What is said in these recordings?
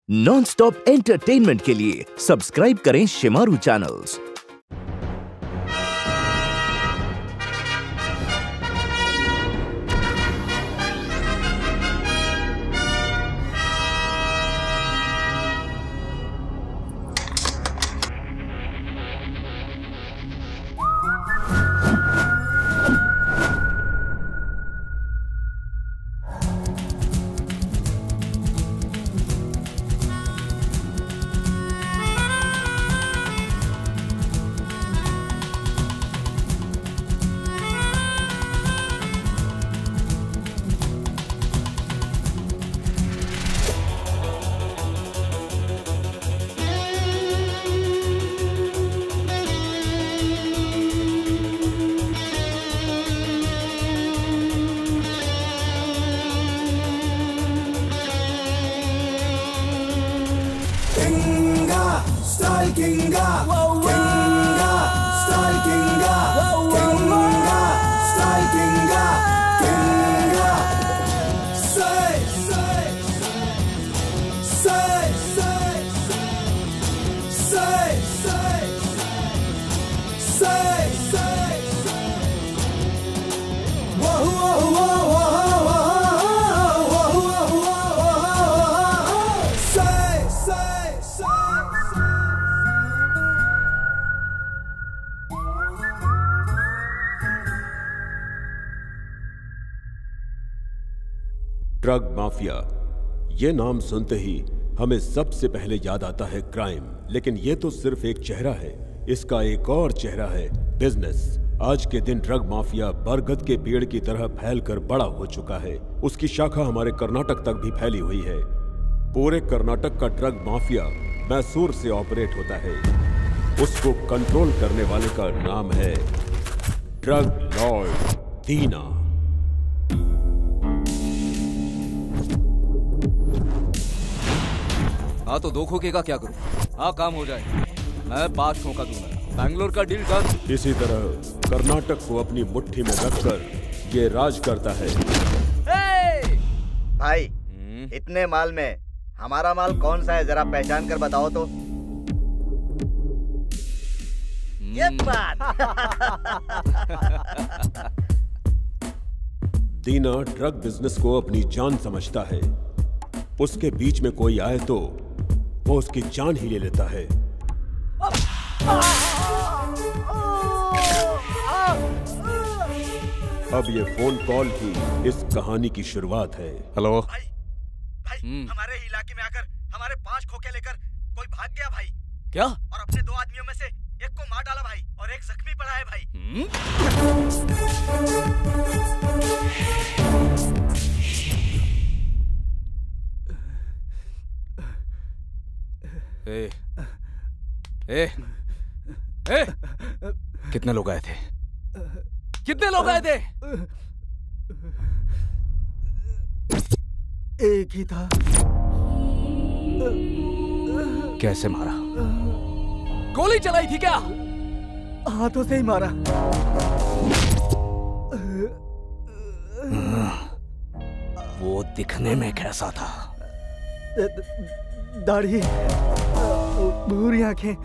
Non stop entertainment के लिए subscribe करें शिमारू चैनल्स। ड्रग माफिया, ये नाम सुनते ही हमें सबसे पहले याद आता है क्राइम, लेकिन ये तो सिर्फ एक चेहरा है। इसका एक और चेहरा है बिजनेस। आज के दिन ड्रग माफिया बरगद के पेड़ की तरह फैलकर बड़ा हो चुका है। उसकी शाखा हमारे कर्नाटक तक भी फैली हुई है। पूरे कर्नाटक का ड्रग माफिया मैसूर से ऑपरेट होता है। उसको कंट्रोल करने वाले का नाम है ड्रग लॉर्ड दीना। हाँ तो 2 खोखे का क्या करूं? हाँ काम हो जाए, मैं 5 खोखा दूंगा। बैंगलोर का डील डन। इसी तरह कर्नाटक को अपनी मुट्ठी में रखकर ये राज करता है। भाई इतने माल में हमारा माल कौन सा है, जरा पहचान कर बताओ तो। ये बात। दीना ड्रग बिजनेस को अपनी जान समझता है। उसके बीच में कोई आए तो वो उसकी जान ही ले लेता है। अब ये फोन कॉल ही इस कहानी की शुरुआत है। हेलो भाई, हमारे इलाके में आकर हमारे 5 खोखे लेकर कोई भाग गया भाई। क्या? और अपने 2 आदमियों में से एक को मार डाला भाई, और एक जख्मी पड़ा है भाई। कितने लोग आए थे? कितने लोग आए थे? एक ही था। कैसे मारा? गोली चलाई थी क्या? हाथों से ही मारा। वो दिखने में कैसा था? दाढ़ी, भूरी आंखें।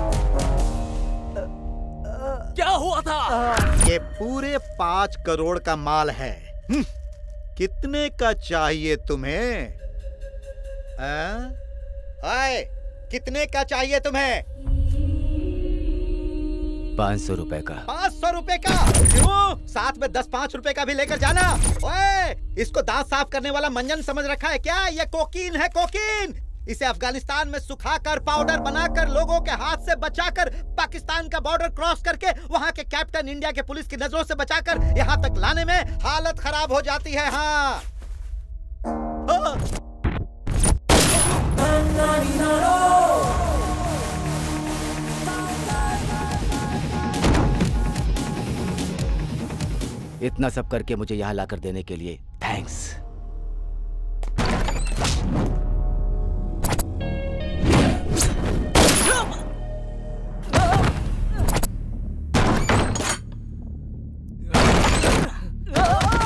क्या हुआ था? ये पूरे 5 करोड़ का माल है। कितने का चाहिए तुम्हें? आए, कितने का चाहिए तुम्हें? 500 रुपए का। 500 रुपए का? क्यों? साथ में 10-5 रुपए का भी लेकर जाना। ओए, इसको दांत साफ करने वाला मंजन समझ रखा है क्या? ये कोकीन है, कोकीन। इसे अफगानिस्तान में सुखाकर पाउडर बनाकर लोगों के हाथ से बचाकर पाकिस्तान का बॉर्डर क्रॉस करके वहां के कैप्टन इंडिया के पुलिस की नजरों से बचाकर यहां तक लाने में हालत खराब हो जाती है। हाँ, इतना सब करके मुझे यहाँ लाकर देने के लिए थैंक्स।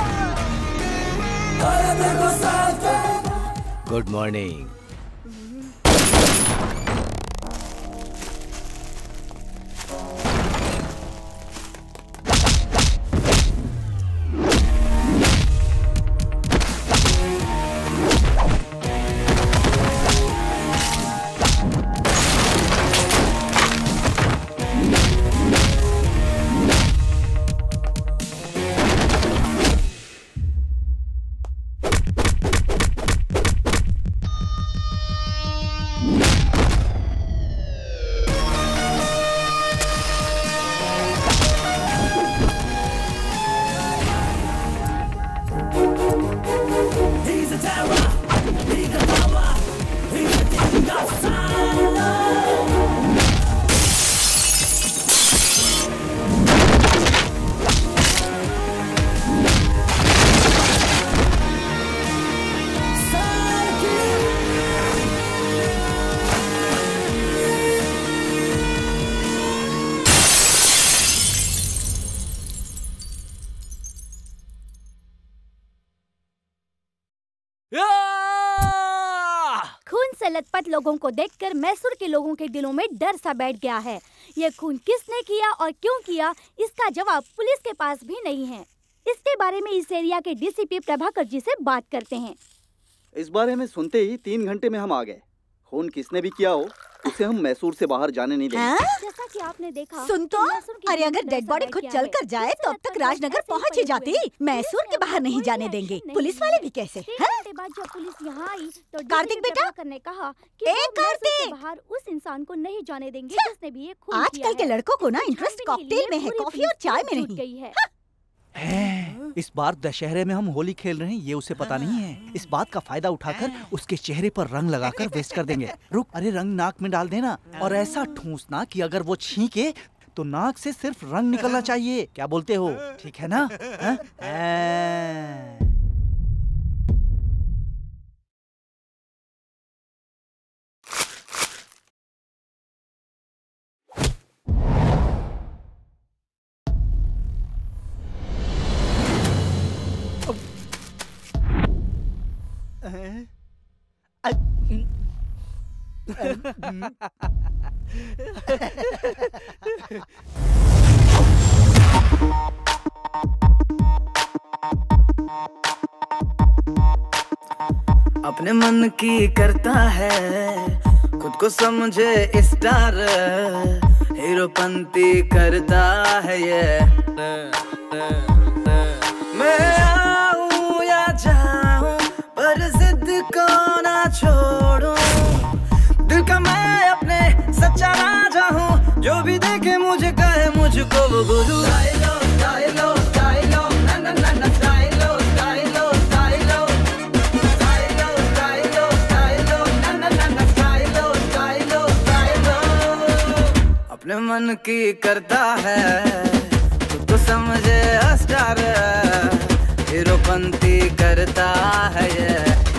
Good morning. खून से लथपथ लोगों को देखकर मैसूर के लोगों के दिलों में डर सा बैठ गया है। ये खून किसने किया और क्यों किया, इसका जवाब पुलिस के पास भी नहीं है। इसके बारे में इस एरिया के डीसीपी प्रभाकर जी से बात करते हैं। इस बारे में सुनते ही 3 घंटे में हम आ गए। खून किसने भी किया हो उसे हम मैसूर से बाहर जाने नहीं देंगे। जैसा कि आपने देखा, सुन तो, अरे अगर डेड बॉडी खुद चल कर जाए तो अब तक राजनगर पहुंच ही जाती। मैसूर के बाहर नहीं जाने देंगे। पुलिस वाले भी कैसे? बाद जब पुलिस यहाँ आई तो कार्तिक बेटा ने कहा कि कार्तिक बाहर उस इंसान को नहीं जाने देंगे जिसने भी ये खून आजकल के लड़कों को ना इंटरेस्ट कॉकटेल में है, कॉफी और चाय में नहीं। इस बार दशहरे में हम होली खेल रहे हैं, ये उसे पता नहीं है। इस बात का फायदा उठाकर उसके चेहरे पर रंग लगाकर वेस्ट कर देंगे। रुक, अरे रंग नाक में डाल देना और ऐसा ठूंसना कि अगर वो छींके तो नाक से सिर्फ रंग निकलना चाहिए। क्या बोलते हो? ठीक है ना? अपने मन की करता है, खुद को समझे स्टार, हीरोपंती करता है ये। मैं आऊं या जाऊं पर जिद को ना छोड़ूं, दिल का मैं अपने सच्चा राजा हूँ, जो भी देखे मुझे कहे मुझको वो गुरु। स्टाइलो स्टाइलो स्टाइलो ना ना ना ना, स्टाइलो स्टाइलो स्टाइलो स्टाइलो स्टाइलो स्टाइलो ना ना ना ना, स्टाइलो स्टाइलो स्टाइलो। अपने मन की करता है, खुद को समझे स्टार, हीरोपंती करता है ये।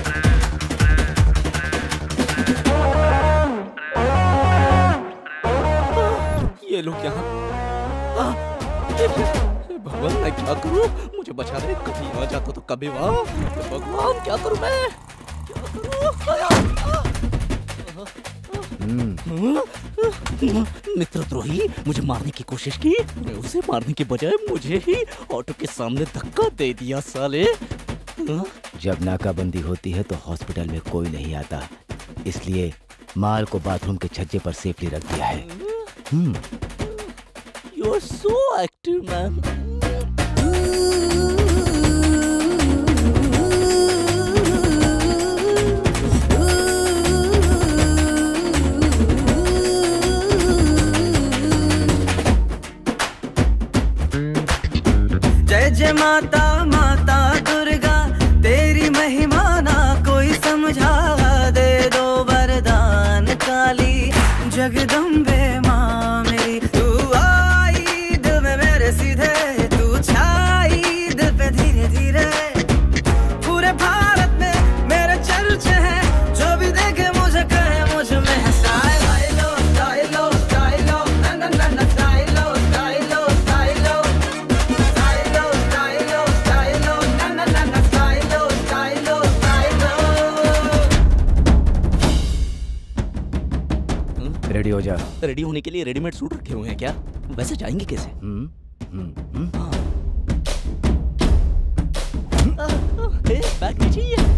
ये लोग यहाँ, भगवान मैं क्या करूं? मुझे बचा दे, कभी आ जाता तो कभी वहाँ। भगवान क्या करूं मैं? मित्रद्रोही मुझे मारने की कोशिश की, उसे मारने के बजाय मुझे ही ऑटो के सामने धक्का दे दिया साले। जब नाकाबंदी होती है तो हॉस्पिटल में कोई नहीं आता, इसलिए माल को बाथरूम के छज्जे पर सेफली रख दिया है। You are so active, man. जय जय माता माता दुर्गा, तेरी महिमा ना कोई समझा, दे दो वरदान काली जगदम्बे माँ मेरी। तू आई दिल में मेरे सीधे, तू छाई दिल पे धीरे धीरे, पूरे भारत में मेरे चर्चे हैं, जो भी देखे मुझे कहे मुझ में है स्टाइलो स्टाइलो स्टाइलो ना ना ना ना, स्टाइलो स्टाइलो स्टाइलो स्टाइलो स्टाइलो स्टाइलो ना ना ना ना, स्टाइलो स्टाइलो स्टाइलो। रेडी हो जा। रेडी होने के लिए रेडीमेड सूट रखे हुए हैं क्या? वैसे जाएंगे कैसे? बैग नीचे ही है।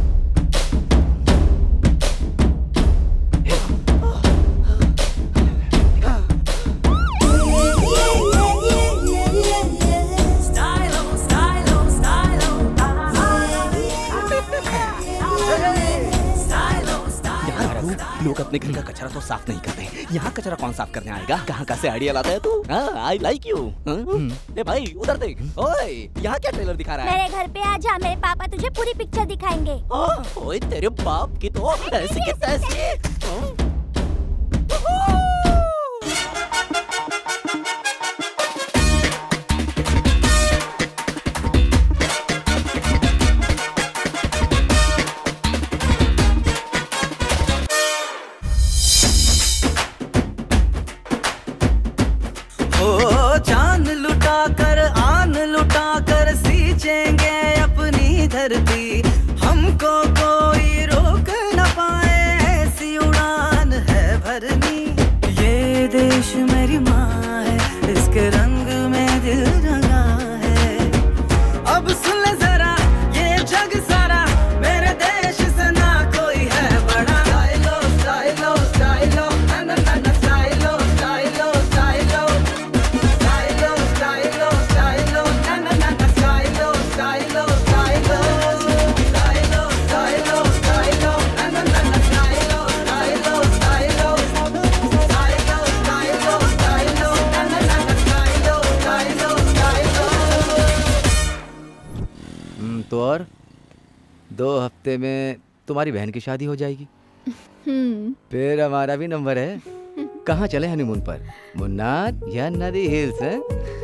लोग अपने घर का कचरा तो साफ नहीं करते, यहाँ कचरा कौन साफ करने आएगा? कहाँ से आइडिया लाता है तू? I like you. ए भाई उधर देख, ओए यहाँ क्या ट्रेलर दिखा रहा है? मेरे घर पे आ जा, मेरे पापा तुझे पूरी पिक्चर दिखाएंगे। ओए तेरे बाप की तो ऐसी की तैसी। जान लुटा कर आन लुटा कर सींचेंगे अपनी धरती, हमको कोई रोक न पाए, ऐसी बारिश मेरी माँ है, इसके रंग में दिल रंगा है। अब सुन ले जरा ये जग सारा, मेरे देश से ना कोई है बड़ा। स्टाइलो स्टाइलो स्टाइलो ना ना ना ना, स्टाइलो स्टाइलो स्टाइलो स्टाइलो स्टाइलो स्टाइलो ना ना ना ना, स्टाइलो स्टाइलो स्टाइलो स्टाइलो स्टाइलो स्टाइलो ना ना ना ना, स्टाइलो स्टाइलो स्टाइलो स्टाइलो स्टाइलो स्टाइलो ना ना ना ना, स्टाइलो स्टाइलो स्टाइलो। तो और 2 हफ्ते में तुम्हारी बहन की शादी हो जाएगी। फिर हमारा भी नंबर है। कहाँ चले हनीमून पर? मुन्नार या नदी हिल्स है?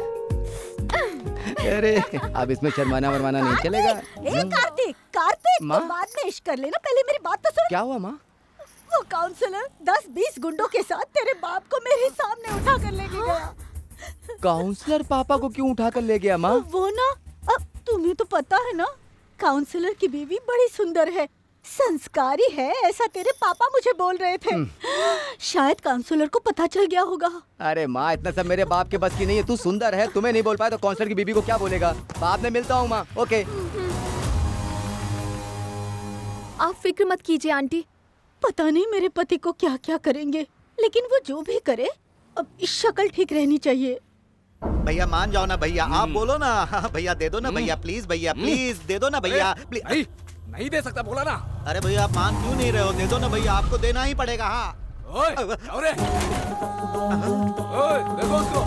अरे अब इसमें शर्माना वरमाना नहीं चलेगा। कार्तिक कार्तिक माँ? तो बाद में इश्क कर लेना, पहले मेरी बात तो सुन। क्या हुआ माँ? वो काउंसलर 10-20 गुंडों के साथ तेरे बाप को मेरे सामने उठा कर लेके गया। काउंसलर पापा को क्यों उठा कर ले गया माँ? वो ना, अब तुम्हें तो पता है ना, काउंसलर की बीवी बड़ी सुंदर है, संस्कारी है, ऐसा तेरे पापा मुझे बोल रहे थे। शायद काउंसलर को पता चल गया होगा। अरे माँ, इतना सब मेरे बाप के बस की नहीं है। तू सुंदर है, तुम्हें नहीं बोल पाया तो काउंसलर की बीबी को क्या बोलेगा? बाद में मिलता हूँ माँ। ओके। आप फिक्र मत कीजिए आंटी। पता नहीं मेरे पति को क्या क्या करेंगे, लेकिन वो जो भी करे, अब शक्ल ठीक रहनी चाहिए। भैया मान जाओ ना भैया, आप बोलो ना। हाँ, भैया दे दो ना भैया, प्लीज भैया, प्लीज दे दो ना भैया, प्लीज। नहीं दे सकता, बोला ना। अरे भैया आप मान क्यों नहीं रहे हो? दे दो ना भैया, आपको देना ही पड़ेगा। हाँ ओए, ओए, देखो उसको।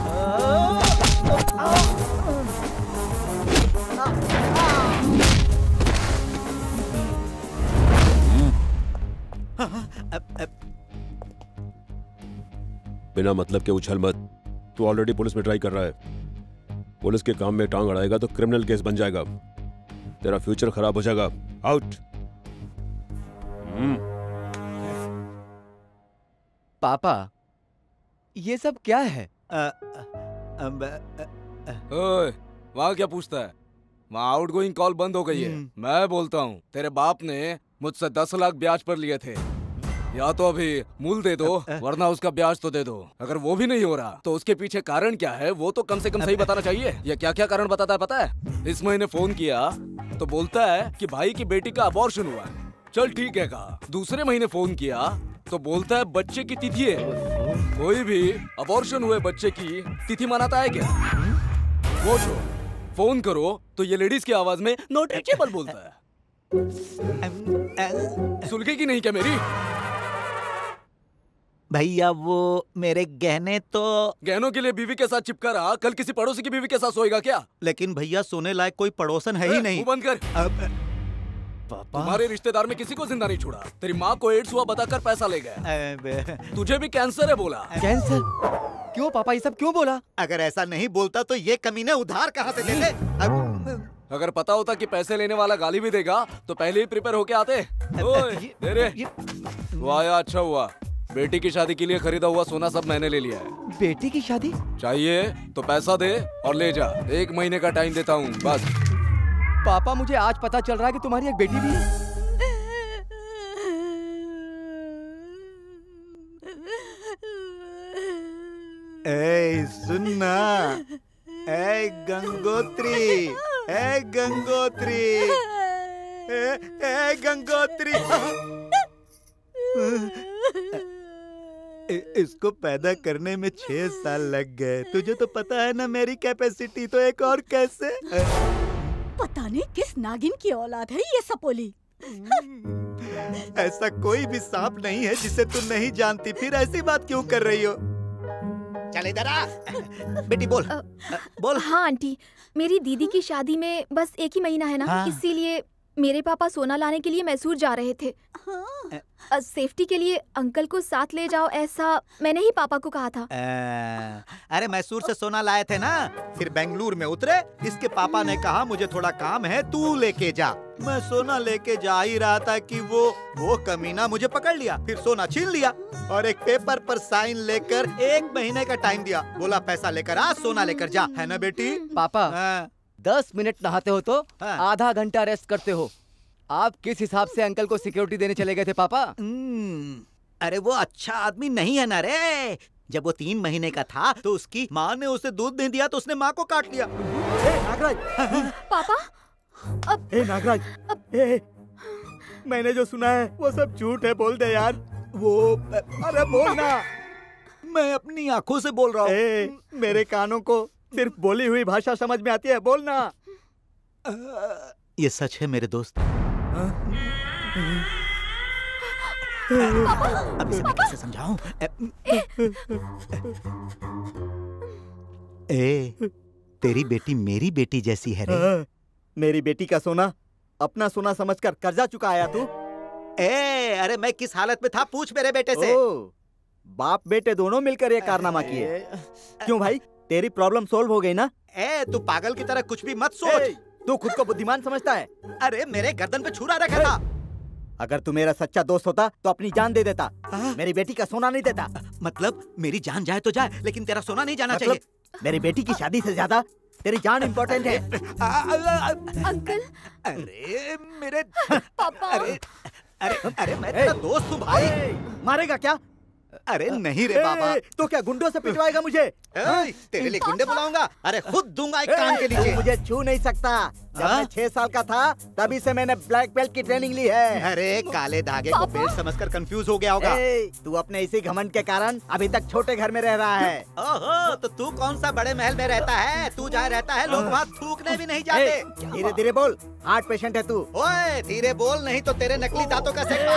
बिना मतलब के उछल मत। तू ऑलरेडी पुलिस में ट्राई कर रहा है। पुलिस के काम में टांग अड़ाएगा तो क्रिमिनल केस बन जाएगा, तेरा फ्यूचर खराब हो जाएगा। आउट। पापा, ये सब क्या है? ओए, वहाँ क्या पूछता है? वहाँ आउटगोइंग कॉल बंद हो गई है। मैं बोलता हूँ, तेरे बाप ने मुझसे 10 लाख ब्याज पर लिए थे। या तो अभी मूल दे दो, वरना उसका ब्याज तो दे दो। अगर वो भी नहीं हो रहा तो उसके पीछे कारण क्या है वो तो कम से कम सही बताना चाहिए। ये क्या क्या कारण बताता है पता है? इस महीने फोन किया तो बोलता है कि भाई की बेटी का अबॉर्शन हुआ है। चल ठीक है कहा। दूसरे महीने फोन किया तो बोलता है बच्चे की तिथि है। कोई भी अबॉर्शन हुए बच्चे की तिथि मनाता है क्या? वो जो फोन करो तो ये लेडीज की आवाज में नॉट रीचेबल बोलता है। सुलझेगी नहीं क्या मेरी? भैया वो मेरे गहने तो गहनों के लिए बीवी के साथ चिपका रहा, कल किसी पड़ोसी की बीवी के साथ सोएगा क्या? लेकिन भैया सोने लायक कोई पड़ोसन है ही नहीं। बंद कर। तुम्हारे रिश्तेदार में किसी को जिंदा नहीं छोड़ा। तेरी माँ को एड्स हुआ बताकर पैसा ले गया। तुझे भी कैंसर है बोला। कैंसर? क्यों पापा ये सब क्यों बोला? अगर ऐसा नहीं बोलता तो ये कमीने उधार कहाँ से देते? अगर पता होता कि पैसे लेने वाला गाली भी देगा तो पहले ही प्रिपेयर होके आते। ओए, दे रे। वो आया, अच्छा हुआ। बेटी की शादी के लिए खरीदा हुआ सोना सब मैंने ले लिया है। बेटी की शादी? चाहिए तो पैसा दे और ले जा। 1 महीने का टाइम देता हूँ बस। पापा मुझे आज पता चल रहा है कि तुम्हारी एक बेटी भी है। ए सुनना, ए गंगोत्री, ए गंगोत्री, ए गंगोत्री। इसको पैदा करने में 6 साल लग गए। तुझे तो पता है ना मेरी कैपेसिटी, तो एक और कैसे? पता नहीं किस नागिन की औलाद है ये सपोली। ऐसा कोई भी सांप नहीं है जिसे तू नहीं जानती, फिर ऐसी बात क्यों कर रही हो? चल इधर आ। बेटी बोल। बोल। हाँ आंटी, मेरी दीदी की शादी में बस 1 ही महीना है ना, हाँ। इसीलिए मेरे पापा सोना लाने के लिए मैसूर जा रहे थे। सेफ्टी के लिए अंकल को साथ ले जाओ, ऐसा मैंने ही पापा को कहा था। अरे मैसूर से सोना लाए थे ना, फिर बेंगलुरु में उतरे। इसके पापा ने कहा मुझे थोड़ा काम है, तू लेके जा। मैं सोना लेके जा ही रहा था कि वो कमीना मुझे पकड़ लिया, फिर सोना छीन लिया और एक पेपर पर साइन लेकर 1 महीने का टाइम दिया। बोला पैसा लेकर आ, सोना लेकर जा। है ना बेटी? पापा 10 मिनट नहाते हो तो आधा घंटा रेस्ट करते हो। आप किस हिसाब से अंकल को सिक्योरिटी देने चले गए थे पापा? अरे वो अच्छा आदमी नहीं है ना रे, जब वो 3 महीने का था तो उसकी माँ ने उसे दूध नहीं दिया तो उसने माँ को काट लिया। नागराज, पापा नागराज, मैंने जो सुना है वो सब झूठ है, बोल दे यार। अरे बोल ना। मैं अपनी आंखों से बोल रहा हूँ। मेरे कानों को सिर्फ बोली हुई भाषा समझ में आती है, बोल ना। ये सच है मेरे दोस्त। अब इसे मैं कैसे समझाऊं? तेरी बेटी मेरी बेटी जैसी है रे। मेरी बेटी का सोना अपना सोना समझकर कर्जा चुकाया तू? अरे मैं किस हालत में था पूछ मेरे बेटे से। बाप बेटे दोनों मिलकर ये कारनामा किए। क्यों भाई, तेरी प्रॉब्लम सोल्व हो गई ना? तू पागल की तरह कुछ भी मत सोच। तू खुद को बुद्धिमान समझता है? अरे मेरे गर्दन पे छुरा रखा था। अगर तू मेरा सच्चा दोस्त होता तो अपनी जान दे देता। मेरी बेटी का सोना नहीं देता। मतलब मेरी जान जाए तो जाए, लेकिन तेरा सोना नहीं जाना चाहिए। मेरी बेटी की शादी से ज्यादा तेरी जान इम्पोर्टेंट है। अंकल। अरे मेरे पापा। अरे मैं तेरा दोस्त हूँ भाई। मारेगा क्या? अरे नहीं रे बाबा। तो क्या गुंडों से पिटवाएगा मुझे? तेरे लिए गुंडे बुलाऊंगा? अरे खुद दूंगा एक कान के नीचे। मुझे छू नहीं सकता। जब मैं 6 साल का था तभी से मैंने ब्लैक बेल्ट की ट्रेनिंग ली है। अरे काले धागे को बेल्ट समझकर कंफ्यूज हो गया होगा। तू अपने इसी घमंड के कारण अभी तक छोटे घर में रह रहा है। ओहो, तो तू कौन सा बड़े महल में रहता है? तू जहाँ रहता है लोग वहाँ थूकने भी नहीं जाते। धीरे धीरे बोल, हार्ट पेशेंट है तू। ओए धीरे बोल, नहीं तो तेरे नकली दांतों का सेट।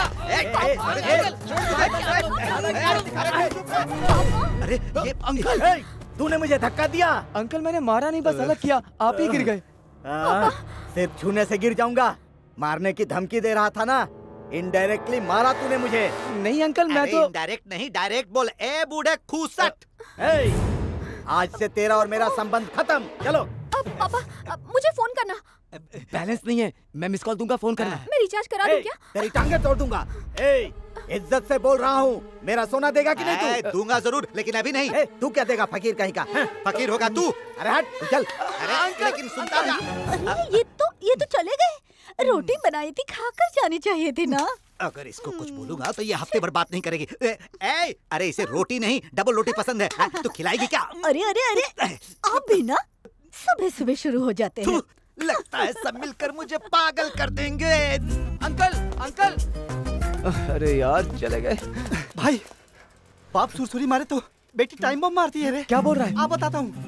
अरे ये अंकल, तूने मुझे धक्का दिया। अंकल मैंने मारा नहीं, बस अलग किया, आप ही गिर गए। सिर्फ छूने से गिर जाऊंगा? मारने की धमकी दे रहा था ना, इनडायरेक्टली मारा तूने मुझे। नहीं अंकल, मैं तो इनडायरेक्ट नहीं डायरेक्ट बोल। ए बूढ़े खूसट, आज से तेरा और मेरा संबंध खत्म। चलो। पापा मुझे फोन करना। बैलेंस नहीं है, मैं मिस कॉल दूंगा, फोन करना। मैं रिचार्ज करा दूं क्या? तेरी टांगे तोड़ दूंगा। इज्जत से बोल रहा हूँ, मेरा सोना देगा कि नहीं तू? दूंगा जरूर, लेकिन अभी नहीं। तू क्या देगा, फकीर कहीं का? फकीर होगा तू। अरे हट चल। अरे लेकिन सुनता जा। अरे ये तो चले गए। रोटी बनाई थी, खाकर जानी चाहिए थी ना। अगर इसको कुछ बोलूंगा तो ये हफ्ते भर बात नहीं करेगी। अरे इसे रोटी नहीं डबल रोटी पसंद है। तू खिलाएगी क्या? अरे अरे अरे आप भी ना सुबह सुबह शुरू हो जाते हैं। लगता है सब मिलकर मुझे पागल कर देंगे। अंकल। अरे यार चले गए। भाई बाप सुरसुरी मारे तो बेटी टाइम बम मारती है रे। क्या बोल रहा है? आप बताता हूँ।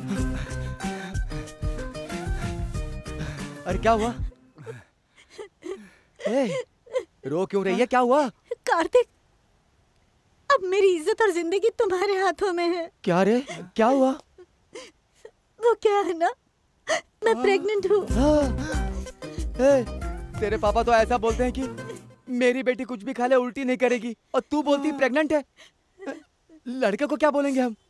अरे क्या हुआ? रो क्यों रही है, क्या हुआ? कार्तिक, अब मेरी इज्जत और जिंदगी तुम्हारे हाथों में है। क्या रे, क्या हुआ? वो क्या है ना, मैं प्रेग्नेंट हूँ। तेरे पापा तो ऐसा बोलते हैं कि मेरी बेटी कुछ भी खा ले उल्टी नहीं करेगी, और तू बोलती प्रेग्नेंट है। लड़के को क्या बोलेंगे हम?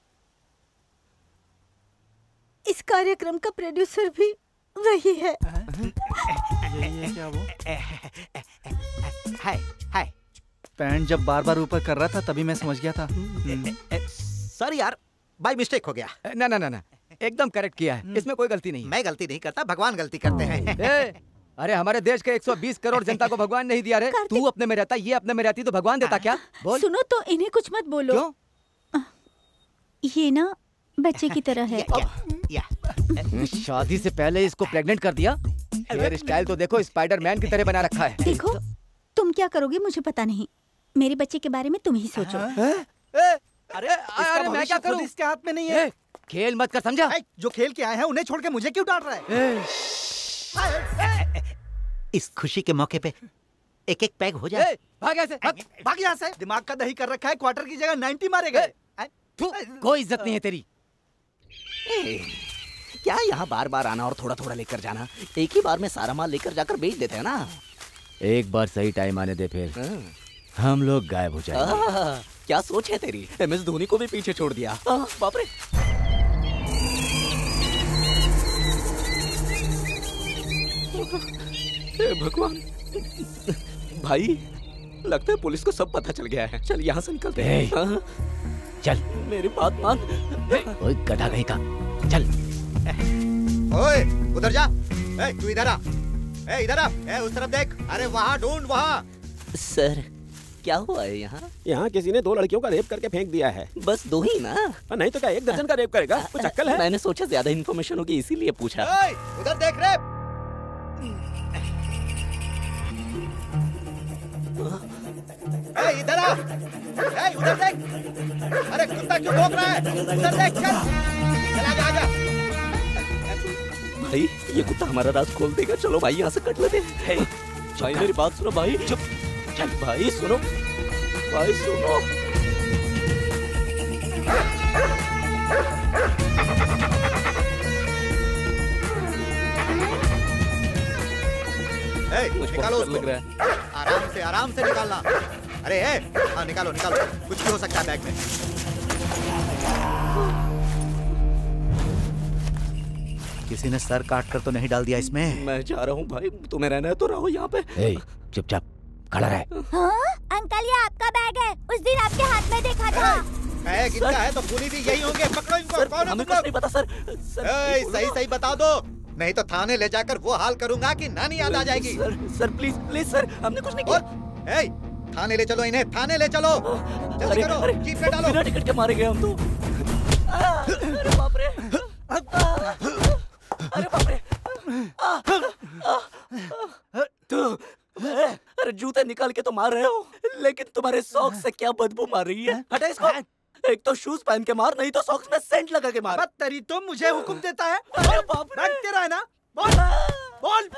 इस कार्यक्रम का प्रोड्यूसर भी वही है। ये क्या वो? हाय। पैंट जब बार बार ऊपर कर रहा था तभी मैं समझ गया था। सॉरी यार, बाय मिस्टेक हो गया। ना, एकदम करेक्ट किया है, इसमें कोई गलती नहीं। मैं गलती नहीं करता, भगवान गलती करते हैं। अरे हमारे देश के 120 करोड़ जनता को भगवान नहीं दिया रे। तू अपने में रहता, ये अपने में रहती तो भगवान देता क्या? बोल। सुनो तो इन्हें कुछ मत बोलो। क्यों? ये ना बच्चे की तरह है। शादी से पहले इसको प्रेग्नेंट कर दिया। हेयर स्टाइल तो देखो, स्पाइडरमैन की तरह बना रखा है। देखो तुम क्या करोगे मुझे पता नहीं, मेरे बच्चे के बारे में तुम ही सोचो। अरे मैं क्या करूं? इसके हाथ में नहीं है। खेल मत कर, समझा? जो खेल के आए हैं उन्हें छोड़ के मुझे क्यों डांट रहा है? इस खुशी के मौके पे एक एक पैग हो जाए। भाग यहाँ से, भाग यहाँ से। दिमाग का दही कर रखा है, क्वार्टर की जगह 90 मारे गए। कोई इज्जत नहीं है तेरी। क्या यहाँ बार बार आना और थोड़ा थोड़ा लेकर जाना? एक ही बार में सारा माल लेकर जाकर बेच देते हैं ना। एक बार सही टाइम आने दे, फिर हम लोग गायब हो जाएंगे। क्या सोच है तेरी? MS धोनी को भी पीछे छोड़ दिया। बाप रे। हे भगवान। भाई लगता है पुलिस को सब पता चल गया है। चल यहाँ से निकलते हैं। चल मेरी बात मान। ओए गधा कहीं का, चल। ओए उधर जा। तू इधर आ। इधर आ। उस तरफ देख। अरे वहाँ ढूंढ, वहाँ। सर क्या हुआ है यहाँ? यहाँ किसी ने 2 लड़कियों का रेप करके फेंक दिया है। बस 2 ही ना? नहीं तो क्या 1 दर्जन का रेप करेगा? कुछ अक्ल है? मैंने सोचा ज्यादा इन्फॉर्मेशन होगी इसीलिए पूछा। उधर देख रे। इधर आ। उधर देख। अरे कुत्ता क्यों भौंक रहा है? उधर देख, चल आजा। भाई ये कुत्ता हमारा राज खोल देगा। चलो भाई यहाँ से कट लेते हैं। भाई मेरी बात सुनो भाई। चुप। चल भाई सुनो। भाई सुनो। निकालो उसको। आराम से निकालना। अरे हाँ निकालो। कुछ भी हो सकता है बैग में। किसी ने सर काट कर तो नहीं डाल दिया इसमें? मैं जा रहा हूँ भाई, तुम्हें रहना है तो रहो यहाँ पे। चुपचाप खड़ा रहे। हाँ? अंकल ये आपका बैग है, उस दिन आपके हाथ में देखा था। बैग इनका है तो पूरी भी यही होंगे। पकड़ो इनको। कौन है तुम लोग? नहीं पता सर। सही बता दो, नहीं तो थाने ले जाकर वो हाल करूंगा कि नानी याद आ जाएगी। सर प्लीज सर, हमने कुछ नहीं किया। थाने ले चलो इन्हें, थाने ले चलो। जल्दी करो, जीप में डालो। बिना टिकट के मारे गए हम तो। अरे बाप रे। अरे जूते निकाल के तो मार रहे हो, लेकिन तुम्हारे सॉक्स से क्या बदबू मार रही है? हटा इसको। एक तो शूज पहन के मार, नहीं तो सॉक्स में सेंट लगा के मार। तेरी तो मुझे हुक्म देता है। अरे बाप रे। तेरा है ना? बोल।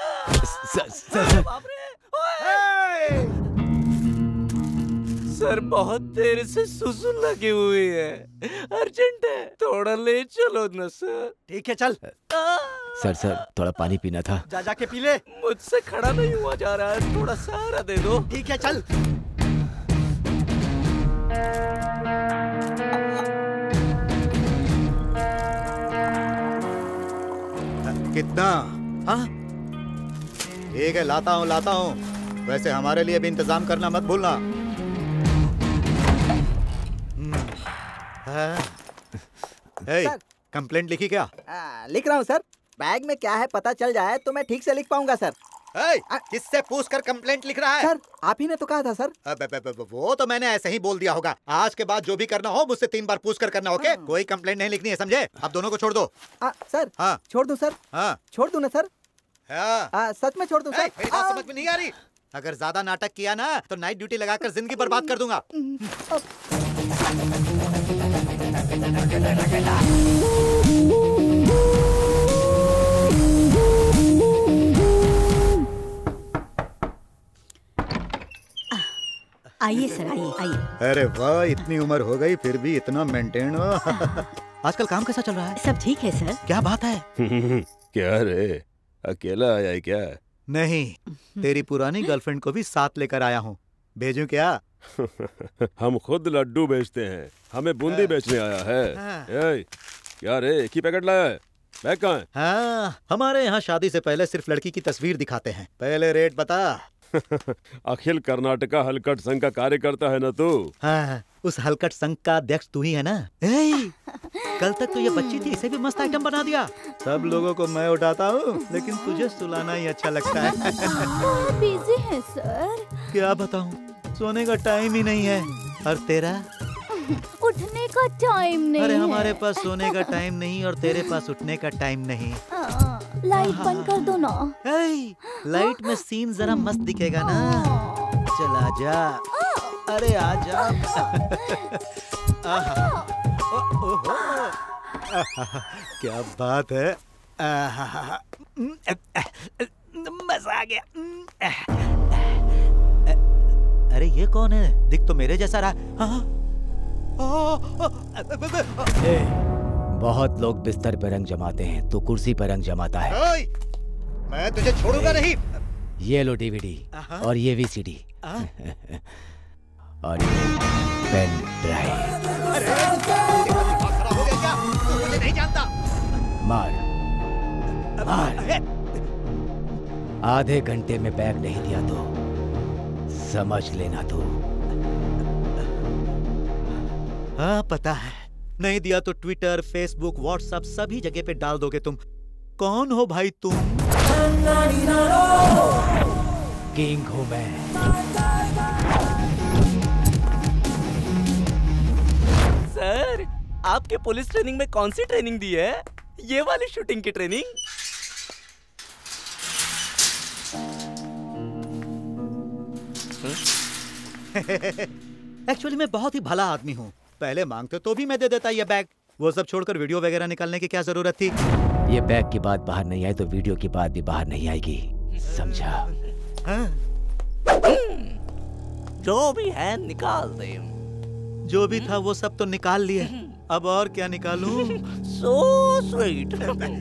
सर बहुत देर से सुसु लगी हुई है, अर्जेंट है, थोड़ा ले चलो न सर। ठीक है चल। सर थोड़ा पानी पीना था। जा के पी ले। मुझसे खड़ा नहीं हुआ जा रहा है, थोड़ा सहारा दे दो। ठीक है चल। कितना? हाँ ठीक है, लाता हूँ। वैसे हमारे लिए भी इंतजाम करना मत भूलना। कंप्लेंट लिखी क्या? लिख रहा हूँ सर। बैग में क्या है पता चल जाए तो मैं ठीक से लिख पाऊंगा सर। किससे पूछकर कंप्लेंट लिख रहा है? सर आप ही ने तो कहा था सर। वो तो मैंने ऐसे ही बोल दिया होगा। आज के बाद जो भी करना हो मुझसे 3 बार पूछकर करना। ओके? कोई कंप्लेंट नहीं लिखनी है, समझे? आप दोनों को छोड़ दो। सर हाँ छोड़ दूं सर? हाँ छोड़ दूं ना सर? सच में छोड़ दूं सर? मेरी बात समझ में नहीं आ रही। अगर ज्यादा नाटक किया ना तो नाइट ड्यूटी लगाकर जिंदगी बर्बाद कर दूंगा। आइए सर, आइए। अरे वाह, इतनी उम्र हो गई फिर भी इतना मेंटेन हो। आजकल काम कैसा चल रहा है? सब ठीक है सर। क्या बात है? क्या रे, अकेला आया है क्या? नहीं, तेरी पुरानी गर्लफ्रेंड को भी साथ लेकर आया हूँ। भेजूं क्या? हम खुद लड्डू बेचते हैं, हमें बूंदी बेचने आया है। क्या रे, एक ही पैकेट लाया है? बैग कहाँ है? हाँ, हमारे यहाँ शादी से पहले सिर्फ लड़की की तस्वीर दिखाते हैं। पहले रेट बता। अखिल कर्नाटका हलकट संघ का कार्यकर्ता है ना तू? हाँ, उस हलकट संघ का अध्यक्ष तू ही है ना? कल तक तो ये बच्ची थी, इसे भी मस्त आइटम बना दिया। सब लोगों को मैं उठाता हूँ, लेकिन तुझे सुलाना ही अच्छा लगता है। बिजी है सर। क्या बताऊँ, सोने का टाइम ही नहीं है। और तेरा? उठने का टाइम नहीं। अरे हमारे पास सोने का टाइम नहीं और तेरे पास उठने का टाइम नहीं। लाइट बंद कर दो ना। लाइट में सीन जरा मस्त दिखेगा ना। चला जा। अरे आजा। क्या बात है। मजा आ गया। अरे ये कौन है? दिख तो मेरे जैसा रहा। बहुत लोग बिस्तर पर रंग जमाते हैं, तो कुर्सी पर रंग जमाता है। मैं तुझे छोड़ूंगा नहीं। ये लो डीवीडी और ये वीसीडी और ये पेन ड्राइव। मुझे नहीं जानता। मार। आधे घंटे में बैग नहीं दिया तो समझ लेना तू। हाँ पता है, नहीं दिया तो ट्विटर, फेसबुक, व्हाट्सएप सभी जगह पे डाल दोगे तुम। कौन हो भाई तुम? किंग हूँ मैं। आपके पुलिस ट्रेनिंग में कौन सी ट्रेनिंग दी है? ये वाली शूटिंग की ट्रेनिंग? एक्चुअली मैं बहुत ही भला आदमी हूँ। पहले मांगते तो भी मैं दे देता ये बैग। वो सब छोड़कर वीडियो वगैरह निकालने की क्या जरूरत थी? ये बैग की बात बाहर नहीं आई तो वीडियो की बात भी बाहर नहीं आएगी, समझा? जो भी है निकाल दे। जो भी था वो सब तो निकाल लिए, अब और क्या निकालूं? So sweet.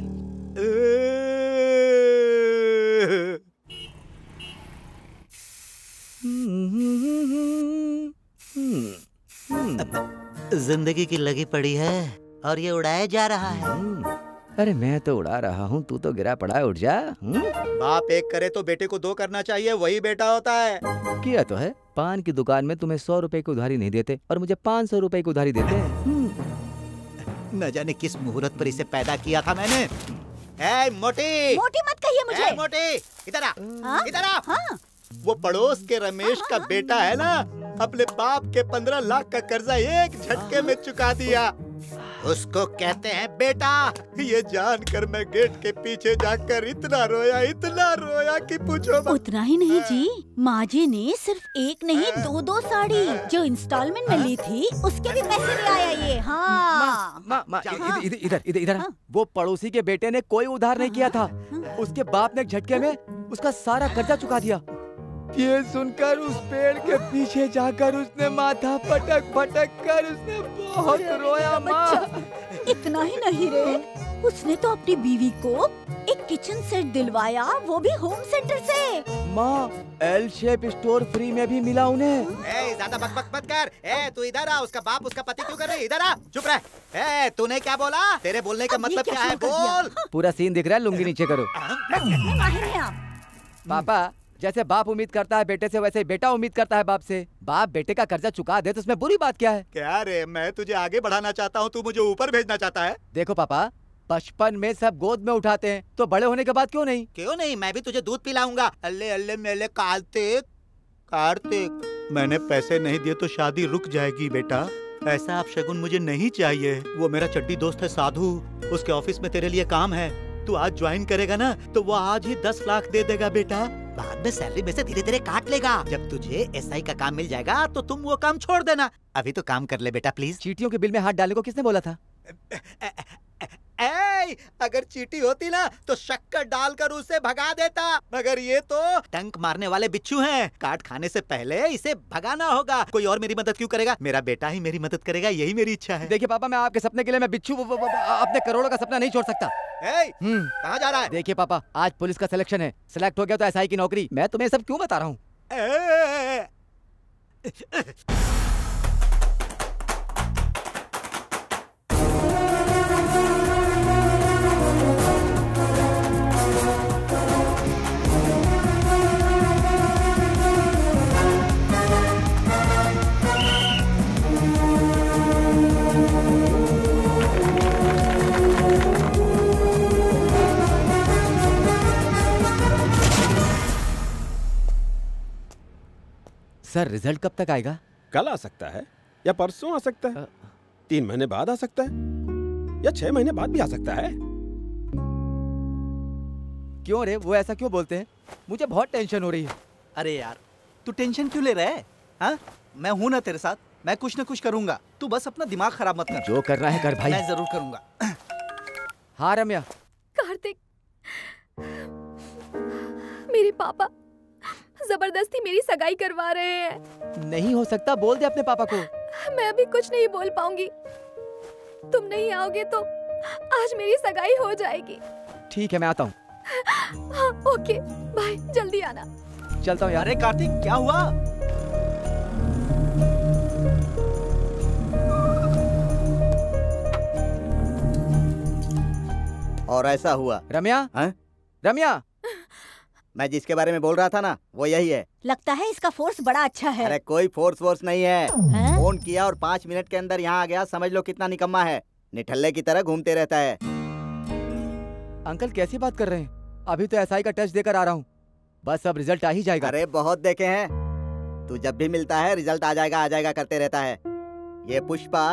जिंदगी की लगी पड़ी है और ये उड़ाया जा रहा है। अरे मैं तो उड़ा रहा हूँ, तू तो गिरा पड़ा है, उठ जा। बाप एक करे तो बेटे को दो करना चाहिए, वही बेटा होता है। किया तो है। पान की दुकान में तुम्हें 100 रुपए की उधारी नहीं देते और मुझे 500 रुपए की उधारी देते हैं। न जाने किस मुहूर्त पर इसे पैदा किया था मैंने। ए मोटी, मोटी मत कहिए मुझे। ए मोटी, इधर आ, इधर आ। हाँ? वो पड़ोस के रमेश का बेटा है ना, अपने बाप के 15 लाख का कर्जा एक झटके में चुका दिया। उसको कहते हैं बेटा। ये जानकर मैं गेट के पीछे जाकर इतना रोया कि पूछो मत। उतना ही नहीं जी, माँ जी ने सिर्फ एक नहीं 2-2 साड़ी जो इंस्टॉलमेंट में ली थी उसके भी पैसे ले आया ये। हाँ इधर। वो पड़ोसी के बेटे ने कोई उधार नहीं किया था, उसके बाप ने एक झटके में उसका सारा कर्जा चुका दिया। ये सुनकर उस पेड़ के पीछे जाकर उसने माथा पटक कर उसने बहुत रोया माँ। इतना ही नहीं रे, उसने तो अपनी बीवी को एक किचन सेट दिलवाया, वो भी होम सेंटर से। माँ, एल शेप स्टोर फ्री में भी मिला उन्हें। ज्यादा बकबक मत कर। तू इधर आ, उसका बाप उसका पति क्यों कर रही? इधर आ, चुप रह। तूने क्या बोला? तेरे बोलने का मतलब क्या है? बोल। पूरा सीन दिख रहा है, लुंगी नीचे करो। पापा, जैसे बाप उम्मीद करता है बेटे से, वैसे बेटा उम्मीद करता है बाप से। बाप बेटे का कर्जा चुका दे तो उसमें बुरी बात क्या है? क्या रे, मैं तुझे आगे बढ़ाना चाहता हूँ, तू मुझे ऊपर भेजना चाहता है। देखो पापा, बचपन में सब गोद में उठाते हैं तो बड़े होने के बाद क्यों नहीं? क्यों नहीं, मैं भी तुझे दूध पिलाऊंगा। अल्ले अल्ले मेले कार्तिक, मैंने पैसे नहीं दिए तो शादी रुक जाएगी बेटा। ऐसा आप शगुन मुझे नहीं चाहिए। वो मेरा चड्डी दोस्त है साधु, उसके ऑफिस में तेरे लिए काम है। तू आज ज्वाइन करेगा ना तो वो आज ही 10 लाख दे देगा बेटा। बाद में सैलरी में से धीरे धीरे काट लेगा। जब तुझे एसआई का काम मिल जाएगा तो तुम वो काम छोड़ देना। अभी तो काम कर ले बेटा प्लीज। चीटियों के बिल में हाथ डालने को किसने बोला था? अगर चीटी होती ना तो शक्कर डालकर उसे भगा देता, मगर ये तो टंक मारने वाले बिच्छू हैं। काट खाने से पहले इसे भगाना होगा। कोई और मेरी मदद क्यों करेगा? मेरा बेटा ही मेरी मदद करेगा, यही मेरी इच्छा है। देखिए पापा, मैं आपके सपने के लिए मैं बिच्छू अपने करोड़ों का सपना नहीं छोड़ सकता। कहाँ जा रहा है? देखिए पापा, आज पुलिस का सिलेक्शन है, सिलेक्ट हो गया तो एसआई की नौकरी। मैं तुम्हें सब क्यों बता रहा हूँ? सर, रिजल्ट कब तक आएगा? कल आ सकता है या परसों आ सकता है, 3 महीने बाद आ सकता है या 6 महीने बाद भी आ सकता है। क्यों रे, वो ऐसा क्यों बोलते हैं? मुझे बहुत टेंशन हो रही है। अरे यार, तू टेंशन क्यों ले रहा है? हाँ, मैं हूं ना तेरे साथ, मैं कुछ न कुछ करूंगा। तू बस अपना दिमाग खराब मत कर। जो करना है कर भाई। मैं जरूर करूंगा। हाँ रम्या। कार्तिक, मेरे पापा जबरदस्ती मेरी सगाई करवा रहे हैं। नहीं हो सकता, बोल दे अपने पापा को। मैं अभी कुछ नहीं बोल पाऊंगी। तुम नहीं आओगे तो आज मेरी सगाई हो जाएगी। ठीक है, मैं आता हूँ। हाँ, ओके, बाय, जल्दी आना। चलता हूँ यार। अरे कार्तिक, क्या हुआ? और ऐसा हुआ। रम्या? रम्या, मैं जिसके बारे में बोल रहा था ना, वो यही है। लगता है इसका फोर्स बड़ा अच्छा है। अरे कोई फोर्स नहीं है। फोन किया और 5 मिनट के अंदर यहाँ आ गया। समझ लो कितना निकम्मा है। निठल्ले की तरह घूमते रहता है। अंकल कैसी बात कर रहे हैं? अभी तो एसआई का टेस्ट देकर आ रहा हूँ, बस अब रिजल्ट आ ही जाएगा। अरे बहुत देखे हैं, तू जब भी मिलता है रिजल्ट आ जाएगा करते रहता है। ये पुष्पा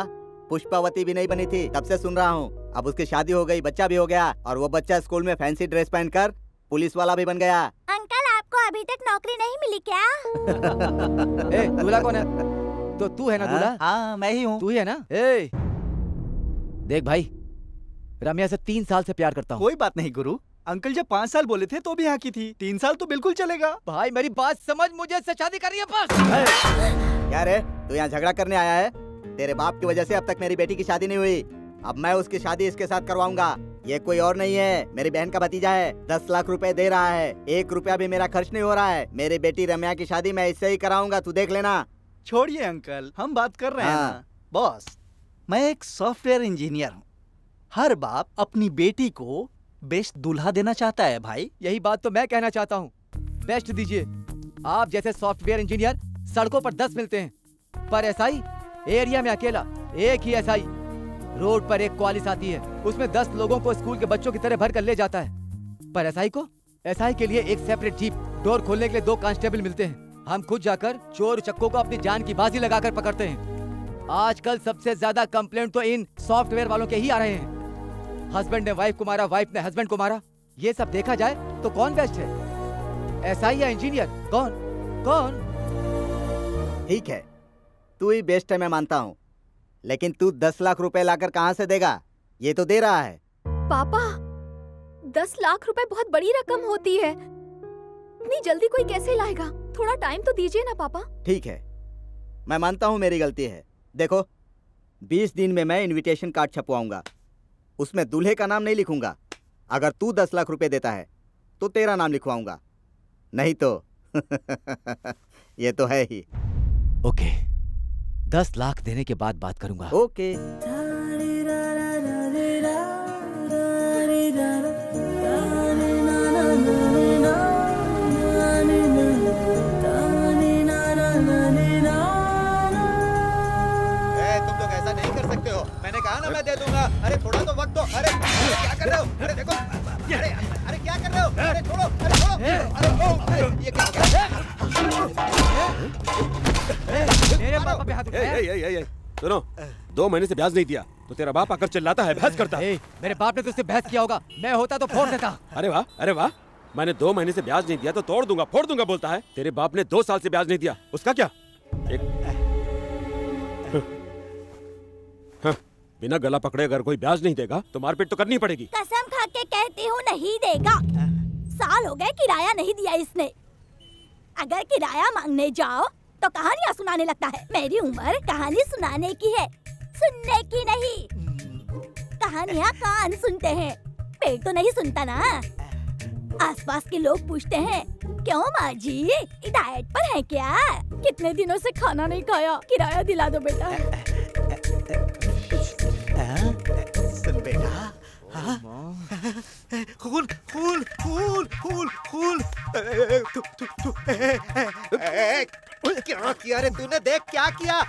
पुष्पावती भी नहीं बनी थी, तब से सुन रहा हूँ। अब उसकी शादी हो गई, बच्चा भी हो गया, और वो बच्चा स्कूल में फैंसी ड्रेस पहनकर पुलिस वाला भी बन गया। अंकल आपको अभी तक नौकरी नहीं मिली क्या? ए, दूल्हा कौन है? तो तू है ना दूल्हा? हाँ मैं ही हूँ। तू ही है ना? ए, देख भाई, रम्या से 3 साल से प्यार करता हूँ। कोई बात नहीं गुरु, अंकल जब 5 साल बोले थे तो भी हाँ की थी, 3 साल तो बिल्कुल चलेगा। भाई मेरी बात समझ, मुझे से शादी करनी है बस। क्या रे, तू यहाँ झगड़ा करने आया है? तेरे बाप की वजह से अब तक मेरी बेटी की शादी नहीं हुई। अब मैं उसकी शादी इसके साथ करवाऊंगा। ये कोई और नहीं है, मेरी बहन का भतीजा है। 10 लाख रुपए दे रहा है, 1 रुपया भी मेरा खर्च नहीं हो रहा है। मेरी बेटी रम्या की शादी मैं इससे ही कराऊंगा, तू देख लेना। छोड़िए अंकल, हम बात कर रहे हैं ना। बॉस, मैं एक सॉफ्टवेयर इंजीनियर हूँ। हर बाप अपनी बेटी को बेस्ट दूल्हा देना चाहता है भाई। यही बात तो मैं कहना चाहता हूँ, बेस्ट दीजिए। आप जैसे सॉफ्टवेयर इंजीनियर सड़कों पर 10 मिलते हैं, पर एसआई एरिया में अकेला एक ही एसआई। रोड पर एक क्वालिस आती है, उसमें 10 लोगों को स्कूल के बच्चों की तरह भर कर ले जाता है, पर एसआई के लिए एक सेपरेट जीप, डोर खोलने के लिए 2 कांस्टेबल मिलते हैं। हम खुद जाकर चोर चक्कों को अपनी जान की बाजी लगाकर पकड़ते हैं। आजकल सबसे ज्यादा कंप्लेंट तो इन सॉफ्टवेयर वालों के ही आ रहे हैं। हस्बैंड ने वाइफ को मारा, वाइफ ने हस्बैंड को मारा। ये सब देखा जाए तो कौन बेस्ट है, एसआई या इंजीनियर? कौन? ठीक है, तू ही बेस्ट है, मैं मानता हूँ, लेकिन तू 10 लाख रुपए लाकर कहाँ से देगा? ये तो दे रहा है। पापा, 10 लाख रुपए बहुत बड़ी रकम होती है, इतनी जल्दी कोई कैसे लाएगा? थोड़ा टाइम तो दीजिए ना पापा। ठीक है, मैं मानता हूँ मेरी गलती है। देखो, 20 दिन में मैं इनविटेशन कार्ड छपवाऊंगा, उसमें दूल्हे का नाम नहीं लिखूंगा। अगर तू 10 लाख रुपए देता है तो तेरा नाम लिखवाऊंगा, नहीं तो ये तो है ही। ओके, 10 लाख देने के बाद बात करूंगा। ओके। तुम लोग ऐसा नहीं कर सकते हो, मैंने कहा ना मैं दे दूंगा। अरे थोड़ा तो वक्त दो। अरे क्या कर रहे हो? अरे देखो, अरे क्या कर रहे हो? अरे छोड़ो, अरे छोड़ो। अरे ये क्या? मेरे पापा पे हाथ उठाया। सुनो, 2 महीने से ब्याज नहीं दिया तो तेरा बाप आकर चिल्लाता है, बहस करता है। मेरे बाप ने तुझसे बहस किया होगा, मैं होता तो फोड़ देता। अरे वाह, मैंने 2 महीने से ब्याज नहीं दिया तो तोड़ दूंगा, फोड़ दूंगा बोलता है। तेरे बाप ने 2 साल से ब्याज नहीं दिया, उसका क्या? बिना गला पकड़े अगर कोई ब्याज नहीं देगा तो मारपीट तो करनी पड़ेगी। कसम खा के कहती हूँ नहीं देगा। साल हो गए किराया नहीं दिया इसने। अगर किराया मांगने जाओ तो कहानियाँ सुनाने लगता है। मेरी उम्र कहानी सुनाने की है, सुनने की नहीं। कहानियाँ कान सुनते हैं, पेट तो नहीं सुनता ना। आसपास के लोग पूछते हैं, क्यों माँ जी डाइट पर है क्या? कितने दिनों से खाना नहीं खाया, किराया दिला दो बेटा। सुन बेटा, खून खून खून खून खून। क्या किया रे तूने? देख क्या किया।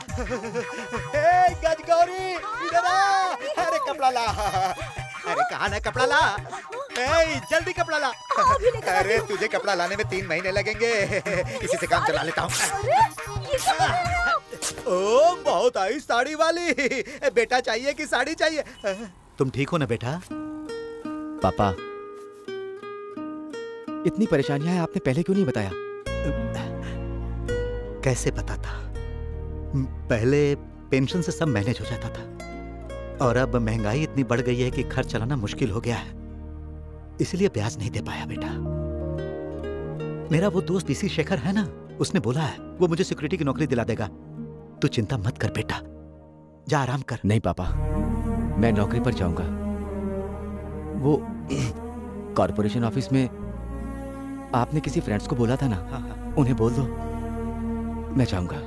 गजगौरी इधर आ। अरे कपड़ा ला। अरे कहाँ ना कपड़ा ला। जल्दी कपड़ा ला। अरे तुझे कपड़ा लाने में 3 महीने लगेंगे, इसी से काम चला लेता हूँ। ओ बहुत आई साड़ी वाली। बेटा चाहिए कि साड़ी चाहिए? तुम ठीक हो ना बेटा? पापा, इतनी परेशानियां हैं, आपने पहले क्यों नहीं बताया? कैसे पता था? पहले पेंशन से सब मैनेज हो जाता था, और अब महंगाई इतनी बढ़ गई है कि खर्च चलाना मुश्किल हो गया है, इसलिए ब्याज नहीं दे पाया बेटा। मेरा वो दोस्त पीसी शेखर है ना, उसने बोला है वो मुझे सिक्योरिटी की नौकरी दिला देगा। तू चिंता मत कर बेटा, जा आराम कर। नहीं पापा, मैं नौकरी पर जाऊंगा। वो कॉर्पोरेशन ऑफिस में आपने किसी फ्रेंड्स को बोला था ना, उन्हें बोल दो मैं जाऊंगा।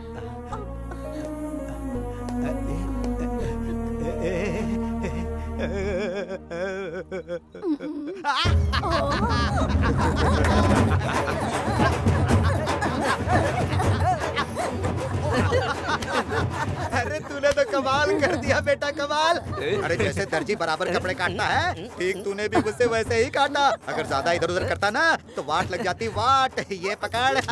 अरे तू तूने तो कमाल कर दिया बेटा, कमाल। अरे जैसे दर्जी बराबर कपड़े काटता है, ठीक तूने भी मुझसे वैसे ही काटा। अगर ज्यादा इधर उधर करता ना तो वाट लग जाती, वाट। ये पकड़।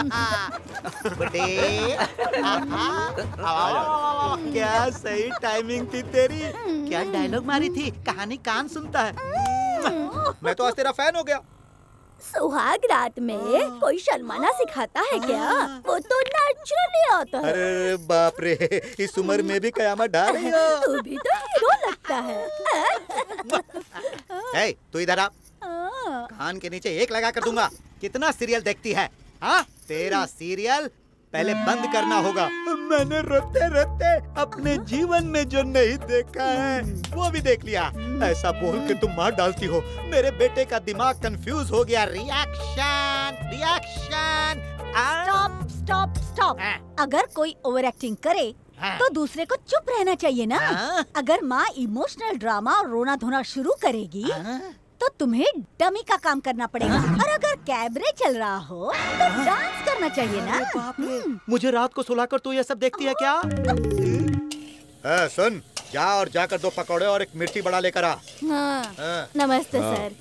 क्या सही टाइमिंग थी तेरी। क्या डायलॉग मारी थी, कहानी कान सुनता है। मैं तो आज तेरा फैन हो गया। सुहाग रात में कोई शर्माना सिखाता है क्या? वो तो नेचुरली आता है। अरे बाप रे, इस उम्र में भी कयामत ढा रही हो। तू भी तो हीरो लगता है। ए, तू इधर आ। कान के नीचे एक लगा कर दूंगा। कितना सीरियल देखती है? हाँ, तेरा सीरियल पहले बंद करना होगा। मैंने रोते रोते अपने जीवन में जो नहीं देखा है वो भी देख लिया। ऐसा बोल के तुम मार डालती हो। मेरे बेटे का दिमाग कंफ्यूज हो गया। Reaction, reaction. Stop stop stop. अगर कोई ओवर एक्टिंग करे तो दूसरे को चुप रहना चाहिए ना। अगर माँ इमोशनल ड्रामा और रोना धोना शुरू करेगी तो तुम्हें डमी का काम करना पड़ेगा। और अगर कैबरे चल रहा हो तो डांस करना चाहिए ना। मुझे रात को सुलाकर तू ये सब देखती है क्या? सुन, जा और जाकर 2 पकौड़े और 1 मिर्ची बड़ा लेकर आ। नमस्ते सर।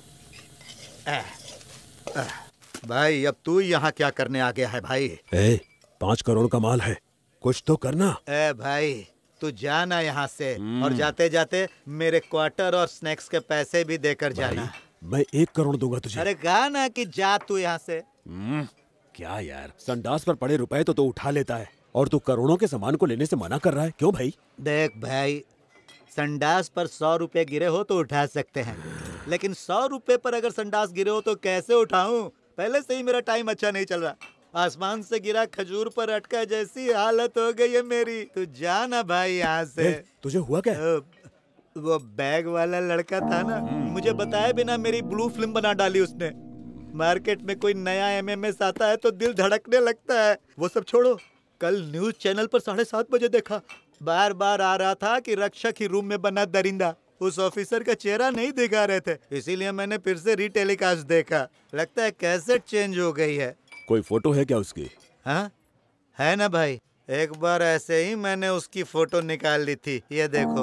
भाई अब तू यहाँ क्या करने आ गया है भाई? 5 करोड़ का माल है, कुछ तो करना। भाई तू जाना यहाँ से, और जाते जाते मेरे क्वार्टर और स्नैक्स के पैसे भी देकर जाना। मैं 1 करोड़ दूंगा तुझे। अरे गाना कि जा तू यहाँ से। क्या यार, संडास पर पड़े रुपए तो उठा लेता है और तू करोड़ों के सामान को लेने से मना कर रहा है, क्यों भाई? देख भाई, संडास पर 100 रुपए गिरे हो तो उठा सकते हैं, लेकिन 100 रुपए पर अगर संडास गिरे हो तो कैसे उठाऊं? पहले से ही मेरा टाइम अच्छा नहीं चल रहा। आसमान से गिरा खजूर पर अटका जैसी हालत हो गई है मेरी। तू जाना भाई यहाँ से। तुझे हुआ क्या? वो बैग वाला लड़का था ना, मुझे बताए बिना मेरी ब्लू फिल्म बना डाली उसने। मार्केट में कोई नया एमएमएस आता है तो दिल धड़कने लगता है। वो सब छोड़ो, कल न्यूज चैनल पर 7:30 बजे देखा, बार बार आ रहा था कि रक्षक ही रूम में बना दरिंदा। उस ऑफिसर का चेहरा नहीं दिखा रहे थे, इसीलिए मैंने फिर से रीटेलीकास्ट देखा। लगता है कैसेट चेंज हो गई है। कोई फोटो है क्या उसकी? हाँ है ना भाई, एक बार ऐसे ही मैंने उसकी फोटो निकाल ली थी। ये देखो।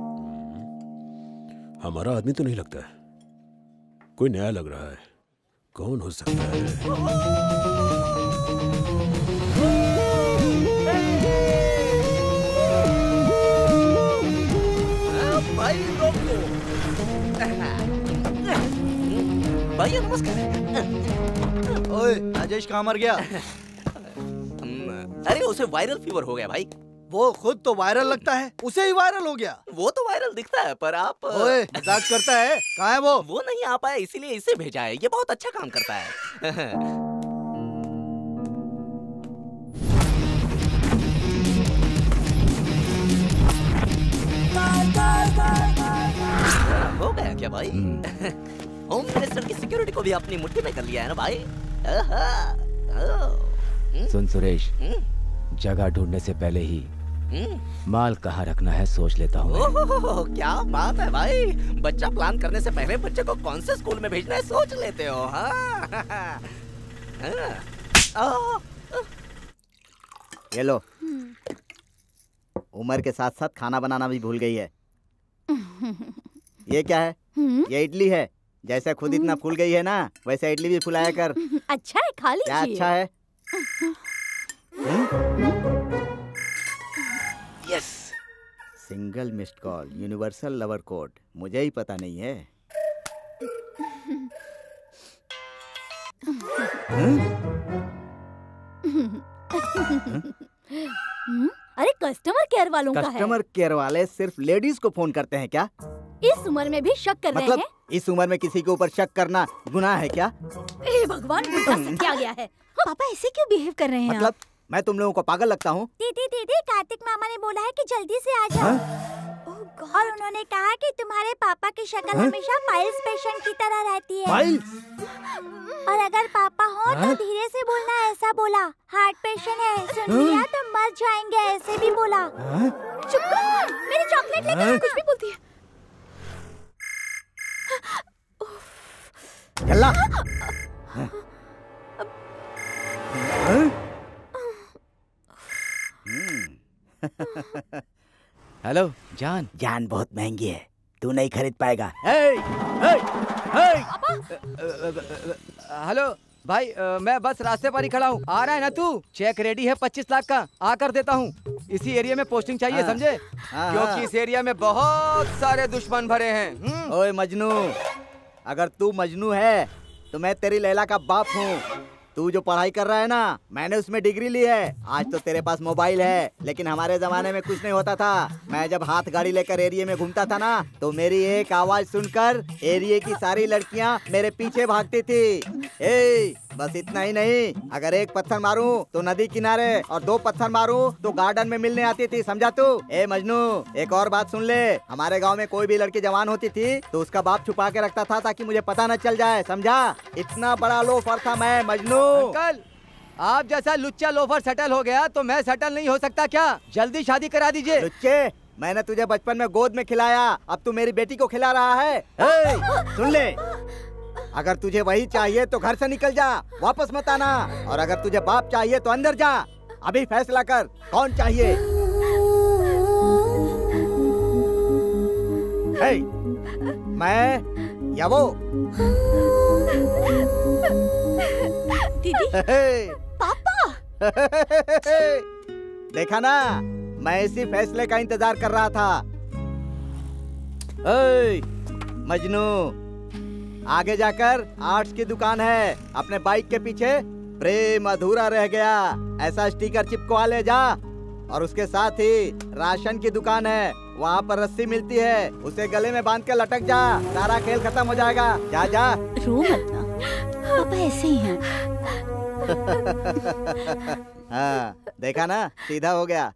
हमारा आदमी तो नहीं लगता है, कोई नया लग रहा है। कौन हो सकता है? भाई रोको। भैया नमस्कार। ओए राजेश कहाँ मर गया? अरे उसे वायरल फीवर हो गया भाई। वो खुद तो वायरल लगता है, उसे ही वायरल हो गया। वो तो वायरल दिखता है पर आप। ओए मजाक करता है, कहाँ है वो? वो नहीं आ पाया इसीलिए इसे भेजा है, ये बहुत अच्छा काम करता है। हो गया क्या भाई? होम मिनिस्टर की सिक्योरिटी को भी अपनी मुट्ठी में कर लिया है ना भाई। सुन सुरेश, जगह ढूंढने से पहले ही माल कहाँ रखना है सोच लेता हूँ। ओह क्या बात है भाई, बच्चा प्लान करने से पहले बच्चे को कौन से स्कूल में भेजना है सोच लेते हो। ये लो, उम्र के साथ साथ खाना बनाना भी भूल गई है। ये क्या है? ये इडली है। जैसे खुद इतना फूल गई है ना, वैसे इडली भी फुलाया कर। अच्छा है, खा लीजिए। क्या अच्छा है? Yes. Single missed call, universal lover code. मुझे ही पता नहीं है। अरे कस्टमर केयर वालों का है। कस्टमर केयर वाले सिर्फ लेडीज को फोन करते हैं क्या? इस उम्र में भी शक कर रहे हैं? इस उम्र में किसी के ऊपर शक करना गुनाह है क्या? हे भगवान, बुढ़ा से क्या गया है? पापा ऐसे क्यों बिहेव कर रहे हैं? मतलब मैं तुम लोगों को पागल लगता हूँ? दीदी दीदी, कार्तिक मामा ने बोला है कि जल्दी से आ जाओ। और उन्होंने कहा कि तुम्हारे पापा की शक्ल हमेशा माइल्स पेशेंट की तरह रहती है। माइल्स? और अगर पापा हो तो धीरे से बोलना, ऐसा बोला। हार्ट पेशेंट है, सुन लिया तो मर जाएंगे, ऐसे भी बोला। चुप कर, मेरी चॉकलेट लेकर कुछ भी बोलती है। चला। हेलो जान। जान बहुत महंगी है, तू नहीं खरीद पाएगा। हेलो भाई, मैं बस रास्ते पर ही खड़ा हूँ। आ रहा है ना तू? चेक रेडी है 25 लाख का, आकर देता हूँ। इसी एरिया में पोस्टिंग चाहिए, समझे? क्योंकि इस एरिया में बहुत सारे दुश्मन भरे हैं। ओए मजनू, अगर तू मजनू है तो मैं तेरी लैला का बाप हूँ। तू जो पढ़ाई कर रहा है ना, मैंने उसमें डिग्री ली है। आज तो तेरे पास मोबाइल है, लेकिन हमारे जमाने में कुछ नहीं होता था। मैं जब हाथ गाड़ी लेकर एरिया में घूमता था ना, तो मेरी एक आवाज सुनकर एरिया की सारी लड़कियां मेरे पीछे भागती थी। बस इतना ही नहीं, अगर एक पत्थर मारूं तो नदी किनारे और 2 पत्थर मारूं तो गार्डन में मिलने आती थी, समझा तू? ए मजनू, एक और बात सुन ले। हमारे गांव में कोई भी लड़की जवान होती थी तो उसका बाप छुपा के रखता था ताकि मुझे पता न चल जाए, समझा? इतना बड़ा लोफर था मैं, मजनू। अंकल, आप जैसा लुच्चा लोफर सेटल हो गया तो मैं सेटल नहीं हो सकता क्या? जल्दी शादी करा दीजिए। लुच्चे, मैंने तुझे बचपन में गोद में खिलाया, अब तू मेरी बेटी को खिला रहा है। सुन ले, अगर तुझे वही चाहिए तो घर से निकल जा, वापस मत आना। और अगर तुझे बाप चाहिए तो अंदर जा। अभी फैसला कर, कौन चाहिए? मैं या वो? दीदी, पापा। देखा ना, मैं इसी फैसले का इंतजार कर रहा था। मजनू, आगे जाकर आर्ट्स की दुकान है, अपने बाइक के पीछे प्रेम अधूरा रह गया ऐसा स्टिकर चिपकवा ले जा। और उसके साथ ही राशन की दुकान है, वहाँ पर रस्सी मिलती है, उसे गले में बांध के लटक जा, सारा खेल खत्म हो जाएगा। जा जा। रो मत ना, पापा ऐसे ही हैं। हाँ, देखा ना, सीधा हो गया।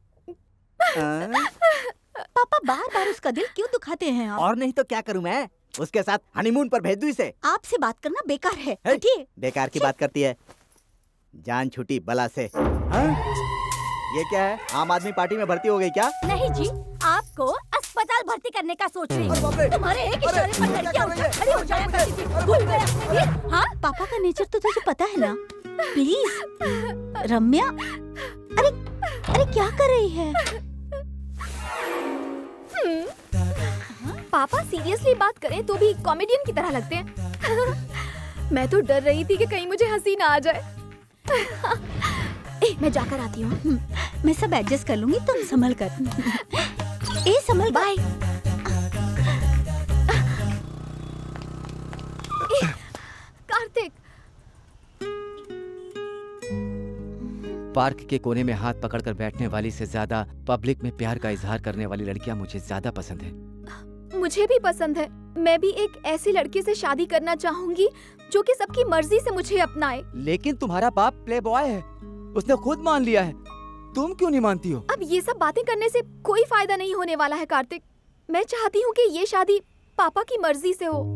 पापा बार बार उसका दिल क्यों दुखाते हैं आप? और नहीं तो क्या करूँ मैं? उसके साथ हनीमून पर भेज दूँ इसे। आपसे बात करना बेकार है। हटिए। बेकार की बात करती है, जान छूटी बला से। हाँ? ये क्या है, आम आदमी पार्टी में भर्ती हो गई क्या? नहीं जी, आपको अस्पताल भर्ती करने का सोच रही हूँ। तुम्हारे एक इशारे पर लड़कियां खड़ी हो जाया करती थी। भूल गया? हाँ, पापा का नेचर तो तुझे पता है ना। प्लीज रम्या, अरे अरे क्या कर रही है? पापा सीरियसली बात करें तो भी कॉमेडियन की तरह लगते हैं। मैं तो डर रही थी कि कहीं मुझे हंसी ना आ जाए। मैं जाकर आती हूँ। मैं सब एडजस्ट कर लूंगी, तुम संभल कर। संभल। बाय। कार्तिक। पार्क के कोने में हाथ पकड़कर बैठने वाली से ज्यादा पब्लिक में प्यार का इजहार करने वाली लड़कियां मुझे ज्यादा पसंद है। मुझे भी पसंद है। मैं भी एक ऐसी लड़की से शादी करना चाहूंगी जो कि सबकी मर्जी से मुझे अपनाए। लेकिन तुम्हारा बाप प्ले बॉय है, उसने खुद मान लिया है, तुम क्यों नहीं मानती हो? अब ये सब बातें करने से कोई फायदा नहीं होने वाला है कार्तिक। मैं चाहती हूँ कि ये शादी पापा की मर्जी से हो।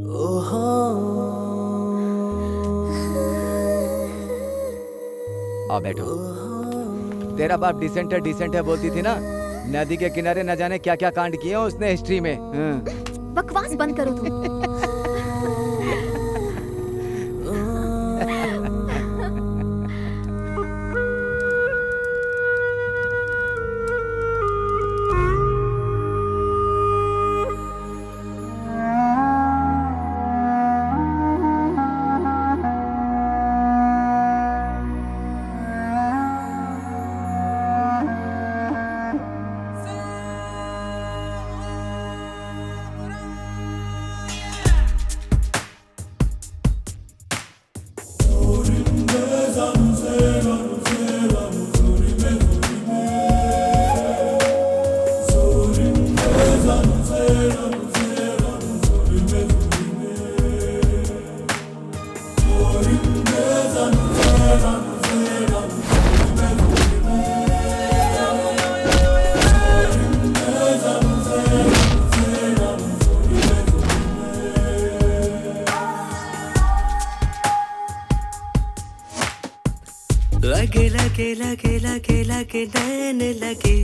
आओ बैठो। तेरा बाप डिसेंट है बोलती थी ना। नदी के किनारे न जाने क्या क्या कांड किए उसने हिस्ट्री में। बकवास बंद करो तुम। लगे नैन लगे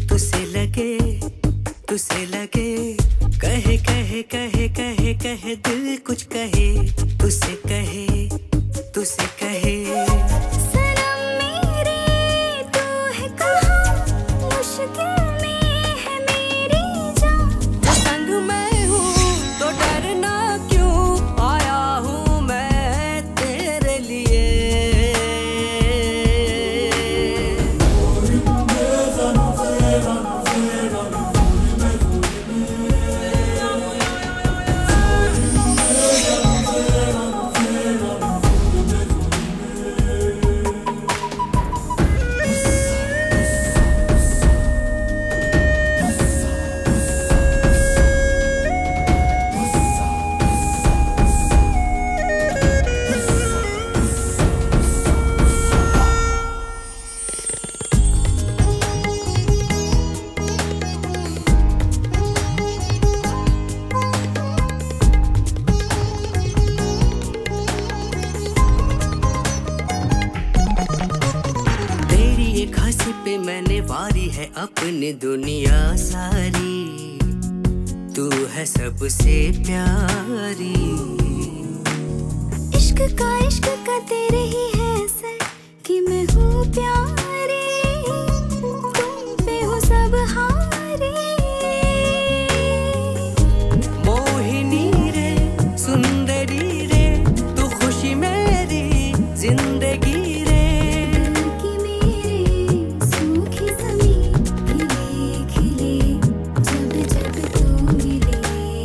तुसे लगे कहे कहे कहे कहे कहे दिल कुछ कहे तुसे कहे सनम मेरे तू है कहाँ मुश्किल में है मेरी है अपनी दुनिया सारी, तू है सबसे प्यारी। इश्क का तेरे ही है असर कि मैं हूँ प्यारी, तुम पे हो सब हारी। मोहिनी रे सुंदरी रे, तू खुशी मेरी जिंदगी रे। कि मेरे सूखी ज़मीं खिले खिले जब जब तू मिले।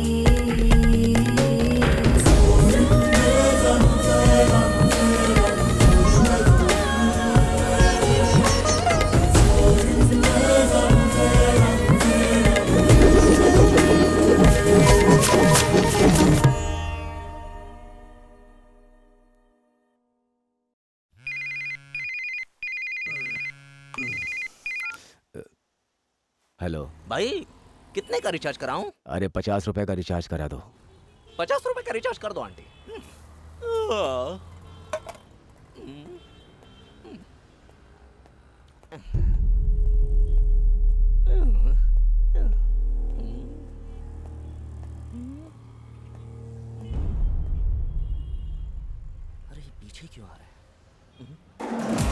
हेलो भाई, कितने का रिचार्ज कराऊं? अरे 50 रुपए का रिचार्ज करा दो। 50 रुपए का रिचार्ज कर दो आंटी। अरे ये पीछे क्यों आ रहा है?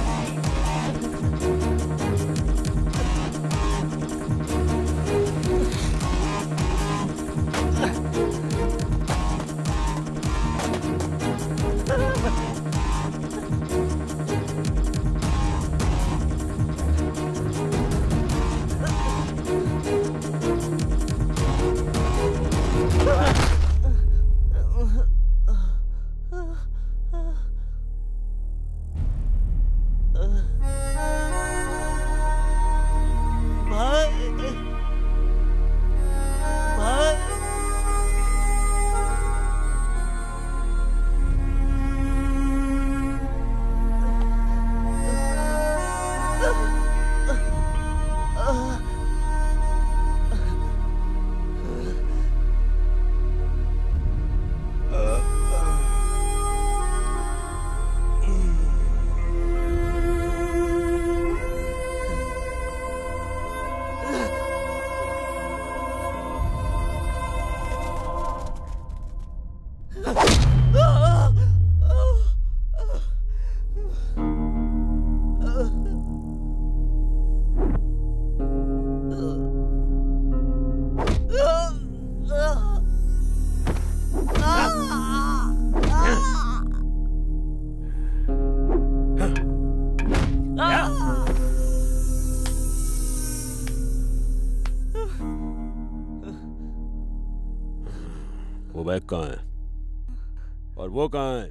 वो बैग कहाँ है और वो कहाँ है?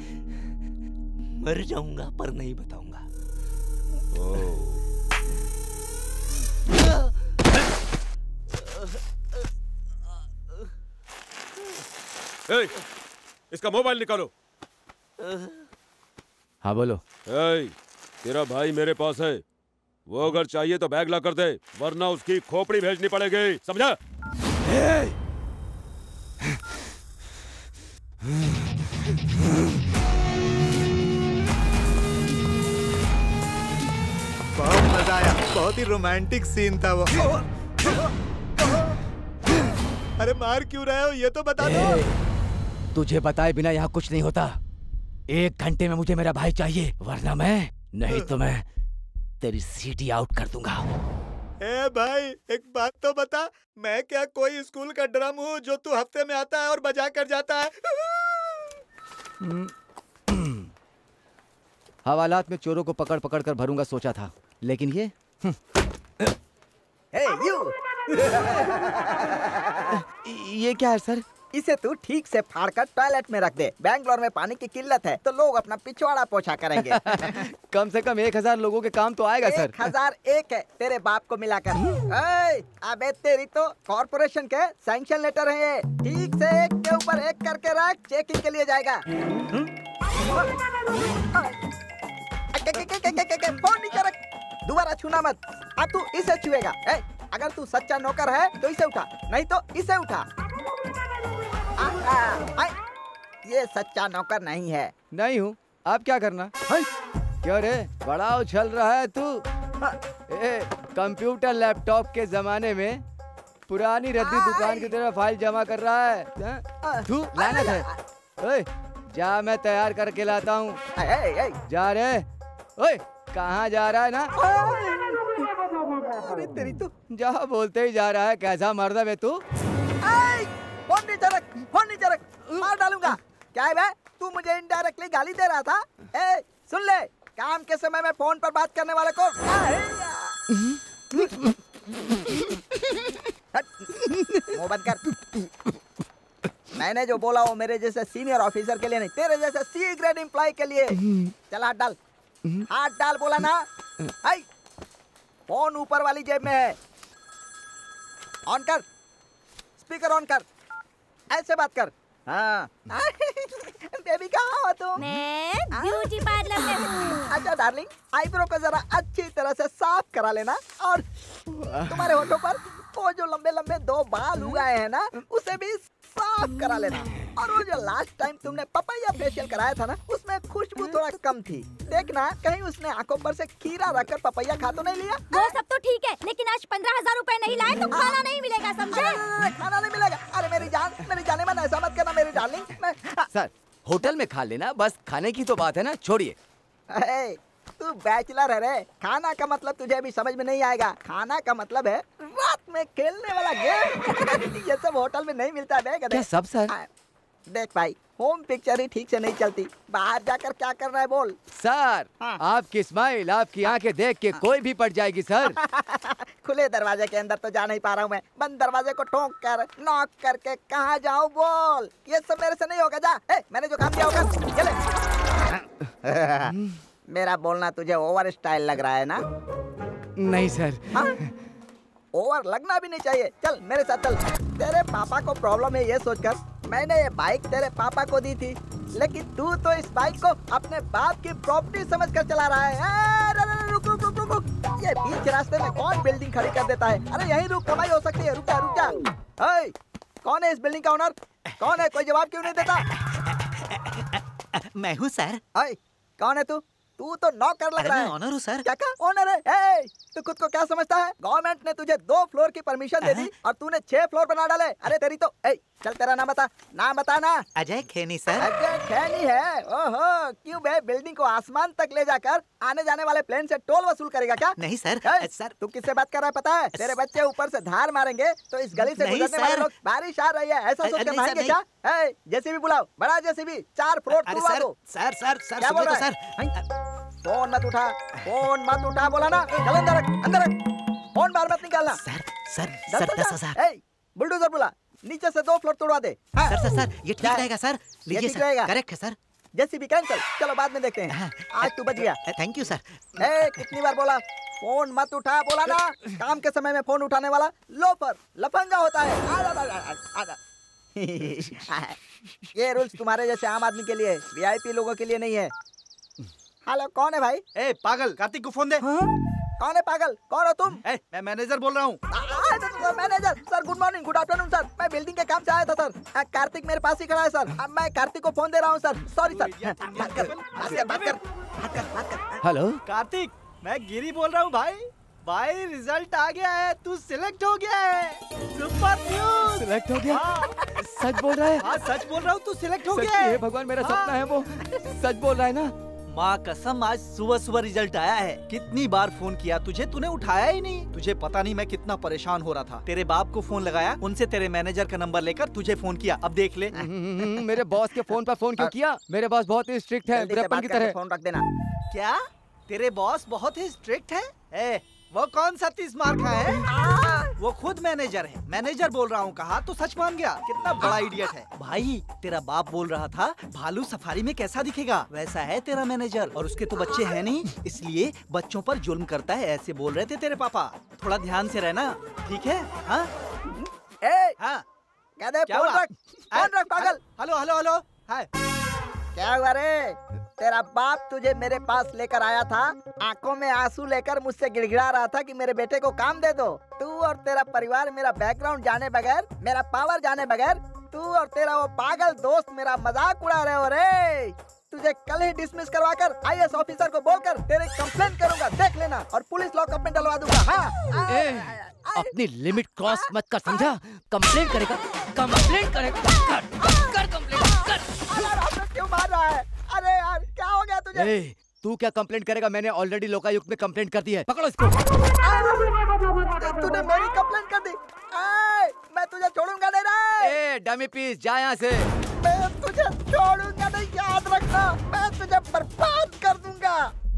मर जाऊंगा पर नहीं बताऊंगा। इसका मोबाइल निकालो। हाँ बोलो। तेरा भाई मेरे पास है, वो अगर चाहिए तो बैग ला कर दे, वरना उसकी खोपड़ी भेजनी पड़ेगी, समझा? बहुत मजा आया, बहुत ही रोमांटिक सीन था वो। अरे मार क्यों रहे हो ये तो बता दो। तुझे बताए बिना यहाँ कुछ नहीं होता। 1 घंटे में मुझे मेरा भाई चाहिए, वरना मैं नहीं तो मैं तेरी सीटी आउट कर दूंगा। ए भाई एक बात तो बता, मैं क्या कोई स्कूल का ड्रम हूँ जो तू हफ्ते में आता है और बजा कर जाता है? हवालात में चोरों को पकड़ पकड़ कर भरूंगा सोचा था, लेकिन ये ये क्या है सर? इसे तू ठीक से फाड़कर टॉयलेट में रख दे। बैंगलोर में पानी की किल्लत है तो लोग अपना पिछवाड़ा पोछा करेंगे। कम से कम 1000 लोगों के काम तो आएगा सर। 1001 है तेरे बाप को मिलाकर। अबे तेरी तो कॉर्पोरेशन के सैंक्शन लेटर है ये। ठीक से एक के ऊपर एक करके रख, चेकिंग के लिए जाएगा। फोन नीचे रख, दोबारा छूना मत। अब तू इसे छुएगा। अगर तू सच्चा नौकर है तो इसे उठा, नहीं तो इसे उठा। ये सच्चा नौकर नहीं है। नहीं हूँ, आप क्या करना? क्या रे, बड़ा उछल रहा है तू? कंप्यूटर लैपटॉप के जमाने में पुरानी रद्दी दुकान की तरह फाइल जमा कर रहा है। तू लानत है। ओए जा, मैं तैयार करके लाता हूँ। जा रे। ओए कहाँ जा रहा है ना? अरे तेरी तो जा बोलते ही जा रहा है। कैसा मर्द है तू? फोन नीचे रख, फोन नीचे रख, मार डालूंगा। क्या है बे? तू मुझे इनडायरेक्टली गाली दे रहा था? ए, सुन ले, काम के समय में फोन पर बात करने वाले को मुंह बंद कर। मैंने जो बोला वो मेरे जैसे सीनियर ऑफिसर के लिए नहीं, तेरे जैसे सी ग्रेड एम्प्लॉय के लिए। चल हाथ डाल, हाथ डाल बोला ना। हाय, फोन ऊपर वाली जेब में है। ऑन कर, स्पीकर ऑन कर, ऐसे बात कर। हाँ। बेबी कहाँ हो तुम? मैं ब्यूटी पार्लर में हूँ। अच्छा डार्लिंग, आईब्रो को जरा अच्छी तरह से साफ करा लेना और तुम्हारे होठों पर वो जो लंबे लंबे 2 बाल उगाए हैं ना, उसे भी साफ करा लेना। और वो जो लास्ट टाइम तुमने पपैया फेशियल कराया था ना, उसमें खुशबू थोड़ा कम थी। देखना कहीं उसने आंखों पर से खीरा रखकर पपैया खा तो नहीं लिया। वो सब तो ठीक है, लेकिन आज 15,000 रुपए नहीं लाए तो खाना नहीं मिलेगा, समझे? खाना नहीं मिलेगा? अरे मेरी जान, मेरी जाने मन, ऐसा मत करना मेरी डार्लिंग। सर होटल में खा लेना, बस खाने की तो बात है ना, छोड़िए। तू बैचलर है रे, खाना का मतलब तुझे अभी समझ में नहीं आएगा। खाना का मतलब है रात में खेलने वाला गेम। ये सब होटल में नहीं मिलता है। क्या सब सर? देख भाई, होम पिक्चर ही ठीक से नहीं चलती, बाहर जाकर क्या करना है बोल। सर आपकी स्माइल, आपकी आंखें देख के कोई भी पड़ जाएगी सर। खुले दरवाजे के अंदर तो जा नहीं पा रहा हूँ मैं, बंद दरवाजे को ठोक कर नॉक करके कहाँ जाऊँ बोल। ये सब मेरे से नहीं होगा, जा। मैंने जो काम किया होगा चले। मेरा बोलना तुझे ओवर स्टाइल लग रहा है ना? नहीं सर। ओवर लगना भी नहीं चाहिए। चल मेरे साथ चल। तेरे पापा को प्रॉब्लम है ये सोचकर मैंने ये बाइक तेरे पापा को दी थी, लेकिन तू तो इस बाइक को अपने बाप की प्रॉपर्टी समझकर चला रहा है। रुक रुक रुक रुक, ये बीच रास्ते में कौन बिल्डिंग खड़ी कर देता है? अरे यहीं रुक, कमाई हो सकती है। रुक जा, रुक जा। कौन है इस बिल्डिंग का ओनर? कौन है? कोई जवाब क्यों नहीं देता? मैं हूँ सर। कौन है तू? तू तो नौकर लग रहा है। ऑनर हूँ सर। क्या ऑनर है? तू खुद को क्या समझता है? गवर्नमेंट ने तुझे 2 फ्लोर की परमिशन दे दी और तूने 6 फ्लोर बना डाले। अरे तेरी तो चल तेरा नाम बता, नाम बता ना। अजय खेनी सर। अजय खेनी है? ओहो, क्यों बे, बिल्डिंग को आसमान तक ले जाकर आने जाने वाले प्लेन से टोल वसूल करेगा क्या? नहीं सर। सर तू किससे बात कर रहा है पता है? तेरे बच्चे ऊपर से धार मारेंगे तो इस गली से गुजरने वाले लोग, बारिश आ रही है ऐसा सोच कर नहाएंगे क्या? जेसीबी बुलाओ, बड़ा जेसीबी, 4 फ्लोर तुड़वा दो। सर सर सर क्या बोल रहा है? फोन मत उठा, फोन मत उठा बोला ना। चल अंदर रख, अंदर रख, फोन बाहर मत निकालना। Sir sir sir 10,000। बुलडोजर बुला, नीचे से 2 फ्लोर तोड़वा दे। सर सर सर ये ठीक रहेगा सर। लीजिए सर, करेक्ट है सर। जेसीबी कैंसिल, चलो बाद में देखते हैं। आज तू बच गया। Thank you sir. कितनी बार बोला फोन मत उठा बोला ना? काम के समय में फोन उठाने वाला लोफर, लफंगा होता है। ये रूल्स तुम्हारे जैसे आम आदमी के लिए, वीआईपी लोगों के लिए नहीं है। हेलो, कौन है भाई? पागल, कार्तिक को फोन दे। कौन है पागल? कौन हो तुम? मैं मैनेजर बोल रहा हूँ। Manager sir, good morning, good afternoon sir. मैं बिल्डिंग के काम से आया था सर। कार्तिक मेरे पास ही खड़ा है सर। अब मैं कार्तिक को फोन दे रहा हूँ सर। Sorry sir. बात कर। हेलो कार्तिक, मैं गिरी बोल रहा हूँ भाई रिजल्ट आ गया है, तू सिलेक्ट हो गया है। Super news. सिलेक्ट हो गया? सच बोल रहा है? हाँ सच बोल रहा हूँ, तू सिलेक्ट हो गया है। भगवान, मेरा सपना है वो सच बोल रहा है ना? माँ कसम, आज सुबह सुबह रिजल्ट आया है। कितनी बार फोन किया तुझे, तूने उठाया ही नहीं। तुझे पता नहीं मैं कितना परेशान हो रहा था। तेरे बाप को फोन लगाया, उनसे तेरे मैनेजर का नंबर लेकर तुझे फोन किया। अब देख ले। मेरे बॉस के फोन पर फोन क्यों किया? मेरे बॉस बहुत ही स्ट्रिक्ट है, बृहस्पति की तरह। फोन रख देना। क्या तेरे बॉस बहुत ही स्ट्रिक्ट है? वो कौन सा 30 मार्क का है? वो खुद मैनेजर है। मैनेजर बोल रहा हूँ कहा तो सच मान गया। कितना बड़ा इडियट है भाई। तेरा बाप बोल रहा था भालू सफारी में कैसा दिखेगा, वैसा है तेरा मैनेजर। और उसके तो बच्चे हैं नहीं, इसलिए बच्चों पर जुल्म करता है, ऐसे बोल रहे थे तेरे पापा। थोड़ा ध्यान से रहना, ठीक है? हाँ फोन रख पागल। Hello hello hello. क्या हुआ रे? तेरा बाप तुझे मेरे पास लेकर आया था, आंखों में आंसू लेकर मुझसे गिड़गिड़ा रहा था कि मेरे बेटे को काम दे दो। तू और तेरा परिवार मेरा बैकग्राउंड जाने बगैर, मेरा पावर जाने बगैर, तू और तेरा वो पागल दोस्त मेरा मजाक उड़ा रहे हो रे। तुझे कल ही डिसमिस करवाकर आईएएस ऑफिसर को बोलकर तेरे कंप्लेन करूंगा, देख लेना, और पुलिस लॉकअप में डलवा दूंगा। हाँ अपनी लिमिट क्रॉस मत कर, समझा? कंप्लेंट करेगा, कंप्लेंट करेगा, कर कंप्लेंट कर। अरे क्यों मार रहा है? अरे यार क्या हो गया तुझे? तू क्या कंप्लेंट करेगा? मैंने ऑलरेडी लोकायुक्त में कंप्लेंट कर दी है। पकड़ो इसको। तूने मेरी कंप्लेंट कर दी? मैं तुझे छोड़ूंगा नहीं रे। डमी पीस, जा यहाँ से। मैं तुझे छोड़ूंगा नहीं, याद रखना, मैं तुझे बर्बाद कर दूंगा।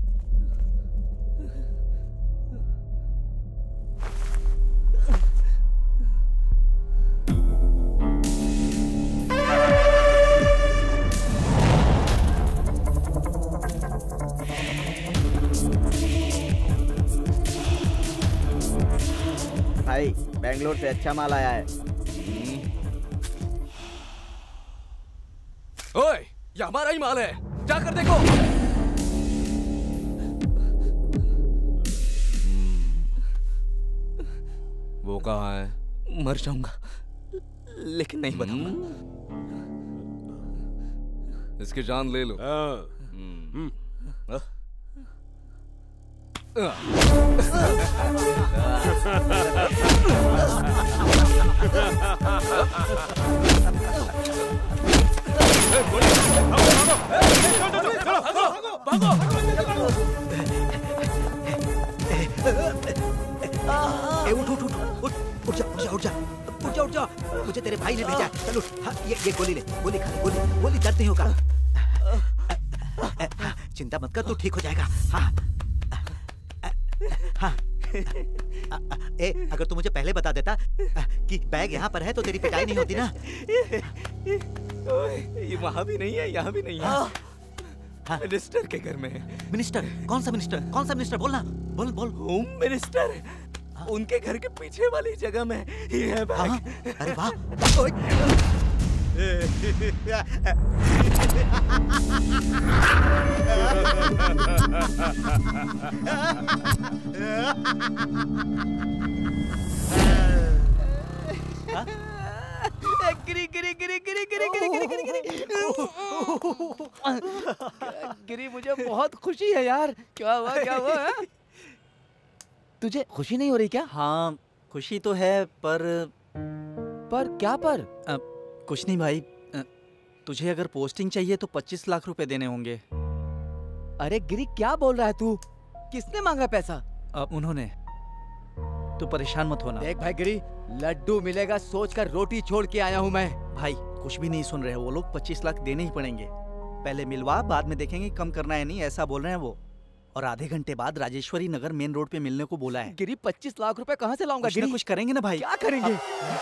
भाई बेंगलोर से अच्छा माल आया है। ओए, ये हमारा ही माल है, जाकर देखो। वो कहाँ है? मर जाऊंगा, लेकिन नहीं बताऊंगा। इसकी जान ले लो। उठ जा। मुझे तेरे भाई ने भेजा। चल उठ। हाँ, ये गोली ले, गोली खा ले, गोली दर्द नहीं होगा। चिंता मत कर, तू ठीक हो जाएगा। हाँ। हाँ। अगर तू मुझे पहले बता देता कि बैग यहाँ पर है तो तेरी पिटाई नहीं होती ना। ये वहाँ भी नहीं है, यहाँ भी नहीं है। मिनिस्टर के घर में है। मिनिस्टर? कौन सा मिनिस्टर? कौन सा मिनिस्टर? बोलना, बोल। Home minister. उनके घर के पीछे वाली जगह में ही है बैग। अरे वाह। गिरी, मुझे बहुत खुशी है यार। क्या हुआ? तुझे खुशी नहीं हो रही क्या? हाँ खुशी तो है, पर क्या पर? कुछ नहीं भाई, तुझे अगर पोस्टिंग चाहिए तो 25 लाख रुपए देने होंगे। अरे गिरी क्या बोल रहा है तू? किसने मांगा पैसा? उन्होंने। तू परेशान मत होना। देख भाई गिरी, लड्डू मिलेगा सोचकर रोटी छोड़ के आया हूँ मैं। भाई कुछ भी नहीं सुन रहे, वो लोग 25 लाख देने ही पड़ेंगे। पहले मिलवा, बाद में देखेंगे कम करना है नहीं, ऐसा बोल रहे हैं वो। और आधे घंटे बाद राजेश्वरी नगर मेन रोड पे मिलने को बोला है। गिरी 25 लाख रुपए कहाँ से लाऊंगा? गिरी कुछ करेंगे ना भाई। क्या करेंगे?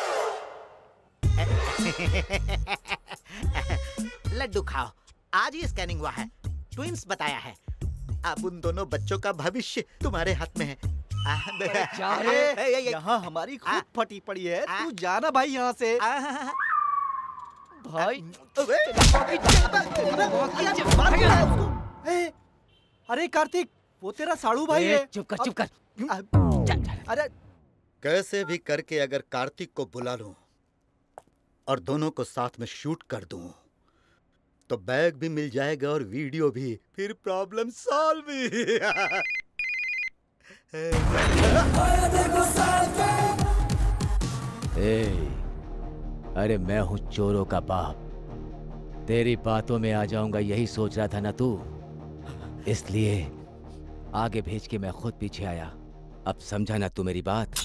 लड्डू खाओ, आज ही स्कैनिंग हुआ है, ट्विंस बताया है। अब उन दोनों बच्चों का भविष्य तुम्हारे हाथ में है। यहाँ हमारी खूब फटी पड़ी है, तू जाना भाई यहाँ से। भाई अरे कार्तिक, वो तेरा साड़ू भाई है। चुप कर। अरे कैसे भी करके अगर कार्तिक को बुला लूं और दोनों को साथ में शूट कर दूं तो बैग भी मिल जाएगा और वीडियो भी, फिर प्रॉब्लम सॉल्व भी। अरे मैं हूँ चोरों का बाप, तेरी बातों में आ जाऊंगा यही सोच रहा था ना तू? इसलिए आगे भेज के मैं खुद पीछे आया। अब समझा ना तू मेरी बात?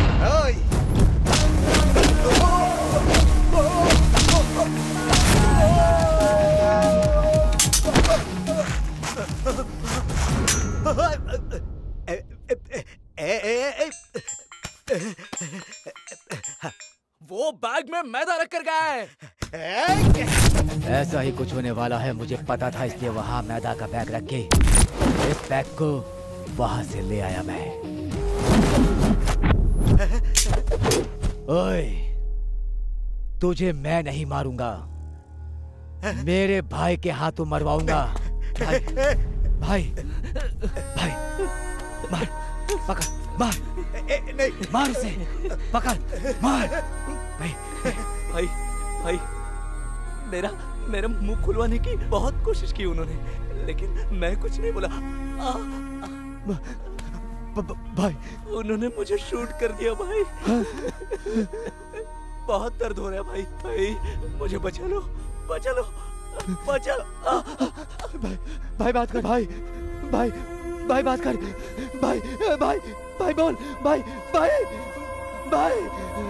वो बैग में मैदा रख कर गया है। ऐसा ही कुछ होने वाला है, मुझे पता था, इसलिए वहां मैदा का बैग रख के इस बैग को वहां से ले आया मैं। ओए, तुझे मैं नहीं मारूंगा, मेरे भाई के हाथों मरवाऊंगा। भाई मार, पकड़, मार, नहीं मार उसे, पकड़, मार। भाई मेरा मुंह खुलवाने की बहुत कोशिश की उन्होंने, लेकिन मैं कुछ नहीं बोला। भाई उन्होंने मुझे शूट कर दिया भाई। बहुत दर्द हो रहा है भाई। भाई मुझे बचा लो, बचा लो, बचा लो। भाई बात कर भाई, भाई भाई बात कर भाई, भाई भाई बोल भाई, भाई भाई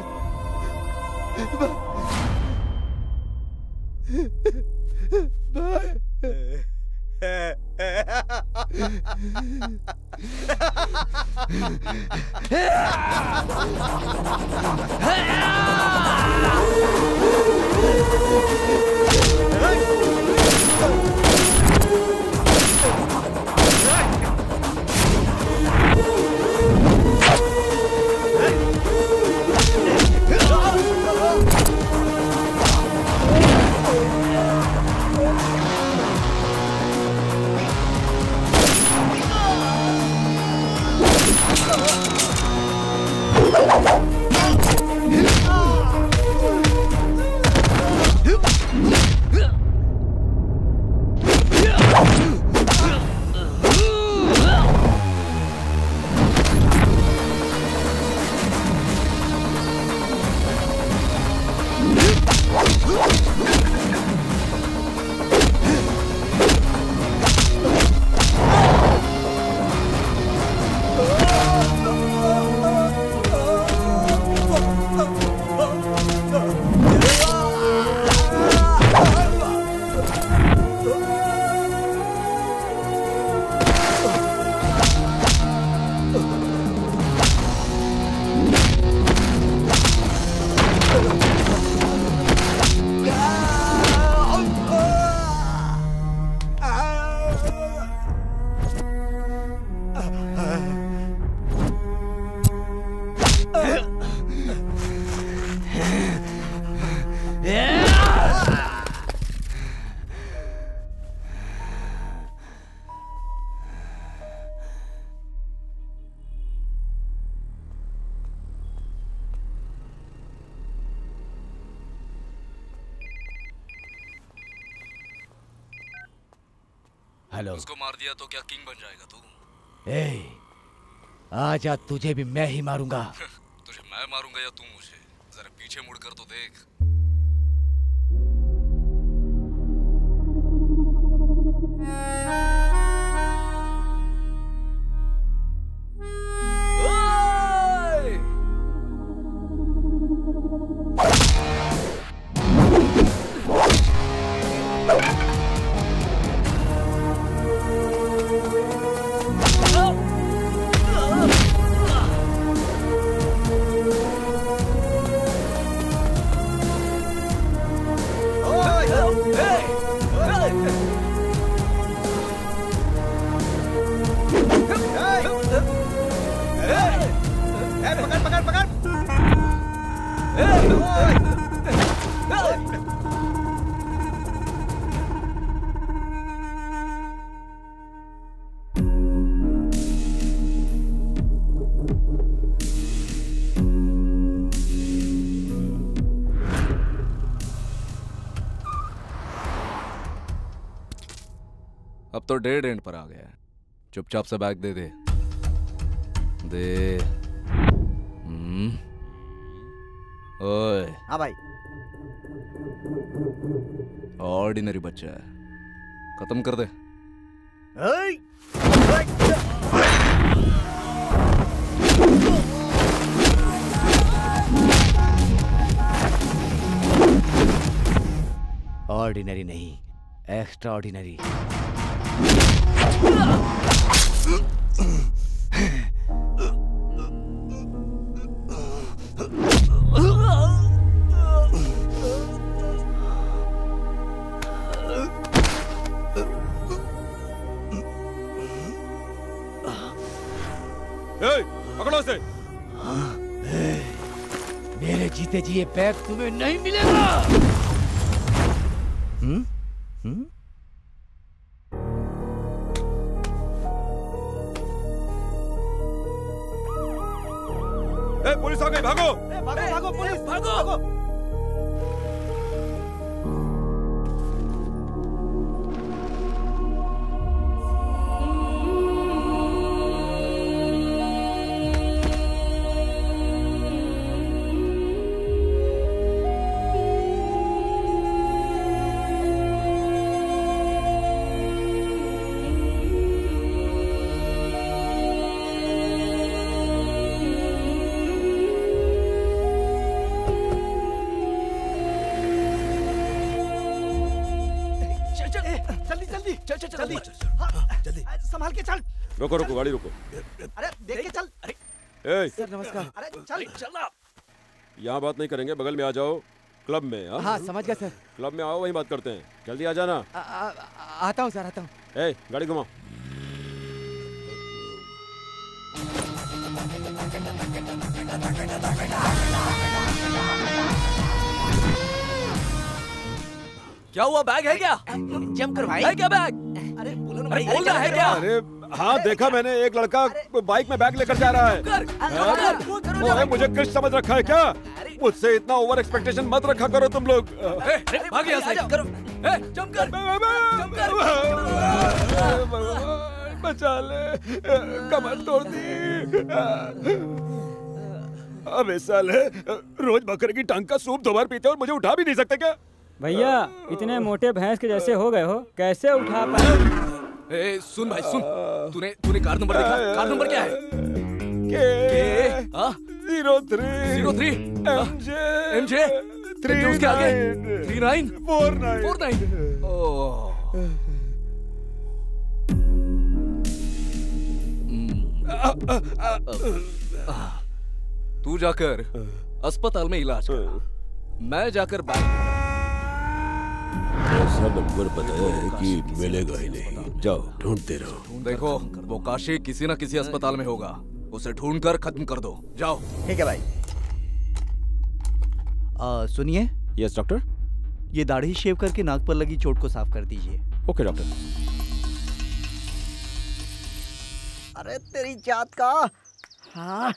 हेलो। उसको मार दिया तो क्या किंग बन जाएगा तू? ए, आजा तुझे भी मैं ही मारूंगा। तुझे मैं मारूंगा या तू मुझे? जरा पीछे मुड़कर तो देख। अब तो डेड एंड पर आ गया है। चुपचाप से बैग दे दे। दे। ओए। हाँ भाई। ऑर्डिनरी बच्चा है, खत्म कर दे। ऑर्डिनरी नहीं, एक्स्ट्रा ऑर्डिनरी। पकड़ो से। मेरे जीते जी ये बैग तुम्हें नहीं मिलेगा। पुलिस आ गई, भागो। भागो भागो पुलिस, भागो भागो। जल्दी जल्दी चल चल जल्दी जल्दी संभाल के चल। रुको रुको, गाड़ी रुको। अरे देख के चल। अरे सर नमस्कार। अरे चल चल ना। यहाँ बात नहीं करेंगे, बगल में आ जाओ क्लब में। हाँ समझ गया सर। क्लब में आओ, वहीं बात करते हैं। जल्दी आ जाना। आता हूँ सर, आता हूँ। गाड़ी घुमाओ। क्या हुआ, बैग है क्या? जमकर भाई है क्या बैग? अरे बोलो अरे बोलना है क्या? अरे हाँ, देखा मैंने, एक लड़का बाइक में बैग लेकर जा रहा है। अरे मुझे कृष्ण समझ रखा है क्या? मुझसे इतना ओवर एक्सपेक्टेशन मत रखा करो तुम लोग। भाग यहाँ से। करो। बचा ले, कमर तोड़ दी। अबे साले, रोज बकरे की टांग का सूप 2 बार पीते और मुझे उठा भी नहीं सकते क्या? भैया इतने मोटे भैंस के जैसे हो गए हो, कैसे उठा पाए? सुन भाई सुन, तूने कार नंबर देखा? कार नंबर क्या है? K03 MJ 3 उसके आगे 39 49। तू जाकर अस्पताल में इलाज कर, मैं जाकर बैंक। ऐसा नंबर बताया है कि मिलेगा ही नहीं। जाओ ढूंढते रहो। देखो वो काशी किसी न किसी अस्पताल में होगा, उसे ढूंढकर खत्म कर दो। जाओ। ठीक है भाई। सुनिए। Yes doctor. ये दाढ़ी शेव करके नाक पर लगी चोट को साफ कर दीजिए। Okay doctor. अरे तेरी जात का। हाँ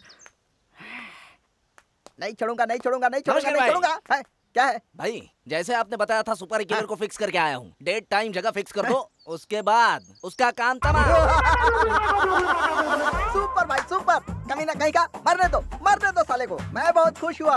नहीं छोड़ूंगा, नहीं छोड़ूंगा, नहीं छोड़ूंगा, नहीं छोड़ूंगा। क्या है भाई? जैसे आपने बताया था सुपारी किलर को फिक्स करके आया हूँ। डेट टाइम जगह फिक्स कर दो, उसके बाद उसका काम तमाम। सुपर भाई सुपर। कमीना कहीं का, मरने दो साले को। मैं बहुत खुश हुआ।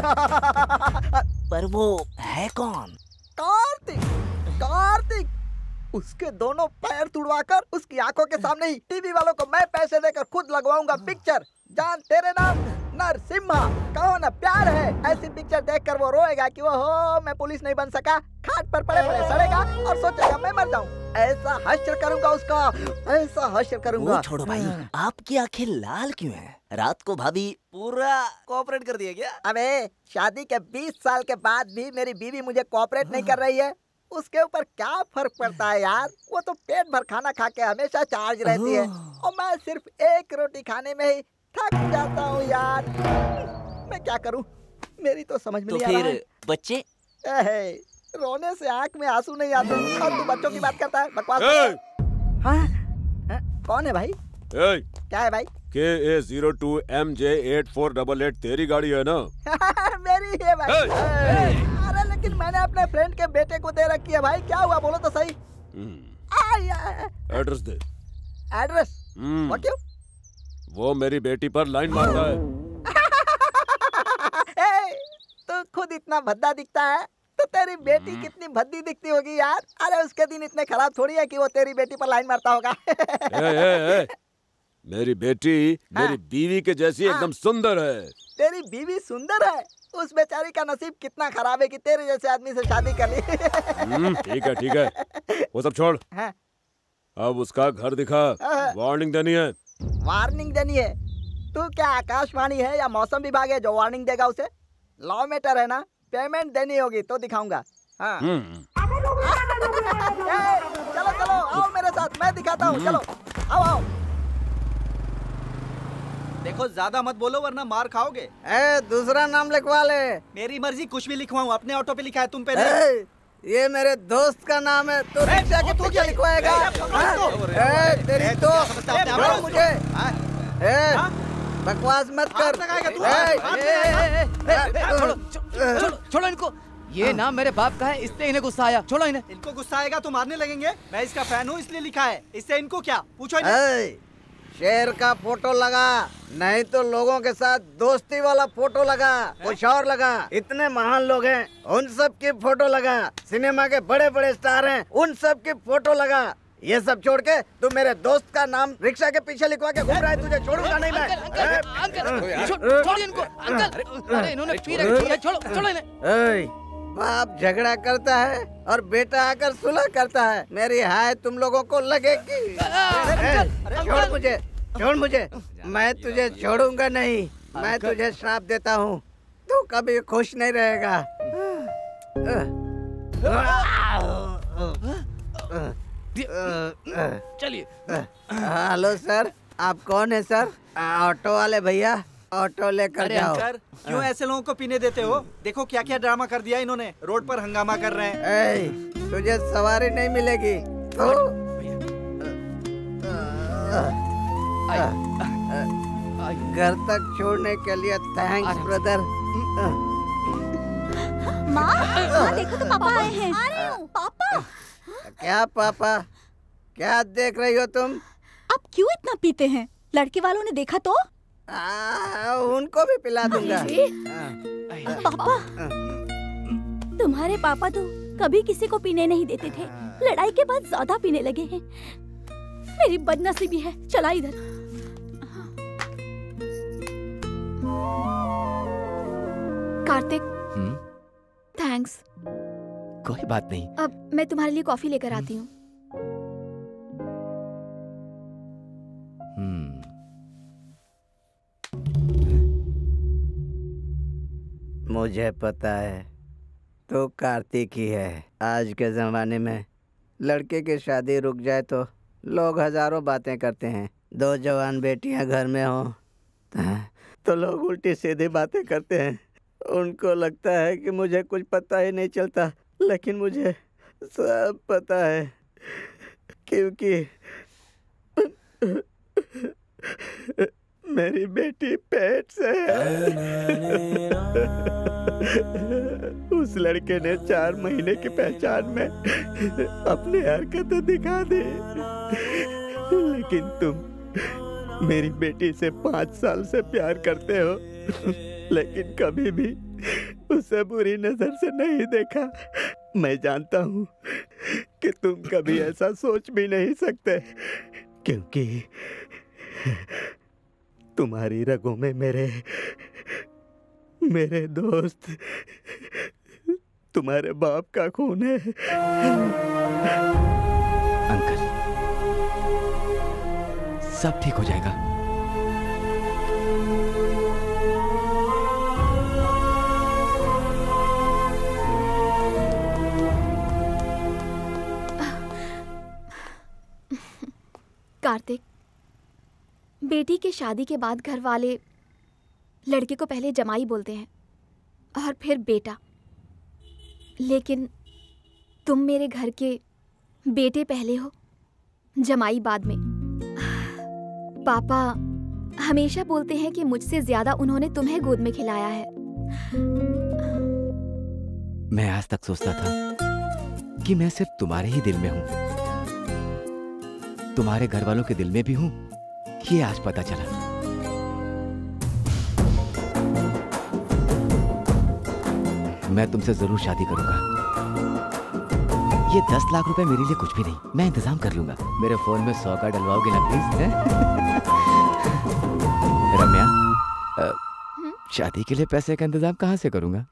पर वो है कौन? कार्तिक। उसके दोनों पैर तुड़वाकर उसकी आंखों के सामने ही टीवी वालों को मैं पैसे देकर खुद लगवाऊंगा पिक्चर। जान तेरे नाम नरसिम्हा। कहो ना प्यार है। ऐसी पिक्चर देखकर वो रोएगा कि वो हो मैं पुलिस नहीं बन सका, खाट पर पड़े पड़े सड़ेगा और सोचेगा मैं मर जाऊं। ऐसा हश्र करूंगा उसका, ऐसा हश्र करूंगा। वो छोड़ो भाई, आपकी आंखें लाल क्यों हैं? रात को भाभी पूरा कोऑपरेट कर दिया क्या? अबे शादी के 20 साल के बाद भी मेरी बीवी मुझे कोऑपरेट नहीं कर रही है। उसके ऊपर क्या फर्क पड़ता है यार? वो तो पेट भर खाना खा के हमेशा चार्ज रहती है और मैं सिर्फ 1 रोटी खाने में ही थक जाता हूँ यार। मैं क्या करूँ, मेरी तो समझ में नहीं आ रहा है। बच्चे रोने से आंख में आंसू नहीं आते और तू बच्चों की बात करता है, बकवास। हाँ? कौन है भाई? क्या है भाई? KA02MJ8488 तेरी गाड़ी है ना? मेरी है भाई। अरे लेकिन मैंने अपने फ्रेंड के बेटे को दे रखी है भाई। क्या हुआ बोलो तो सही। एड्रेस दे। एड्रेस? वो क्यों? वो मेरी बेटी पर लाइन मारता है। तू खुद इतना भद्दा दिखता है तो तेरी बेटी कितनी भद्दी दिखती होगी यार। अरे उसके दिन इतने खराब थोड़ी है कि वो तेरी बेटी पर लाइन मारता होगा। मेरी बेटी मेरी बीवी के जैसी एकदम सुंदर है। तेरी बीवी सुंदर है? उस बेचारी का नसीब कितना खराब है कि तेरे जैसे आदमी से शादी कर ली। ठीक है वो सब छोड़। अब उसका घर दिखा, वार्निंग देनी है। वार्निंग देनी है? तू क्या आकाशवाणी है या मौसम विभाग है जो वार्निंग देगा उसे? लॉ मैटर है ना, पेमेंट देनी होगी तो दिखाऊंगा। हाँ। चलो चलो आओ मेरे साथ, मैं दिखाता हूँ। चलो आओ। देखो ज्यादा मत बोलो वरना मार खाओगे। दूसरा नाम लिखवा ले। मेरी मर्जी, कुछ भी लिखवाऊं। अपने ऑटो पे लिखा है, तुम पे नहीं। ये मेरे दोस्त का नाम है, तो रिक्शा के पीछे लिखवाएगा? तेरी तो मुझे बकवास मत कर। छोड़ो इनको। ये नाम मेरे बाप का है, इसलिए इन्हें गुस्सा आया। छोड़ो इन्हें। इनको गुस्सा आएगा तो मारने लगेंगे। मैं इसका फैन हूँ इसलिए लिखा है। इससे इनको क्या पूछो। शेर का फोटो लगा, नहीं तो लोगों के साथ दोस्ती वाला फोटो लगा, कुछ और लगा। इतने महान लोग हैं, उन सब की फोटो लगा। सिनेमा के बड़े बड़े स्टार हैं, उन सब की फोटो लगा। ये सब छोड़ के तू मेरे दोस्त का नाम रिक्शा के पीछे लिखवा के घूम रहा है। तुझे छोड़ूंगा नहीं मैं। छोड़िए इनको। अंकल, अरे इन्होंने पी रखी है, छोड़ो इन्हें। बाप झगड़ा करता है और बेटा आकर सुलह करता है। मेरी हाय तुम लोगों को लगेगी। छोड़ मुझे, छोड़ मुझे। मैं तुझे छोड़ूंगा नहीं। मैं तुझे श्राप देता हूँ, तू कभी खुश नहीं रहेगा। चलिए। हेलो सर, आप कौन है सर? ऑटो वाले भैया, ऑटो लेकर जाओ। क्यों ऐसे लोगों को पीने देते हो? देखो क्या क्या ड्रामा कर दिया इन्होंने। रोड पर हंगामा कर रहे हैं। तुझे सवारी नहीं मिलेगी। घर तक छोड़ने के लिए थैंक्स ब्रदर। माँ देखो तो पापा आए हैं। पापा। क्या पापा? क्या देख रही हो तुम? आप क्यों इतना पीते हैं? लड़के वालों ने देखा तो? उनको भी पिला दूंगा। पापा, तुम्हारे पापा तो कभी किसी को पीने नहीं देते थे, लड़ाई के बाद ज्यादा पीने लगे हैं। मेरी बदनसीबी है। चला इधर। कार्तिक, थैंक्स। कोई बात नहीं। अब मैं तुम्हारे लिए कॉफी लेकर आती हूँ। मुझे पता है तो कार्तिक ही है। आज के ज़माने में लड़के की शादी रुक जाए तो लोग हजारों बातें करते हैं। दो जवान बेटियां घर में हो तो लोग उल्टी सीधी बातें करते हैं। उनको लगता है कि मुझे कुछ पता ही नहीं चलता, लेकिन मुझे सब पता है, क्योंकि मेरी बेटी पेट से है। उस लड़के ने 4 महीने की पहचान में अपनी हरकतें दिखा दी, लेकिन तुम मेरी बेटी से 5 साल से प्यार करते हो, लेकिन कभी भी उसे बुरी नजर से नहीं देखा। मैं जानता हूँ कि तुम कभी ऐसा सोच भी नहीं सकते, क्योंकि तुम्हारी रगों में मेरे दोस्त तुम्हारे बाप का खून है। अंकल, सब ठीक हो जाएगा। कार्तिक, बेटी के शादी के बाद घर वाले लड़के को पहले जमाई बोलते हैं और फिर बेटा, लेकिन तुम मेरे घर के बेटे पहले हो, जमाई बाद में। पापा हमेशा बोलते हैं कि मुझसे ज्यादा उन्होंने तुम्हें गोद में खिलाया है। मैं आज तक सोचता था कि मैं सिर्फ तुम्हारे ही दिल में हूं, तुम्हारे घर वालों के दिल में भी हूं। ये आज पता चला। मैं तुमसे जरूर शादी करूंगा। ये 10 लाख रुपए मेरे लिए कुछ भी नहीं, मैं इंतजाम कर लूंगा। मेरे फोन में 100 का डलवाओगे ना प्लीज? रम्या, शादी के लिए पैसे का इंतजाम कहाँ से करूंगा?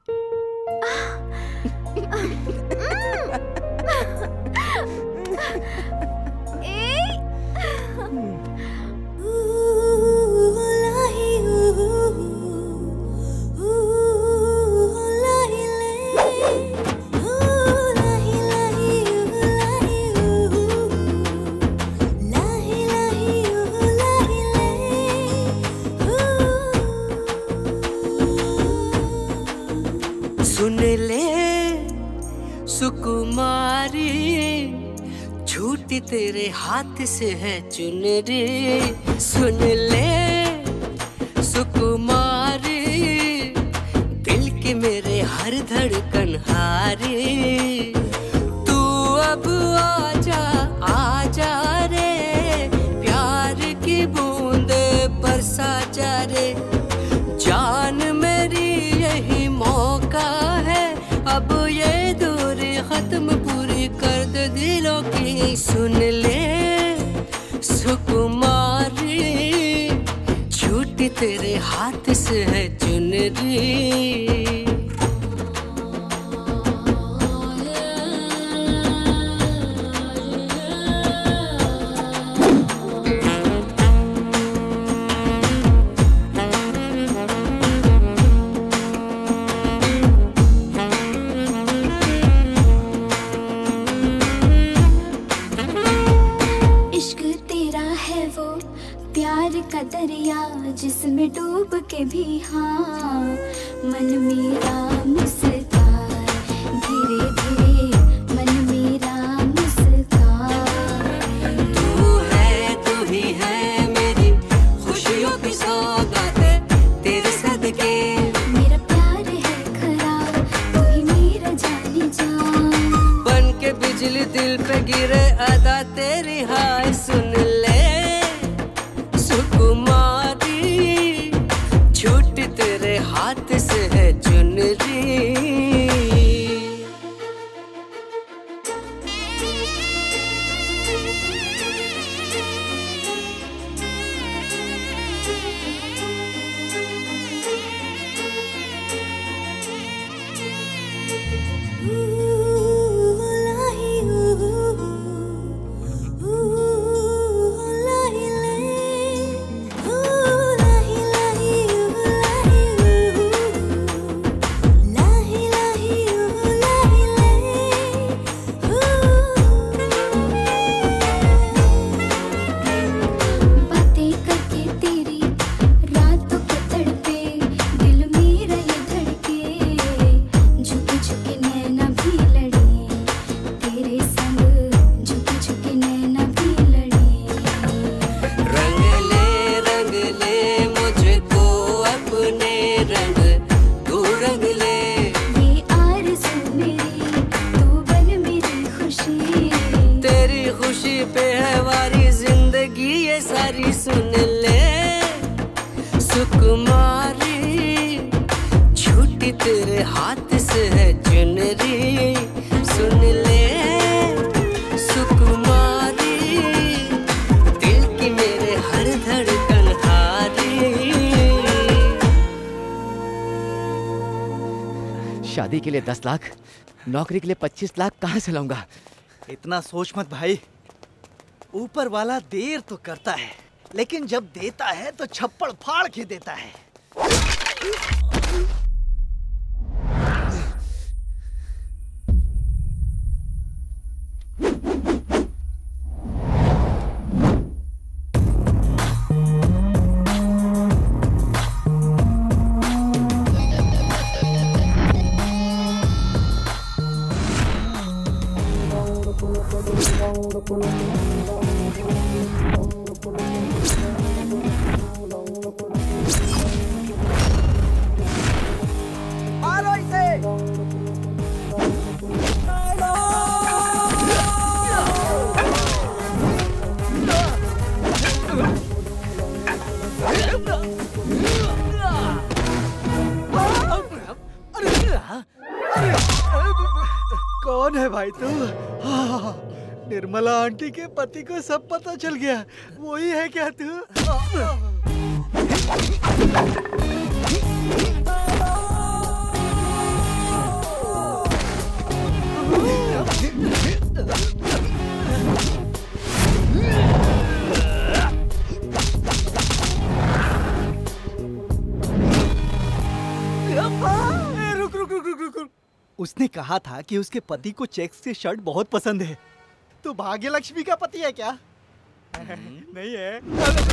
सुन ले सुकुमारी, झूठी तेरे हाथ से है चुनरी। सुन ले सुकुमारी, दिल के मेरे हर धड़कन हारी। तू अब आजा आजा रे, प्यार की बूंद बरसा जा रे। जान मेरी यही मौका है, अब ये दूरी खत्म पूरी कर दे दिलों की। सुन ले सुकुमारी, झूठी तेरे हाथ से है चुनरी। डूब के भी हाँ मन मेरा मुस्कान, धीरे धीरे मन मेरा मुस्कान। तू ही है मेरी खुशियों की सौगात, तेरे सदके मेरा प्यार है खरा, तू ही मेरा जाने जान। बन के बिजली दिल पे गिरे अदा तेरी, हाय सुन ले सुकुमारी, छूटी तेरे हाथ से है चुनरी। बातें करके तेरी रातों को तड़पे, दिल मेरा ये धड़के, झुके झुके नैना भी लड़े, तेरे संग झुके झुके नैना भी लड़े। रंग ले मुझको अपने रंग, तू रंग ले ये आरज़ू मेरी, तू बन मेरी खुशी। तेरी खुशी पे है वारी जिंदगी ये सारी, सुन ले सुकुमारी, छूटी तेरे हाथ से है चुनरी। सुन ले सुकुमारी, दिल की मेरे हर धड़कन हारी। शादी के लिए 10 लाख, नौकरी के लिए 25 लाख कहाँ से लाऊंगा? इतना सोच मत भाई, ऊपर वाला देर तो करता है, लेकिन जब देता है तो छप्पड़ फाड़ के देता है। मारो इसे। कौन है भाई तू? निर्मला आंटी के पति को सब पता चल गया, वही है क्या तू? रुक रुक रुक रुक रुक। उसने कहा था कि उसके पति को चेक्स की शर्ट बहुत पसंद है। तो भाग्य लक्ष्मी का पति है क्या? नहीं है।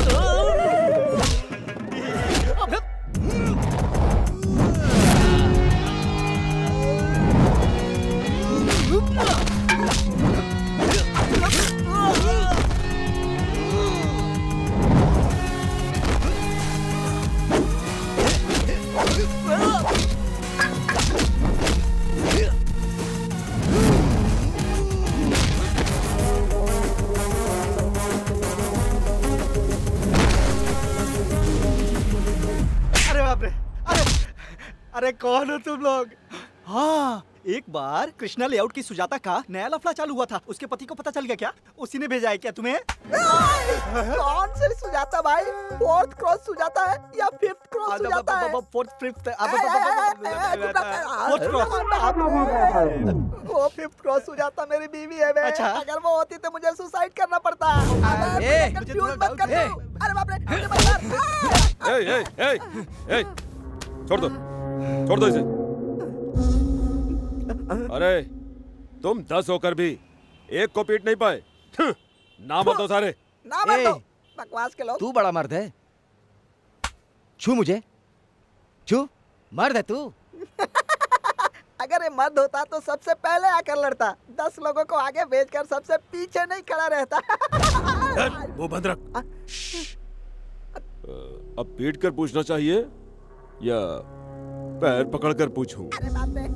अरे कौन हो तुम लोग? हाँ, एक बार कृष्णा लेआउट की सुजाता का नया लफड़ा चालू हुआ था, उसके पति को पता चल गया क्या? उसी ने भेजा है क्या तुम्हें? कौन से सुजाता भाई? 4th क्रॉस सुजाता है या 5th क्रॉस सुजाता है? 4th 5th वो 5th क्रॉस सुजाता मेरी बीवी है। अच्छा। अगर वो होती तो मुझे सुसाइड करना पड़ता। कंफ्यूज मत कर तू। अरे बाप रे, मुझे मत मार। छोड़ दो इसे। अरे तुम 10 होकर भी एक को पीट नहीं पाए। नाम बताओ सारे। ना मत दो, बकवास के लोग। तू बड़ा मर्द है। छू मुझे, छू, मर्द है तू। अगर ये मर्द होता तो सबसे पहले आकर लड़ता, 10 लोगों को आगे भेजकर सबसे पीछे नहीं खड़ा रहता। वो बंद रख। अब पीट कर पूछना चाहिए या पैर पकड़कर पूछूं? अरे बाप रे।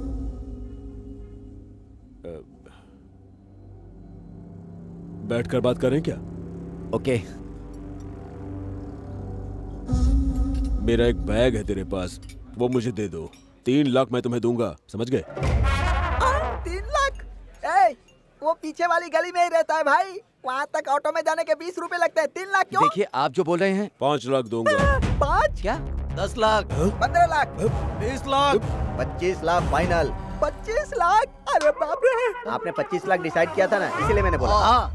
बैठकर बात करें क्या? ओके। मेरा एक बैग है तेरे पास, वो मुझे दे दो। 3 लाख मैं तुम्हें दूंगा, समझ गए? 3 लाख? ए, वो पीछे वाली गली में ही रहता है भाई, वहाँ तक ऑटो में जाने के 20 रुपए लगते हैं। 3 लाख क्यों? देखिए आप जो बोल रहे हैं। 5 लाख दूंगा। 5? क्या? 10 लाख, 15 लाख, 20 लाख, 25 लाख फाइनल। 25 लाख? अरे बाप रे। आपने 25 लाख डिसाइड किया था ना, इसीलिए मैंने बोला। हाँ।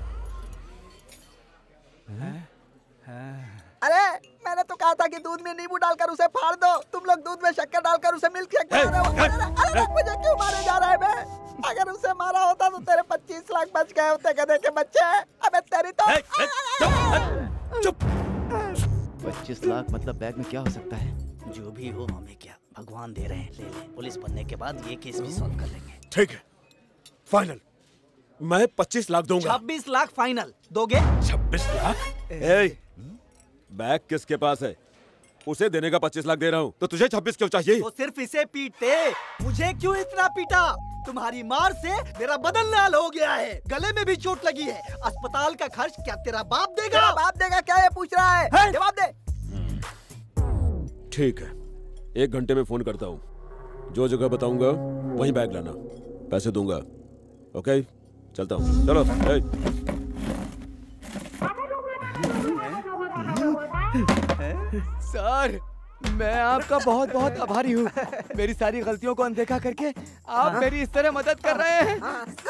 अरे मैंने तो कहा था कि दूध में नींबू डालकर उसे फाड़ दो, तुम लोग दूध में शक्कर डालकर उसे मिल्क शेक बना रहे हो। अरे मुझे क्यों मारे जा रहा है बे? अगर उसे मारा होता तो तेरे 25 लाख बच गए होते गधे के बच्चे। अबे तेरी तो चुप। 25 लाख मतलब बैग में क्या हो सकता है? जो भी हो हमें क्या, भगवान दे रहे हैं, ले ले। पुलिस बनने के बाद ये केस भी सॉल्व कर लेंगे। ठीक है, फाइनल। मैं 25 लाख दूंगा। 26 लाख फाइनल दोगे? 26 लाख? बैग किसके पास है? उसे देने का 25 लाख दे रहा हूँ, तो तुझे 26 क्यों चाहिए? तो सिर्फ इसे पीटते, मुझे क्यों इतना पीटा? तुम्हारी मार से मेरा बदन लाल हो गया है, गले में भी चोट लगी है। अस्पताल का खर्च क्या तेरा बाप देगा? तेरा बाप देगा क्या? ये पूछ रहा है, जवाब दे। ठीक है, 1 घंटे में फोन करता हूँ। जो जगह बताऊंगा वहीं बैग लाना, पैसे दूंगा। ओके, चलता हूँ। चलो। सर, मैं आपका बहुत बहुत आभारी हूँ। मेरी सारी गलतियों को अनदेखा करके आप मेरी इस तरह मदद कर रहे हैं।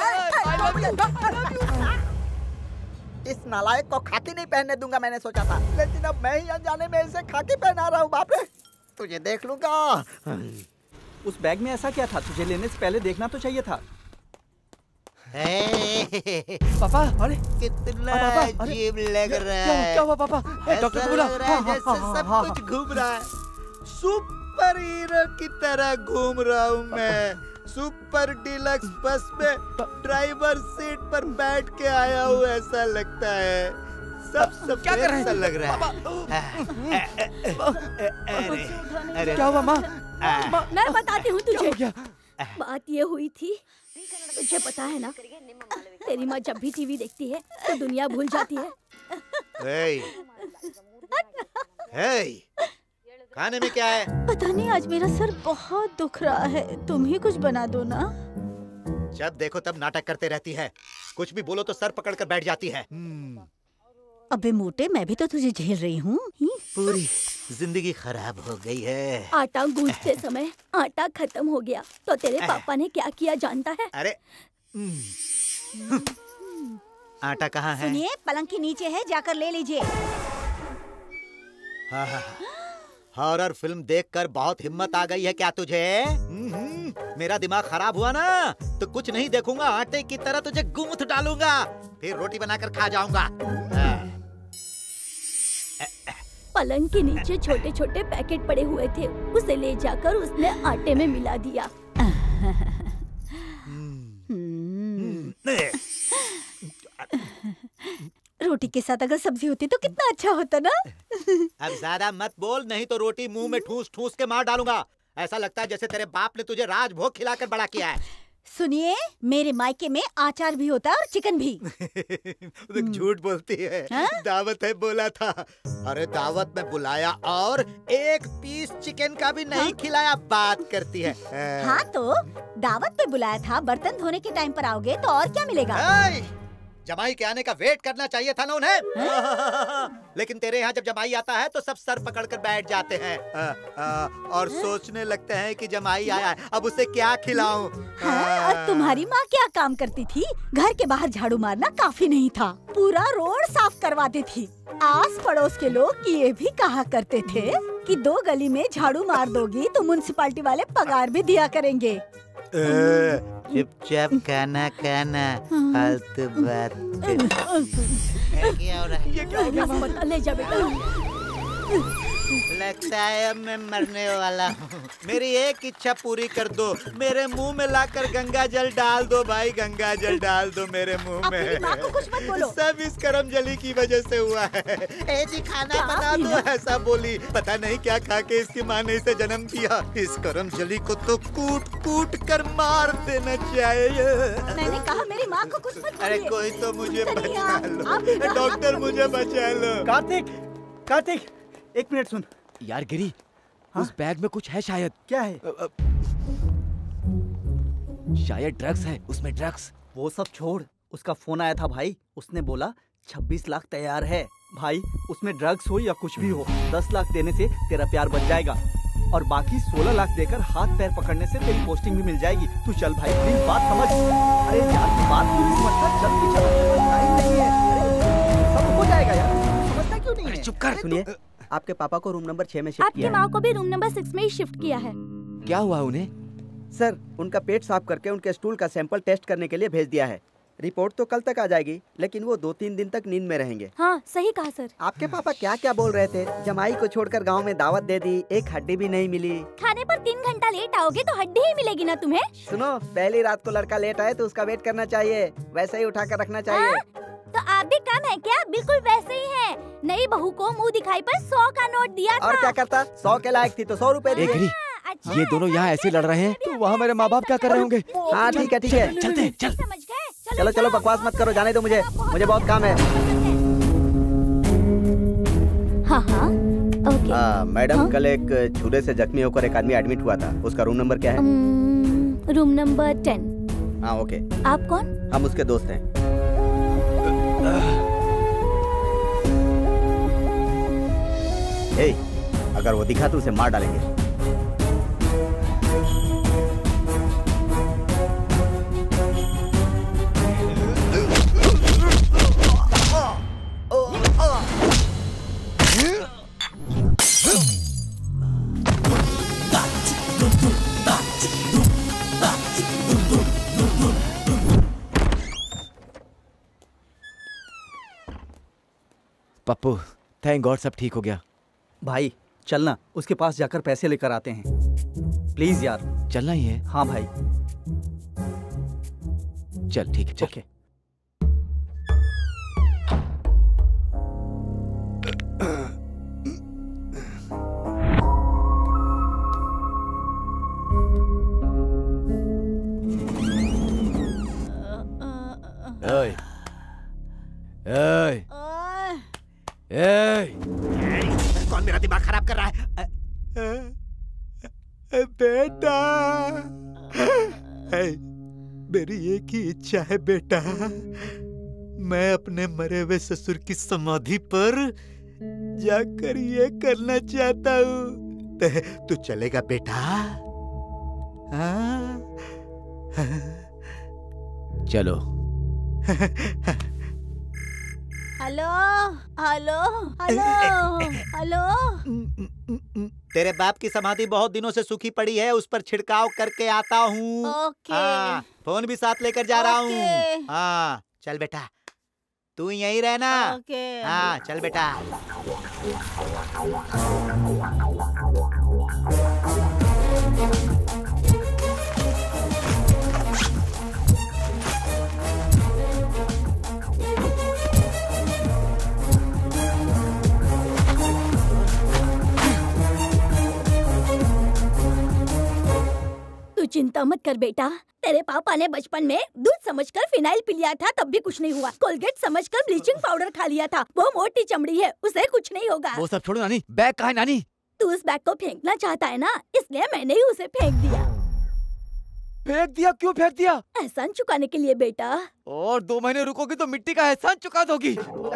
इस नालायक को खाकी नहीं पहनने दूंगा मैंने सोचा था, लेकिन अब मैं ही अनजाने में इसे खाकी पहना रहा हूँ। बाप रे, तुझे देख लूंगा। उस बैग में ऐसा क्या था? तुझे लेने से पहले देखना तो चाहिए था। पापा, अरे कितना अजीब लग रहा है। क्या हुआ पापा? डॉक्टर को बुला। जैसे सब कुछ घूम रहा है। सुपर हीरो की तरह घूम रहा हूँ मैं। सुपर डिलक्स बस में ड्राइवर सीट पर बैठ के आया हूँ, ऐसा लगता है। सब क्या कर रहे हैं? लग रहा है। क्या हुआ माँ? मैं बताती हूँ तुझे। बात ये हुई थी, तुझे पता है ना, तेरी माँ जब भी टीवी देखती है तो दुनिया भूल जाती है। खाने में क्या है? पता नहीं, आज मेरा सर बहुत दुख रहा है, तुम ही कुछ बना दो ना। जब देखो तब नाटक करते रहती है, कुछ भी बोलो तो सर पकड़ कर बैठ जाती है। अबे मोटे, मैं भी तो तुझे झेल रही हूँ। पूरी जिंदगी खराब हो गई है। आटा गूंथते समय आटा खत्म हो गया तो तेरे पापा ने क्या किया जानता है? अरे आटा कहाँ है? सुनिए, पलंग के नीचे है, जाकर ले लीजिए। हॉरर फिल्म देखकर बहुत हिम्मत आ गई है क्या तुझे? मेरा दिमाग खराब हुआ ना तो कुछ नहीं देखूंगा, आटे की तरह तुझे गूंथ डालूंगा, फिर रोटी बनाकर खा जाऊंगा। पलंग के नीचे छोटे छोटे पैकेट पड़े हुए थे, उसे ले जाकर उसने आटे में मिला दिया। रोटी के साथ अगर सब्जी होती तो कितना अच्छा होता ना। अब ज्यादा मत बोल, नहीं तो रोटी मुंह में ठूस ठूस के मार डालूंगा। ऐसा लगता है जैसे तेरे बाप ने तुझे राजभोग खिलाकर बड़ा किया है। सुनिए, मेरे मायके में आचार भी होता है और चिकन भी। झूठ बोलती है। दावत है बोला था। अरे दावत में बुलाया और 1 पीस चिकन का भी नहीं खिलाया, बात करती है। हाँ तो दावत पे बुलाया था, बर्तन धोने के टाइम पर आओगे तो और क्या मिलेगा? जमाई के आने का वेट करना चाहिए था ना उन्हें। लेकिन तेरे यहाँ जब जमाई आता है तो सब सर पकड़कर बैठ जाते हैं और सोचने लगते हैं कि जमाई आया है, अब उसे क्या खिलाऊं। और तुम्हारी माँ क्या काम करती थी? घर के बाहर झाड़ू मारना काफी नहीं था, पूरा रोड साफ करवाती थी। आस पड़ोस के लोग ये भी कहा करते थे कि 2 गली में झाड़ू मार दोगी तो म्युनिसिपालिटी वाले पगार भी दिया करेंगे। चुपचाप खाना खाना, फालतू बात। क्या हो रहा है? ये क्या हो गया? ले जा बेटा। लगता है अब मैं मरने वाला हूँ। मेरी एक इच्छा पूरी कर दो, मेरे मुंह में लाकर गंगा जल डाल दो भाई, गंगा जल डाल दो मेरे मुंह में। माँ को कुछ मत बोलो। सब इस करमजली की वजह से हुआ है। ए जी खाना बना दो, ऐसा बोली। पता नहीं क्या खा के इसकी माँ ने इसे जन्म दिया। इस करमजली को तो कूट कूट कर मार देना चाहिए। मैंने कहा मेरी माँ को कुछ मत बोलिए। अरे कोई तो मुझे बचा लो, डॉक्टर मुझे बचा लो। कार्तिक एक मिनट सुन। यार गिरी, उस बैग में कुछ है शायद। क्या है? शायद ड्रग्स है, उसमें ड्रग्स। वो सब छोड़, उसका फोन आया था भाई, उसने बोला 26 लाख तैयार है। भाई उसमें ड्रग्स हो या कुछ भी हो, 10 लाख देने से तेरा प्यार बच जाएगा और बाकी 16 लाख देकर हाथ पैर पकड़ने से तेरी पोस्टिंग भी मिल जाएगी। तू चल भाई, प्लीज बात समझ। अरे यार बात क्यों नहीं समझता? जल्दी चलो, टाइम नहीं है। सब हो जाएगा यार, समझता क्यों नहीं है? चुप कर। सुनिए, आपके पापा को रूम नंबर 6 में शिफ्ट आपकी किया है। माँ को भी रूम नंबर 6 में ही शिफ्ट किया है। क्या हुआ उन्हें? सर, उनका पेट साफ करके उनके स्टूल का सैंपल टेस्ट करने के लिए भेज दिया है। रिपोर्ट तो कल तक आ जाएगी, लेकिन वो 2-3 दिन तक नींद में रहेंगे। हाँ सही कहा सर। आपके पापा क्या क्या बोल रहे थे? जमाई को छोड़कर गांव में दावत दे दी, एक हड्डी भी नहीं मिली। खाने पर 3 घंटा लेट आओगे तो हड्डी ही मिलेगी ना तुम्हें। सुनो, पहली रात को लड़का लेट आए तो उसका वेट करना चाहिए, वैसे ही उठा कर रखना चाहिए। तो आप भी कम है क्या? बिल्कुल वैसे ही है। नई बहू को मुंह दिखाई पर 100 का नोट दिया था। और क्या करता? 100 के लायक थी तो 100 रुपए दिए। ये दोनों यहाँ ऐसे लड़ रहे हैं तो वहाँ मेरे माँ बाप क्या कर रहे होंगे? हाँ ठीक है ठीक है, चलते चल। चलो चलो, बकवास मत करो, जाने दो मुझे बहुत काम है। हाँ हाँ ओके। मैडम, कल एक छुरे से जख्मी होकर एक आदमी एडमिट हुआ था, उसका रूम नंबर क्या है? Room number 10। हाँ ओके। आप कौन? हम उसके दोस्त हैं। ए, अगर वो दिखा तो उसे मार डालेंगे। पप्पू, थैंक गॉड सब ठीक हो गया। भाई चलना, उसके पास जाकर पैसे लेकर आते हैं। प्लीज यार। चलना ही है? हाँ भाई। चल ठीक है, चल। ओके। ओए ओए कौन मेरा दिमाग खराब कर रहा है? बेटा, मेरी एक ही इच्छा है बेटा, मैं अपने मरे हुए ससुर की समाधि पर जाकर ये करना चाहता हूँ। तू चलेगा बेटा? चलो। Hello hello hello hello. तेरे बाप की समाधि बहुत दिनों से सूखी पड़ी है, उस पर छिड़काव करके आता हूँ। ओके। फोन भी साथ लेकर जा रहा हूँ। हाँ चल बेटा, तू यहीं रहना। ओके। हाँ चल बेटा। तू चिंता मत कर बेटा, तेरे पापा ने बचपन में दूध समझकर फिनाइल पी लिया था, तब भी कुछ नहीं हुआ। कोलगेट समझकर ब्लीचिंग पाउडर खा लिया था, वो मोटी चमड़ी है, उसे कुछ नहीं होगा। वो सब छोड़ो नानी, बैग कहाँ है नानी? तू उस बैग को फेंकना चाहता है ना, इसलिए मैंने ही उसे फेंक दिया। फेंक दिया? क्यों फेंक दिया? एहसान चुकाने के लिए बेटा। और 2 महीने रुकोगी तो मिट्टी का एहसान चुका दोगी।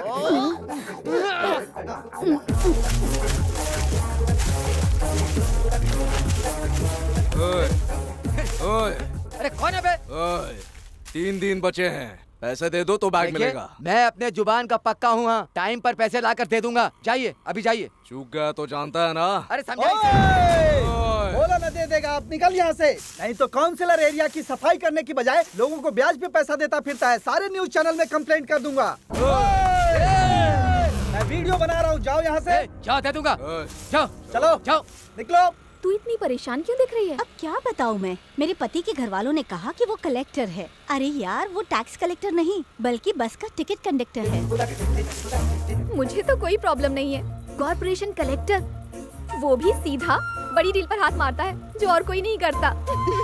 ओए, अरे कौन है बे? ओए, 3 दिन बचे हैं, पैसे दे दो तो बैग मिलेगा। मैं अपने जुबान का पक्का हूँ, हाँ। टाइम पर पैसे लाकर दे दूंगा। जाइए, अभी जाइए। चूक गया तो जानता है ना। अरे समझाइए। बोला न दे देगा, आप निकल यहाँ से, नहीं तो काउंसिलर एरिया की सफाई करने की बजाय लोगों को ब्याज पे पैसा देता फिरता है। सारे न्यूज चैनल में कंप्लेंट कर दूंगा। मैं वीडियो बना रहा हूँ, जाओ यहाँ से। जाओ, दे दूंगा। जाओ, चलो, जाओ, निकलो। तू इतनी परेशान क्यों दिख रही है? अब क्या बताऊँ मैं, मेरे पति के घर वालों ने कहा कि वो कलेक्टर है। अरे यार, वो टैक्स कलेक्टर नहीं बल्कि बस का टिकट कंडक्टर है। मुझे तो कोई प्रॉब्लम नहीं है। कॉर्पोरेशन कलेक्टर, वो भी सीधा बड़ी डील पर हाथ मारता है जो और कोई नहीं करता।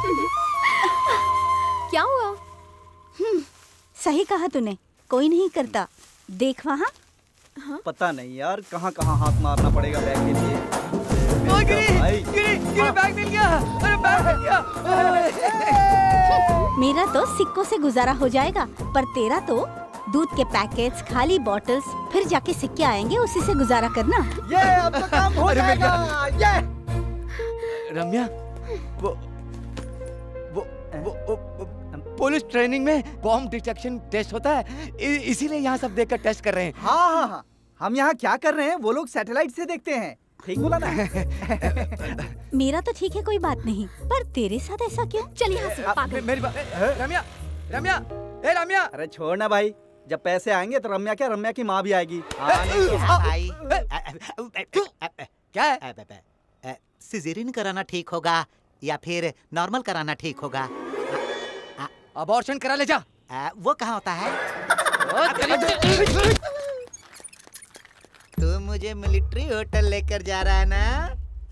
क्या हुआ? सही कहा तूने, कोई नहीं करता। देख वहाँ। पता नहीं यार कहाँ कहाँ हाथ मारना पड़ेगा बैग के लिए। गिरी, बैग मिल गया। अरे बैग मिल गया। मेरा तो सिक्कों से गुजारा हो जाएगा, पर तेरा तो दूध के पैकेट्स, खाली बॉटल्स, फिर जाके सिक्के आएंगे, उसी से गुजारा करना। ये अब तो काम हो जाएगा। ये रम्या, वो पुलिस ट्रेनिंग में बॉम्ब डिटेक्शन टेस्ट होता है, इसीलिए यहाँ सब देखकर टेस्ट कर रहे हैं। हाँ, हम यहाँ क्या कर रहे हैं वो लोग सैटेलाइट से देखते हैं। ठीक बोला ना? मेरा तो ठीक है, कोई बात नहीं, पर तेरे साथ ऐसा क्यों? चल यहाँ से पागल। मेरी बात, रम्या, रम्या। अरे छोड़ ना भाई, जब पैसे आएंगे तो रम्या क्या, रम्या की माँ भी आएगी। भाई क्या है? सिजेरियन कराना ठीक होगा या फिर नॉर्मल कराना ठीक होगा? अबॉर्शन करा ले जा। वो कहाँ होता है? तू मुझे मिलिट्री होटल लेकर जा रहा है ना?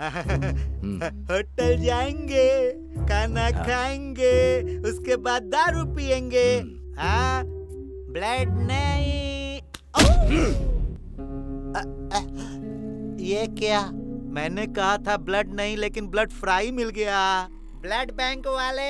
होटल जाएंगे, खाना खाएंगे, उसके बाद दारू पिएंगे। हाँ, ब्लड नहीं। ये क्या? मैंने कहा था ब्लड नहीं, लेकिन ब्लड फ्राई मिल गया। ब्लड बैंक वाले।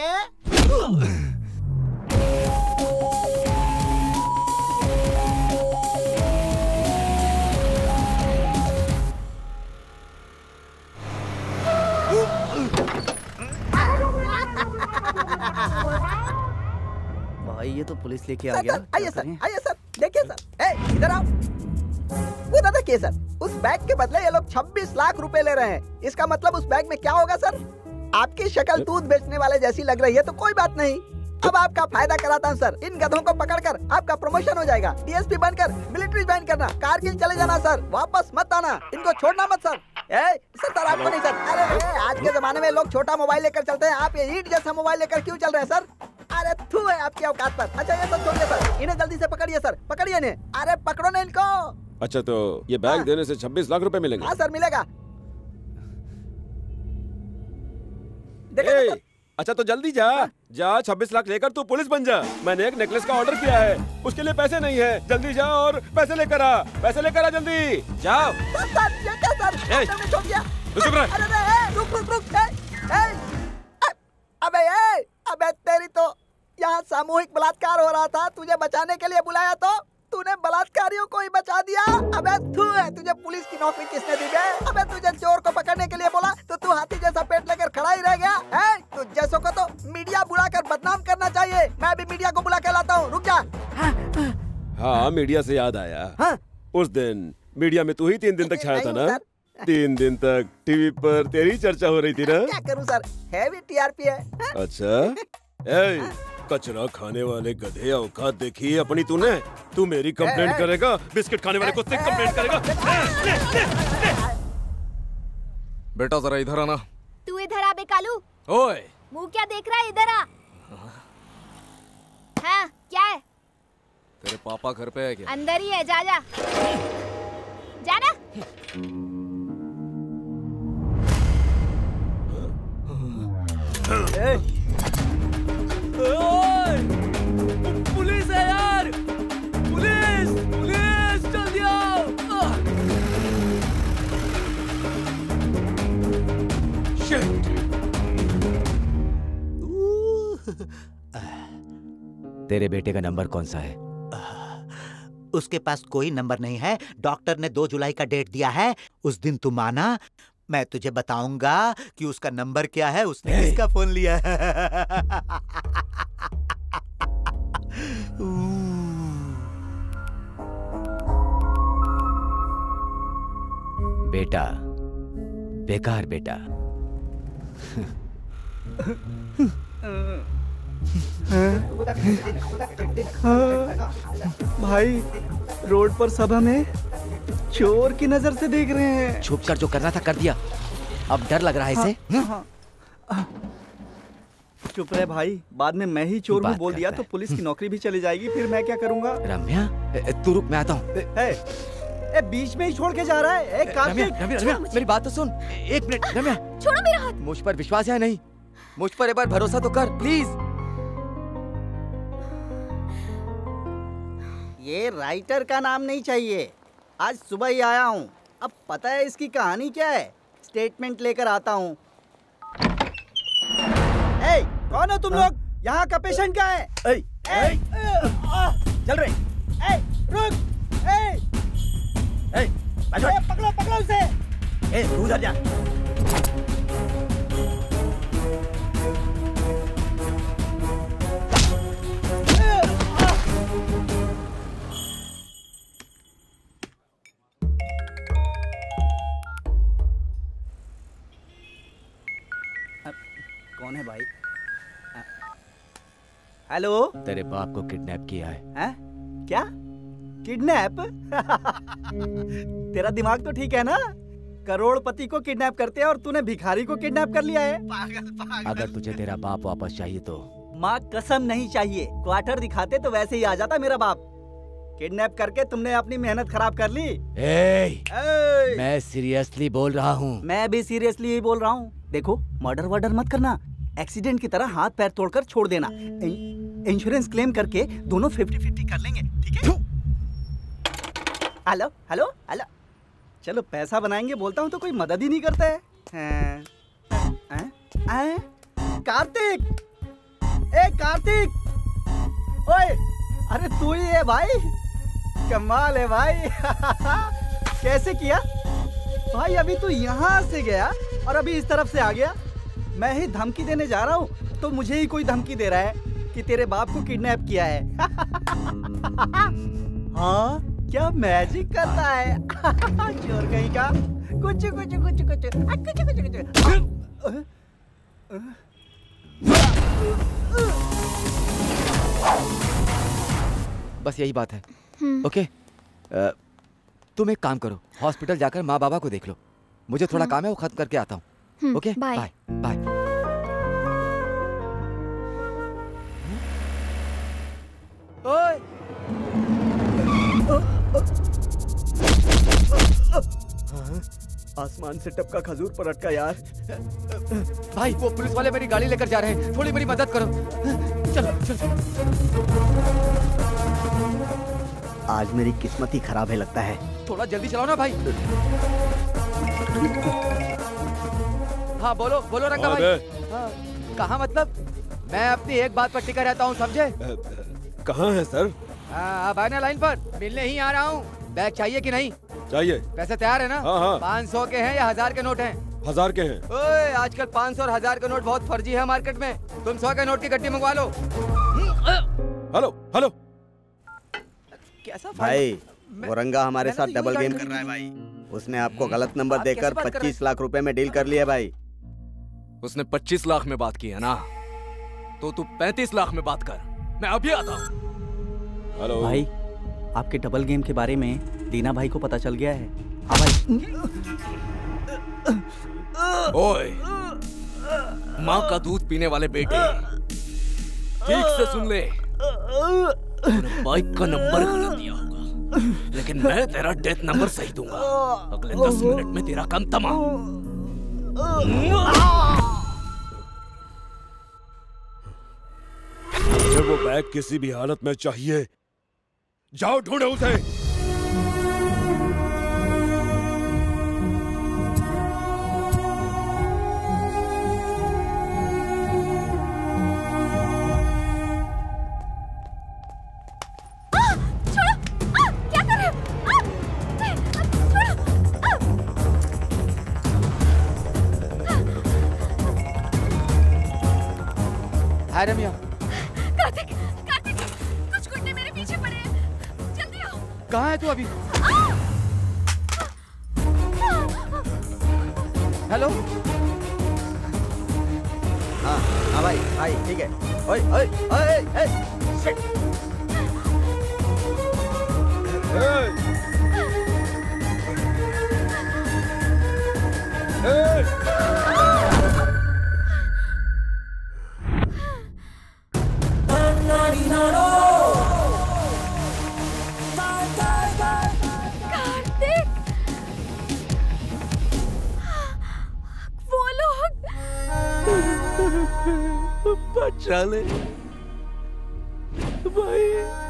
भाई ये तो पुलिस लेके आ गया। आइए सर, देखिए सर, इधर आओ। वो दादा के सर, उस बैग के बदले ये लोग 26 लाख रुपए ले रहे हैं। इसका मतलब उस बैग में क्या होगा सर? आपकी शक्ल दूध बेचने वाले जैसी लग रही है तो कोई बात नहीं, अब आपका फायदा कराता हूँ सर। इन गधों को पकड़कर आपका प्रमोशन हो जाएगा। डीएसपी बनकर मिलिट्री ज्वाइन करना, कारगिल चले जाना सर, वापस मत आना, इनको छोड़ना मत सर। सर आपको नहीं सर। अरे आज के जमाने में लोग छोटा मोबाइल लेकर चलते हैं, आप ये ईंट जैसा मोबाइल लेकर क्यों चल रहे हैं सर? अरे थू है आपकी औकात पर। अच्छा ये सब छोड़िए सर, इन्हें जल्दी से पकड़िए सर, पकड़िए इन्हें। अरे पकड़ो ना इनको। अच्छा तो ये बैग देने से 26 लाख रुपए मिलेंगे? हाँ सर मिलेगा। अच्छा तो जल्दी जा 26 लाख लेकर तू पुलिस बन जा। मैंने एक नेकलेस का ऑर्डर किया है, उसके लिए पैसे नहीं है। जल्दी जा और पैसे लेकर आ, जल्दी जाओ। अबे तेरी तो यहाँ सामूहिक बलात्कार हो रहा था, तुझे बचाने के लिए बुलाया तो तूने बलात्कारियों को ही बचा दिया। अबे तू है, तुझे पुलिस की नौकरी किसने दी है? अबे तुझे चोर को पकड़ने के लिए बोला तो तू हाथी जैसा पेट लेकर खड़ा ही रह गया है। तू जैसों को तो मीडिया बुलाकर बदनाम करना चाहिए। मैं भी मीडिया को बुला के लाता हूँ, रुक जा। हाँ मीडिया से याद आया, उस दिन मीडिया में तू ही 3 दिन तक छाया था ना? 3 दिन तक टीवी पर तेरी चर्चा हो रही थी ना? क्या करूँ सर, हैवी टीआरपी है। अच्छा कचरा खाने वाले गधे, औकात देखी है अपनी तूने? तू मेरी कंप्लेंट करेगा? बिस्किट खाने वाले कुत्ते कंप्लेंट करेगा? बेटा जरा इधर आना। तू इधर आ बे कालू। ओए मुंह क्या देख रहा है, इधर आ। हाँ क्या है? तेरे पापा घर पे है क्या? अंदर ही है, जा जा जाना। पुलिस है यार, पुलिस जल्दी आओ। तेरे बेटे का नंबर कौन सा है? उसके पास कोई नंबर नहीं है। डॉक्टर ने 2 जुलाई का डेट दिया है, उस दिन तुम आना, मैं तुझे बताऊंगा कि उसका नंबर क्या है, उसने किसका फोन लिया है। बेटा, बेकार बेटा। भाई रोड पर सब हमें चोर की नजर से देख रहे हैं। छुप कर जो करना था कर दिया, अब डर लग रहा है इसे। चुप रहे भाई, बाद में मैं ही चोर हूँ बोल दिया तो पुलिस की नौकरी भी चली जाएगी, फिर मैं क्या करूँगा। रम्या तू रुक, मैं आता हूँ। बीच में ही छोड़ के जा रहा है। रम्या मेरी बात तो सुन, एक मिनट। रम्या छोड़ो मेरा हाथ। मुझ पर विश्वास है नहीं? मुझ पर एक बार भरोसा तो कर प्लीज। ये राइटर का नाम नहीं चाहिए, आज सुबह ही आया हूँ। अब पता है इसकी कहानी क्या है, स्टेटमेंट लेकर आता हूँ। कौन हो तुम लोग? यहाँ का पेशेंट क्या है? चल रहे। रुक। पकड़ो पकड़ो उसे। तू उधर जा। कौन है भाई? हेलो। तेरे बाप को किडनैप किया है। हैं? क्या? किडनैप? तेरा दिमाग तो ठीक है ना? करोड़पति को किडनैप करते हैं और तूने भिखारी को किडनैप कर लिया है। पागल। अगर तुझे तेरा बाप वापस चाहिए तो? माँ कसम नहीं चाहिए, क्वार्टर दिखाते तो वैसे ही आ जाता मेरा बाप। किडनैप करके तुमने अपनी मेहनत खराब कर ली। मैं सीरियसली बोल रहा हूँ। मैं भी सीरियसली ही बोल रहा हूँ। देखो मर्डर वर्डर मत करना, एक्सीडेंट की तरह हाथ पैर तोड़कर छोड़ देना। इंश्योरेंस क्लेम करके दोनों 50-50 कर लेंगे, ठीक है? Hello hello hello. चलो पैसा बनाएंगे बोलता हूँ तो कोई मदद ही नहीं करता है। कार्तिक, कार्तिक, ओए, अरे तू ही है भाई, कमाल है भाई। कैसे किया भाई? अभी तू यहाँ से गया और अभी इस तरफ से आ गया। मैं ही धमकी देने जा रहा हूँ तो मुझे ही कोई धमकी दे रहा है कि तेरे बाप को किडनैप किया है। हाँ, क्या मैजिक करता है। चोर कहीं का। कुछ कुछ कुछ कुछ कुछ कुछ कुछ। बस यही बात है। ओके, तुम एक काम करो, हॉस्पिटल जाकर माँ बाबा को देख लो। मुझे थोड़ा काम है, वो खत्म करके आता हूँ। Okay, bye bye. ओए, आसमान से टपका खजूर पर अटका यार। भाई वो पुलिस वाले मेरी गाड़ी लेकर जा रहे हैं, थोड़ी मेरी मदद करो। चलो चलो। आज मेरी किस्मत ही खराब है लगता है। थोड़ा जल्दी चलाओ ना भाई। हाँ बोलो बोलो रंगा भाई। हाँ, कहाँ मतलब? मैं अपनी एक बात पर टिका रहता हूँ, समझे? कहाँ है सर? अब आना लाइन पर, मिलने ही आ रहा हूँ। बैग चाहिए कि नहीं? चाहिए। पैसे तैयार है ना? हाँ। 500 के हैं या 1000 के नोट हैं? 1000 के हैं। ओए, आजकल 500 और 1000 के नोट बहुत फर्जी है मार्केट में। तुम 100 के नोट की गड्डी मंगवा लो। Hello hello. कैसा भाई? वो रंगा हमारे साथ डबल गेम कर रहा है भाई। उसने आपको गलत नंबर देकर 25 लाख रुपए में डील कर लिया भाई। उसने 25 लाख में बात की है ना, तो तू 35 लाख में बात कर। मैं अभी आता हूँ। हेलो भाई, आपके डबल गेम के बारे में दीना भाई को पता चल गया है। हाँ भाई। ओए, माँ का दूध पीने वाले बेटे, ठीक से सुन ले। तूने बाइक का नंबर गलत दिया होगा, लेकिन मैं तेरा डेथ नंबर सही दूंगा। अगले 10 मिनट में तेरा काम तमाम। मुझे वो बैग किसी भी हालत में चाहिए। जाओ ढूंढो उसे। हाय रम्या। कार्तिक, कार्तिक, कुछ गुंडे मेरे पीछे पड़े हैं। जल्दी आओ। कहाँ है तू अभी? हेलो। हाँ भाई, भाई ठीक है। ओए ओए ओए ओए, शिट। कार्तिक, वो लोग बचा ले भाई।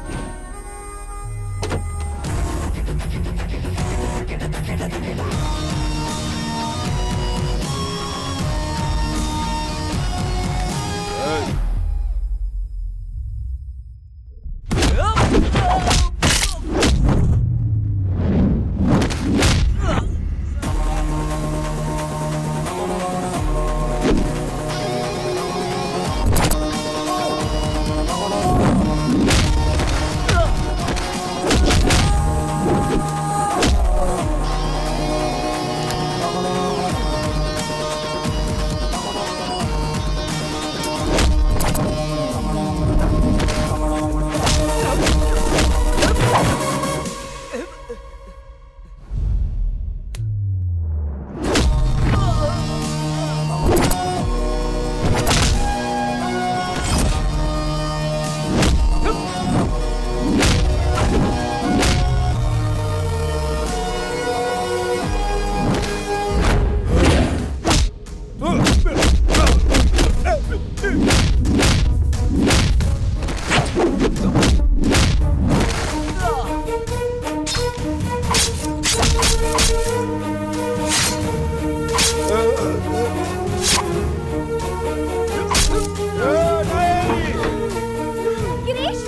गिरीश,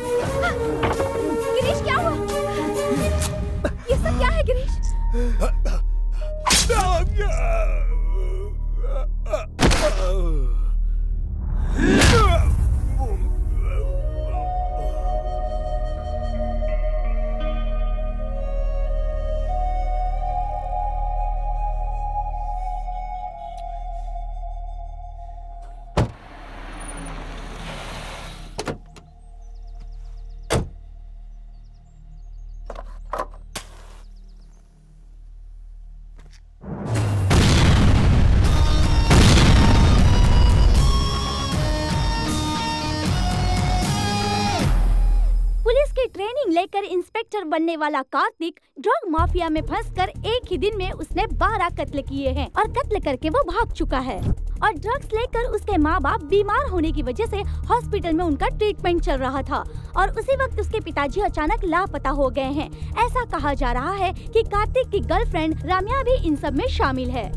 गिरीश क्या हुआ? ये सब क्या है गिरीश? पुलिस की ट्रेनिंग लेकर इंस्पेक्टर बनने वाला कार्तिक ड्रग माफिया में फंसकर एक ही दिन में उसने 12 कत्ल किए हैं और कत्ल करके वो भाग चुका है। और ड्रग्स लेकर उसके माँ बाप बीमार होने की वजह से हॉस्पिटल में उनका ट्रीटमेंट चल रहा था और उसी वक्त उसके पिताजी अचानक लापता हो गए हैं। ऐसा कहा जा रहा है कि कार्तिक की गर्लफ्रेंड राम्या भी इन सब में शामिल है।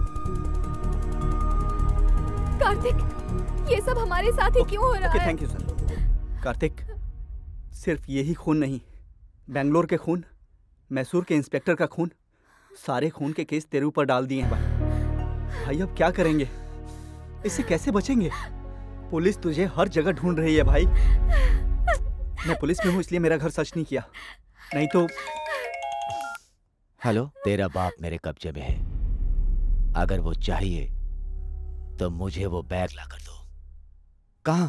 कार्तिक, ये सब हमारे साथ ही क्यों हो रहा है? Thank you sir. कार्तिक, सिर्फ यही खून नहीं, बेंगलोर के खून, मैसूर के इंस्पेक्टर का खून, सारे खून के केस तेरे ऊपर डाल दिए हैं भाई। भाई अब क्या करेंगे? इससे कैसे बचेंगे? पुलिस तुझे हर जगह ढूंढ रही है भाई। मैं पुलिस में हूँ इसलिए मेरा घर सर्च नहीं किया, नहीं तो। हेलो, तेरा बाप मेरे कब्जे में है। अगर वो चाहिए तो मुझे वो बैग ला कर दो। कहाँ?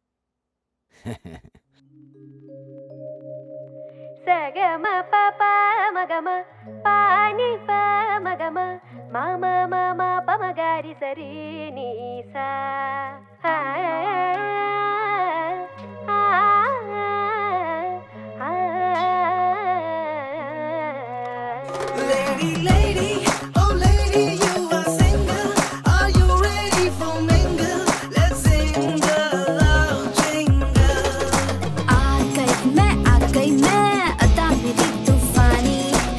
सगम पपा मगम पानी प मगम मामा मामा पमगारी सरी नी सा। Lady, lady, oh lady, you are single. Are you ready for mingle? Let's sing the loud jingle. आ गई मैं अदा मेरी तूफानी,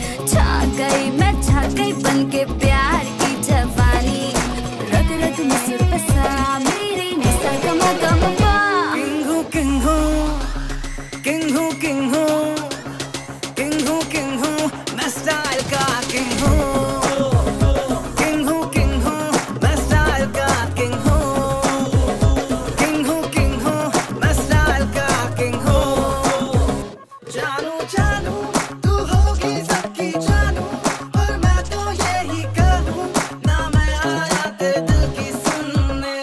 छा गई बन के प्यार की जवानी, रग रग में सुर बसा मेरे निसा गमा गमा पा। King hoo, king hoo, king hoo, king hoo, king hoo, मैं स्टाइल का king hoo, king hoo, king hoo, मैं स्टाइल का king hoo, king hoo, मैं स्टाइल का king hoo। जानू जानू तू होगी सबकी जानू, पर मैं तो यही कहूँ ना, मैं आया तेरे दिल की सुनने।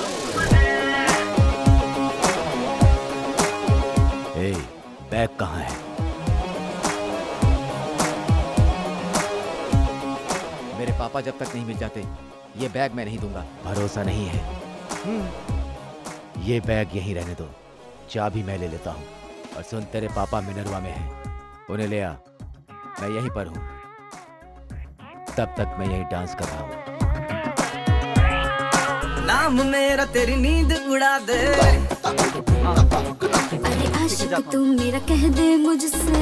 ए, बैग कहाँ है? मेरे पापा पापा जब तक नहीं मिल जाते ये बैग मैं नहीं दूंगा। भरोसा नहीं है? ये बैग यहीं रहने दो, चाबी मैं ले लेता हूँ। और सुन, तेरे पापा मिनरवा में हैं, उन्हें ले आ, मैं यहीं पर हूँ। तब तक मैं यहीं डांस कर रहा हूँ। नाम मेरा तेरी नींद उड़ा दे। अरे आशिक तू मेरा कह दे मुझसे,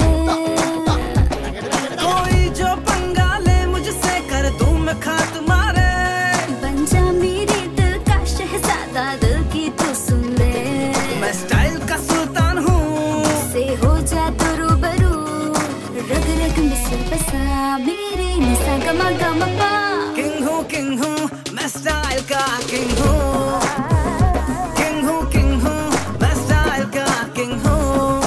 कोई जो पंगा ले मुझसे कर दूं मैं खात्मारे। बन जा मेरे दिल का शहजादा, दिल की तू सुन ले। मैं स्टाइल का सुल्तान हूँ, से हो जा तो रूबरू, रग रग में से बसा मेरे निसा गमा गमा पा। किंग हूँ मैं स्टाइल का किंग हूँ, किंग हूँ मैं स्टाइल का किंग हूँ।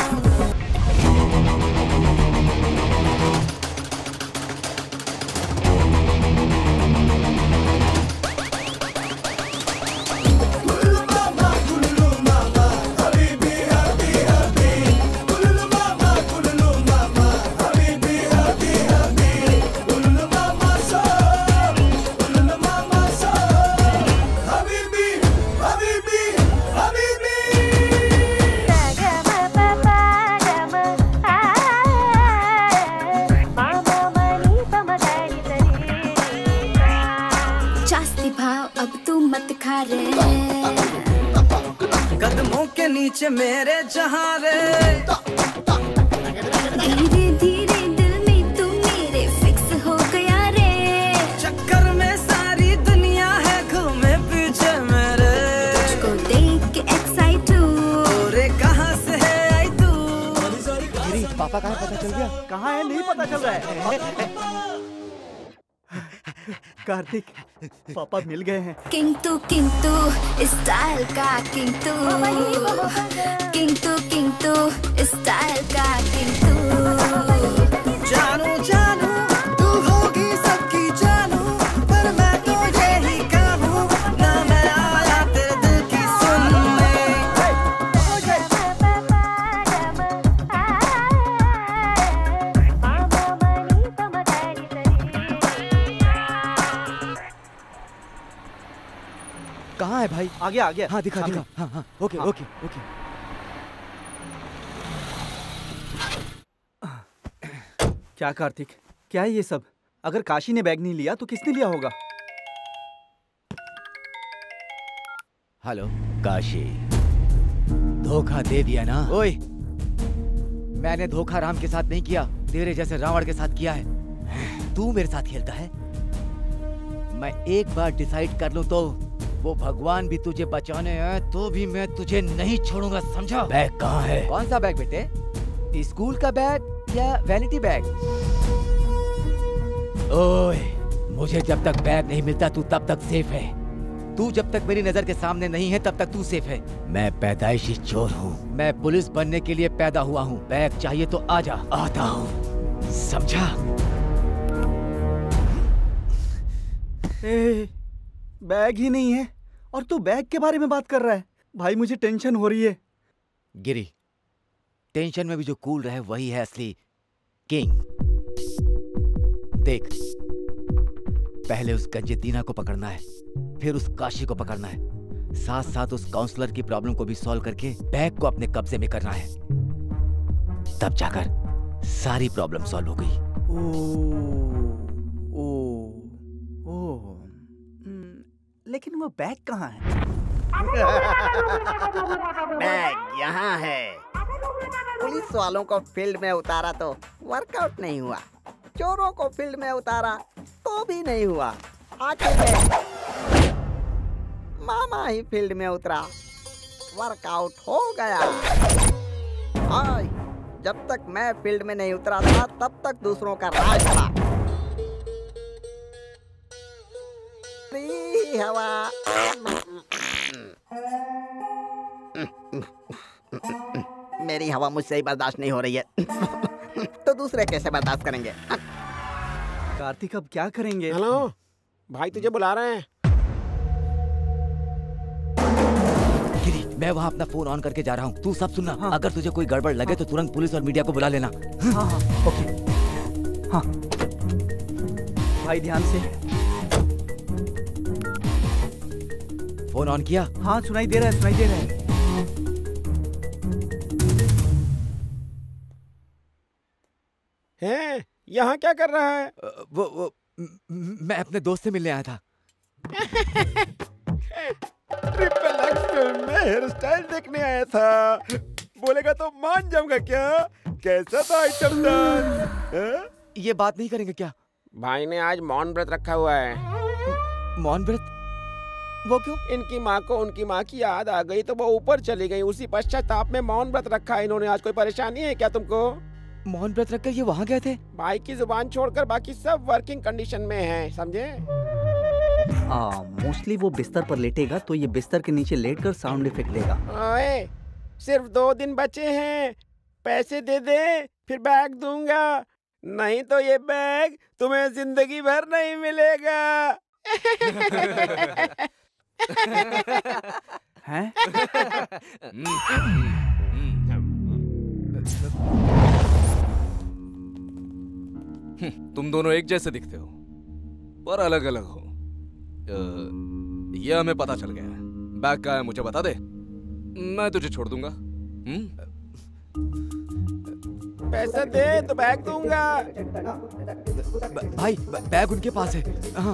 कदमों के नीचे मेरे जहाँ रे, धीरे धीरे दिल में तू मेरे फिक्स हो गया रे। चक्कर में सारी दुनिया है घूमे पीछे मेरे, तुझको देख के एक्साइट हूँ। अरे कहाँ से है आई तू? गिरी, पापा कहाँ पता चल गया? कहाँ है नहीं पता चल रहा है। कार्तिक, पापा मिल गए हैं। किंग तू स्टाइल का किंग तू, किंग तू स्टाइल का किंग तू। जानू जानू तू होगी सबकी जानू, पर मैं तो यही कहूँ ना, मैं आया तेरे दिल की सुनने। कहाँ है भाई? आ गया। हाँ दिखा। हाँ, ओके। क्या कार्तिक, क्या है ये सब? अगर काशी ने बैग नहीं लिया तो किसने लिया होगा? हेलो काशी, धोखा दे दिया ना? ओए, मैंने धोखा राम के साथ नहीं किया, तेरे जैसे रावण के साथ किया है। तू मेरे साथ खेलता है? मैं एक बार डिसाइड कर लूं तो वो भगवान भी तुझे बचाने हैं तो भी मैं तुझे नहीं छोड़ूंगा, समझा? बैग कहाँ है? कौन सा बैग बेटे? स्कूल का बैग या वैनिटी बैग? ओए, मुझे जब तक बैग नहीं मिलता तू तब तक सेफ है। तू जब तक मेरी नजर के सामने नहीं है तब तक तू सेफ है। मैं पैदाइशी चोर हूँ। मैं पुलिस बनने के लिए पैदा हुआ हूँ। बैग चाहिए तो आजा। आता हूँ, समझा? बैग ही नहीं है और तू बैग के बारे में बात कर रहा है। भाई मुझे टेंशन हो रही है। गिरी, टेंशन में भी जो कूल रहे वही है असली किंग। देख, पहले उस गंजेतीना को पकड़ना है, फिर उस काशी को पकड़ना है, साथ साथ उस काउंसलर की प्रॉब्लम को भी सॉल्व करके बैग को अपने कब्जे में करना है। तब जाकर सारी प्रॉब्लम सॉल्व हो गई। लेकिन वो बैग कहाँ है? बैग यहाँ है। पुलिस वालों को फील्ड में उतारा तो वर्कआउट नहीं हुआ, चोरों को फील्ड में उतारा तो भी नहीं हुआ, आखिर में मामा ही फील्ड में उतरा, वर्कआउट हो गया। आज जब तक मैं फील्ड में नहीं उतरा था तब तक दूसरों का राज था। हवा मेरी हवा मुझसे ही बर्दाश्त नहीं हो रही है तो दूसरे कैसे बर्दाश्त करेंगे? कार्तिक अब क्या करेंगे? हेलो भाई, तुझे बुला रहे हैं। गिरी, मैं वहाँ अपना फोन ऑन करके जा रहा हूँ, तू सब सुनना। हाँ। अगर तुझे कोई गड़बड़ लगे तो तुरंत पुलिस और मीडिया को बुला लेना। हाँ, ओके। हाँ भाई ध्यान से। फोन ऑन किया? हाँ सुनाई दे रहा है, सुनाई दे रहा है। हैं? यहाँ क्या कर रहा है? वो मैं अपने दोस्त से मिलने आया था। ट्रिपल एक्स फिल्म में हेयर स्टाइल देखने आया था। बोलेगा तो मान जाऊंगा क्या? कैसा था आइटम डांस? ये बात नहीं करेंगे क्या? भाई ने आज मौन व्रत रखा हुआ है। मौन व्रत? वो क्यों? इनकी माँ को उनकी माँ की याद आ गई तो वो ऊपर चली गई। उसी पश्चाताप में मौन व्रत रखा है इन्होंने। आज कोई परेशानी है क्या तुमको? मौन व्रत रखकर ये वहाँ गए थे? भाई की जुबान छोड़कर बाकी सब वर्किंग कंडीशन में हैं, समझे? मोस्टली वो बिस्तर पर लेटेगा तो ये बिस्तर के नीचे लेटकर साउंड इफेक्ट देगा। ओए, सिर्फ 2 दिन बचे हैं, पैसे दे दे फिर बैग दूंगा, नहीं तो ये बैग तुम्हें जिंदगी भर नहीं मिलेगा। हैं? तुम दोनों एक जैसे दिखते हो पर अलग अलग हो। ये हमें पता चल गया है। बैग का है मुझे बता दे, मैं तुझे छोड़ दूंगा। पैसा दे तो बैग दूंगा। भाई बैग उनके पास है। हाँ।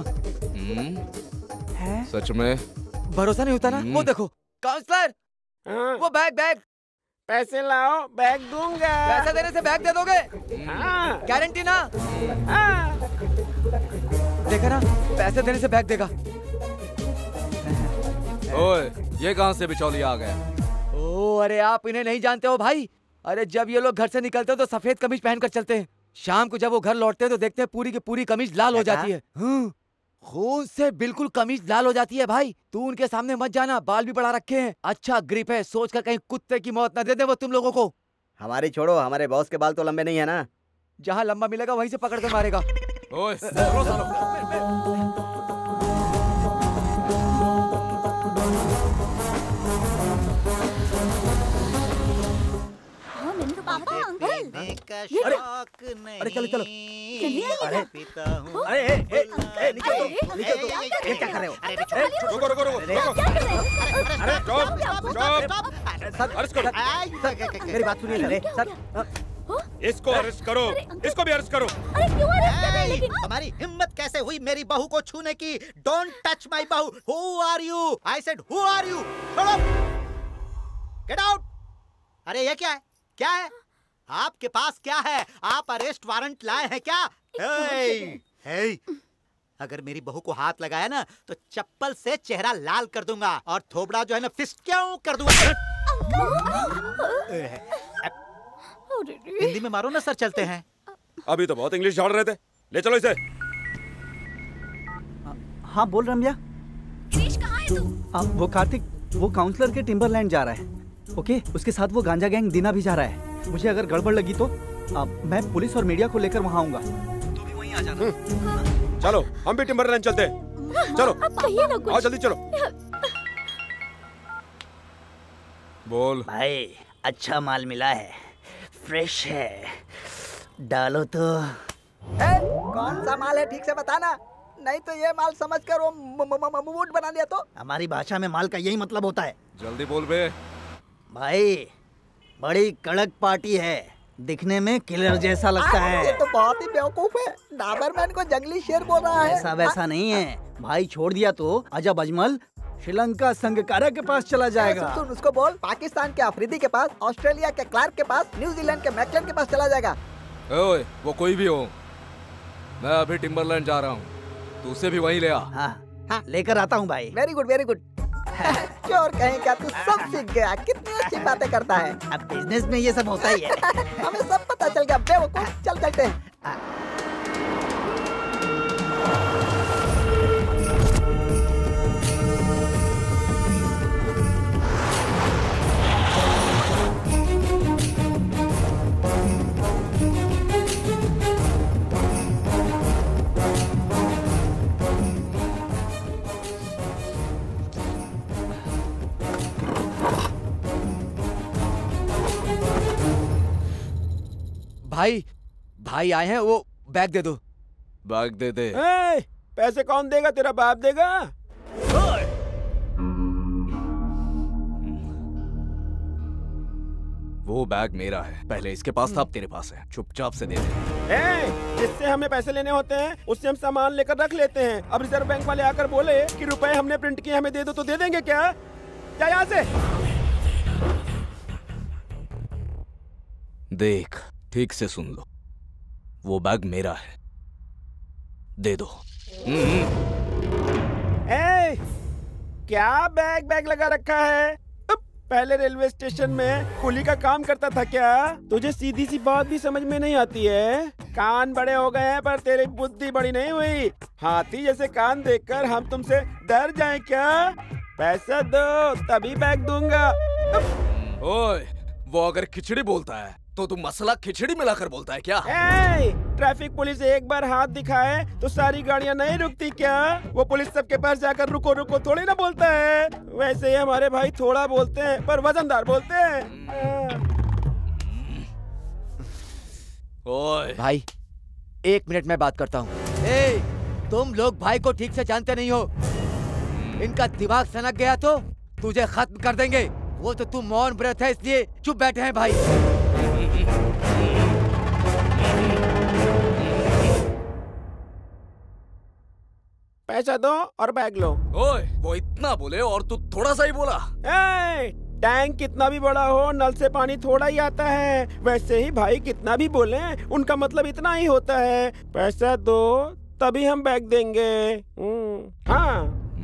सच में? भरोसा नहीं होता ना? वो देखो काउंसलर, वो बैग। पैसे लाओ, बैग दूंगा। पैसा देने से बैग दे दोगे? हाँ। गारंटी ना? हाँ। देखा ना, पैसे देने से बैग देगा। ओए, ये कहाँ से बिचौलिया आ गया? ओ अरे आप इन्हें नहीं जानते हो भाई। अरे जब ये लोग घर से निकलते हैं तो सफेद कमीज पहनकर चलते हैं। शाम को जब वो घर लौटते हैं तो देखते हैं पूरी की पूरी कमीज लाल हो जाती है। खून से बिल्कुल कमीज लाल हो जाती है भाई। तू उनके सामने मत जाना, बाल भी बढ़ा रखे हैं। अच्छा ग्रिप है, सोच कर कहीं कुत्ते की मौत न दे दे वो तुम लोगों को। हमारी छोड़ो, हमारे बॉस के बाल तो लंबे नहीं है ना। जहाँ लंबा मिलेगा वहीं से पकड़ कर मारेगा। ओए, पापा अंकल अरे चलो चलो। ये क्या कर रहे हो? रुको रुको रुको। अरे स्टॉप। मेरी बात सुनिए सर। इसको अरेस्ट करो, इसको भी अरेस्ट करो। अरे क्यों अरेस्ट कर रहे हैं? लेकिन हमारी हिम्मत कैसे हुई मेरी बहू को छूने की? डोंट टच माई बहू। Who are you? I said who are you? Get out. अरे ये क्या है? क्या है आपके पास? क्या है? आप अरेस्ट वारंट लाए हैं क्या? हे, अगर मेरी बहू को हाथ लगाया ना तो चप्पल से चेहरा लाल कर दूंगा और थोबड़ा जो है ना फिस्ट क्यों कर दूंगा। हिंदी में मारो ना सर, चलते हैं। अभी तो बहुत इंग्लिश झाड़ रहे थे, ले चलो इसे। हाँ बोल रम्या। वो कार्तिक, वो काउंसलर के टिम्बरलैंड जा रहा है। ओके, उसके साथ वो गांजा गैंग दीना भी जा रहा है। मुझे अगर गड़बड़ लगी तो मैं पुलिस और मीडिया को लेकर वहाँ आऊंगा। तो भी वहीं आ जाना। चलो हम भी टिम्बरलैंड चलते हैं। चलो आओ जल्दी चलो। बोल भाई, अच्छा माल मिला है, फ्रेश है, डालो तो। कौन सा माल है ठीक से बताना, नहीं तो ये माल समझकर वो मूड बना लिया तो। हमारी भाषा में माल का यही मतलब होता है। जल्दी बोल बे। भाई बड़ी कड़क पार्टी है, दिखने में किलर जैसा लगता है। ये तो बहुत ही बेवकूफ है, डाबरमैन को जंगली शेर बोल रहा है। ऐसा वैसा नहीं है भाई, छोड़ दिया तो अजब अजमल श्रीलंका संघकारा के पास चला जाएगा। सुन उसको बोल, पाकिस्तान के अफरीदी के पास, ऑस्ट्रेलिया के क्लार्क के पास, न्यूजीलैंड के मैकलन के पास चला जाएगा। ओए, वो कोई भी हो, मैं अभी टिम्बरलैंड जा रहा हूँ, तू उसे भी वहीं ले आ। हाँ, लेकर आता हूँ भाई। Very good very good. चोर कहीं का, तू सब सीख गया, कितनी अच्छी बातें करता है। अब बिजनेस में ये सब होता ही है। हमें सब पता चल गया बेवकूफ। चल चलते हैं। भाई आए हैं, वो बैग दे दो। बैग दे दे। पैसे कौन देगा? तेरा बाप देगा। वो बैग मेरा है, पहले इसके पास था, अब तेरे पास है, चुपचाप से दे दे। जिससे हमें पैसे लेने होते हैं उससे हम सामान लेकर रख लेते हैं। अब रिजर्व बैंक वाले आकर बोले कि रुपए हमने प्रिंट किए हमें दे दो, तो दे देंगे क्या? क्या यहाँ से? देख, ठीक से सुन लो, वो बैग मेरा है, दे दो। क्या बैग लगा रखा है? पहले रेलवे स्टेशन में कुली का काम करता था क्या? तुझे सीधी सी बात भी समझ में नहीं आती है? कान बड़े हो गए हैं पर तेरी बुद्धि बड़ी नहीं हुई। हाथी जैसे कान देखकर हम तुमसे डर जाएं क्या? पैसा दो तभी बैग दूंगा। ओए, वो अगर खिचड़ी बोलता है तो तू मसला खिचड़ी मिलाकर बोलता है क्या? ट्रैफिक पुलिस एक बार हाथ दिखाए तो सारी गाड़ियां नहीं रुकती क्या? वो पुलिस सबके पास जाकर रुको रुको थोड़ी ना बोलता है। वैसे ही हमारे भाई थोड़ा बोलते हैं पर वजनदार बोलते हैं। ओए भाई, 1 मिनट में बात करता हूँ। तुम लोग भाई को ठीक से जानते नहीं हो। इनका दिमाग सनक गया तो तुझे खत्म कर देंगे। वो तो तू मौन व्रत है इसलिए चुप बैठे हैं भाई। पैसा दो और बैग लो। ओए, वो इतना बोले और तू थोड़ा सा ही बोला। टैंक कितना भी बड़ा हो, नल से पानी थोड़ा ही आता है। वैसे ही भाई कितना भी बोले, उनका मतलब इतना ही होता है। पैसा दो तभी हम बैग देंगे। हाँ।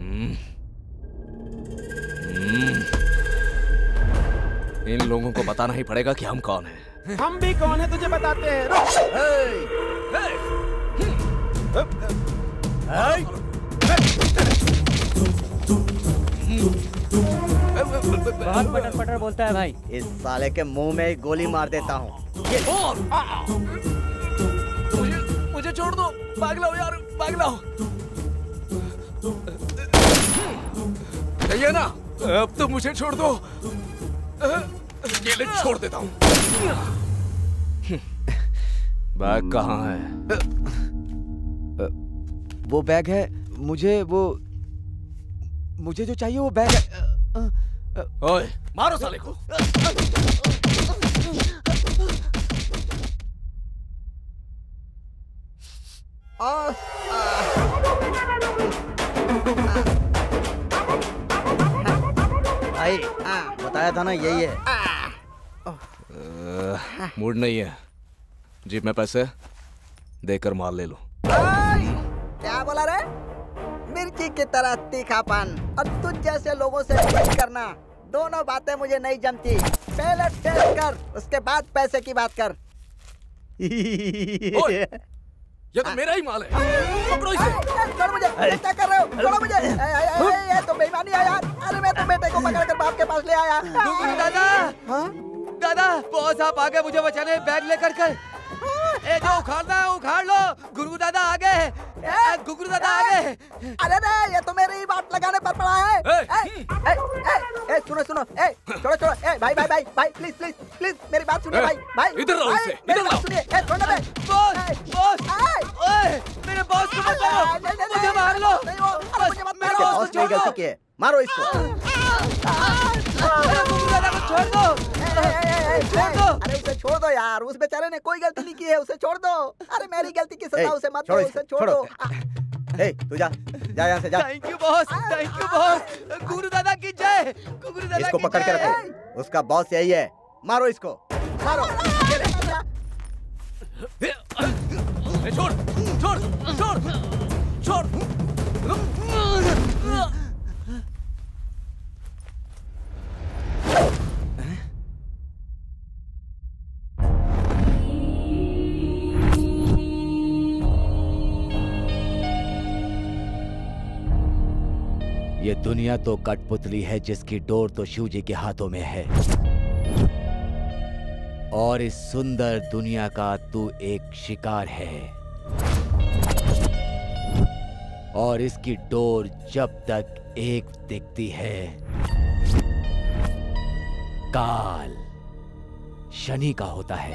इन लोगों को बताना ही पड़ेगा कि हम कौन हैं। हम भी कौन है तुझे बताते हैं। बहुत पटर पटर बोलता है भाई। इस साले के मुंह में गोली मार देता हूँ। मुझे छोड़ दो, भाग लाओ यार, भाग लाओ। चाहिए ना? अब तो मुझे छोड़ दो, अकेले छोड़ देता हूँ। बैग कहाँ है? वो बैग है, मुझे जो चाहिए वो बैग है। ओए, मारो साले को। भाई बताया था ना यही है। मूड नहीं है, जेब में पैसे देकर माल ले लो। क्या बोला रे? मिर्ची की तरह तीखापन और तुझ जैसे लोगों से डील करना, दोनों बातें मुझे नहीं जमती। पहले टेस्ट कर, उसके बाद पैसे की बात कर। ये तो मेरा ही माल है, पकड़ो इसे। छोड़ मुझे, क्या कर रहे हो? छोड़ो मुझे। ये तो बेईमानी है यार। अरे मैं तो बेटे को पकड़कर बाप के पास ले आया। दादा, बॉस आप आ गए मुझे बचाने, बैग लेकर कर। जो उखाड़ना है उखाड़ लो। गुरु दादा आ गए, गुरु दादा आ गए। अरे रे, ये तो मेरी ही बात लगाने पर पड़ा है। सुनो सुनो, छोड़ो, भाई प्लीज मेरी बात सुनिए भाई। इधर लाओ इसे, इधर लाओ। सुनिए, छोड़ो बे। मेरे बॉस को बचाओ, मुझे मार लो। मुझे मत मारो। बॉस ने गलती की है, मारो इसको। गुरु दादा को छोड़ दो। अरे उसे छोड़ दो यार, उस बेचारे ने कोई गलती नहीं की है, उसे छोड़ दो। अरे मेरी गलती की सजा उसे मत दो, उसे छोड़ दो। तू जा यहाँ से जा। Thank you boss. गुरु दादा की जय। गुरु दादा इसको पकड़ के रखो, उसका बॉस यही है। मारो इसको, मारो। छोड़। ये दुनिया तो कठपुतली है जिसकी डोर तो शिव जी के हाथों में है, और इस सुंदर दुनिया का तू एक शिकार है, और इसकी डोर जब तक एक दिखती है, काल शनि का होता है।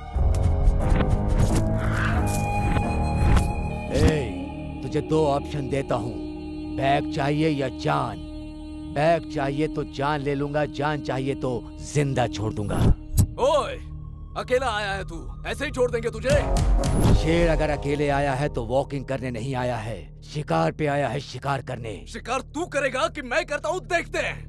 तुझे 2 ऑप्शन देता हूं, बैग चाहिए या जान। बैग चाहिए तो जान ले लूंगा, जान चाहिए तो जिंदा छोड़ दूंगा। ओए, अकेला आया है तू, ऐसे ही छोड़ देंगे तुझे? शेर अगर अकेले आया है तो वॉकिंग करने नहीं आया है, शिकार पे आया है, शिकार करने। शिकार तू करेगा कि मैं करता हूँ, देखते हैं।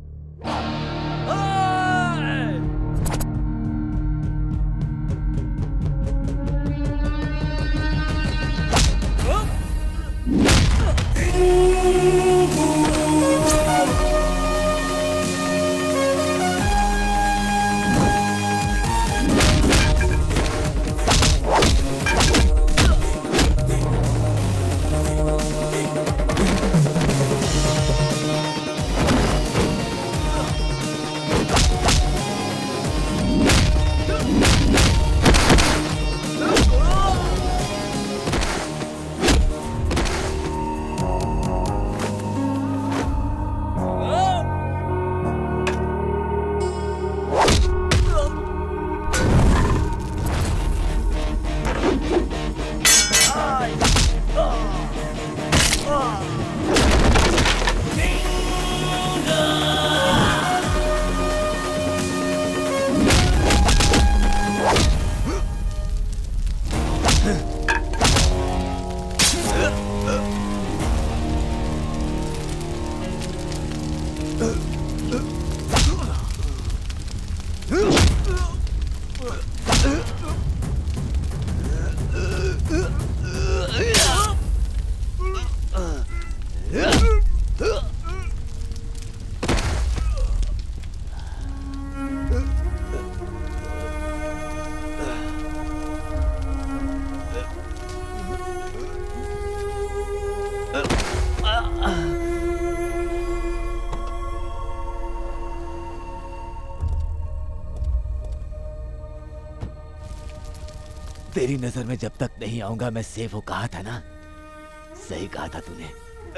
तेरी नजर में जब तक नहीं आऊंगा मैं सेफ हो, कहा था ना? सही कहा था तूने।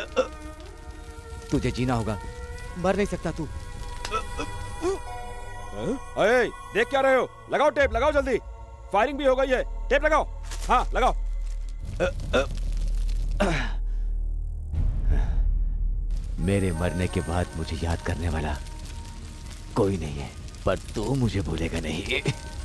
तुझे जीना होगा, मर नहीं सकता तू। अरे देख क्या रहे हो? लगाओ टेप, लगाओ जल्दी। फायरिंग भी हो गई है, टेप लगाओ। हाँ लगाओ। मेरे मरने के बाद मुझे याद करने वाला कोई नहीं है, पर तू मुझे भूलेगा नहीं।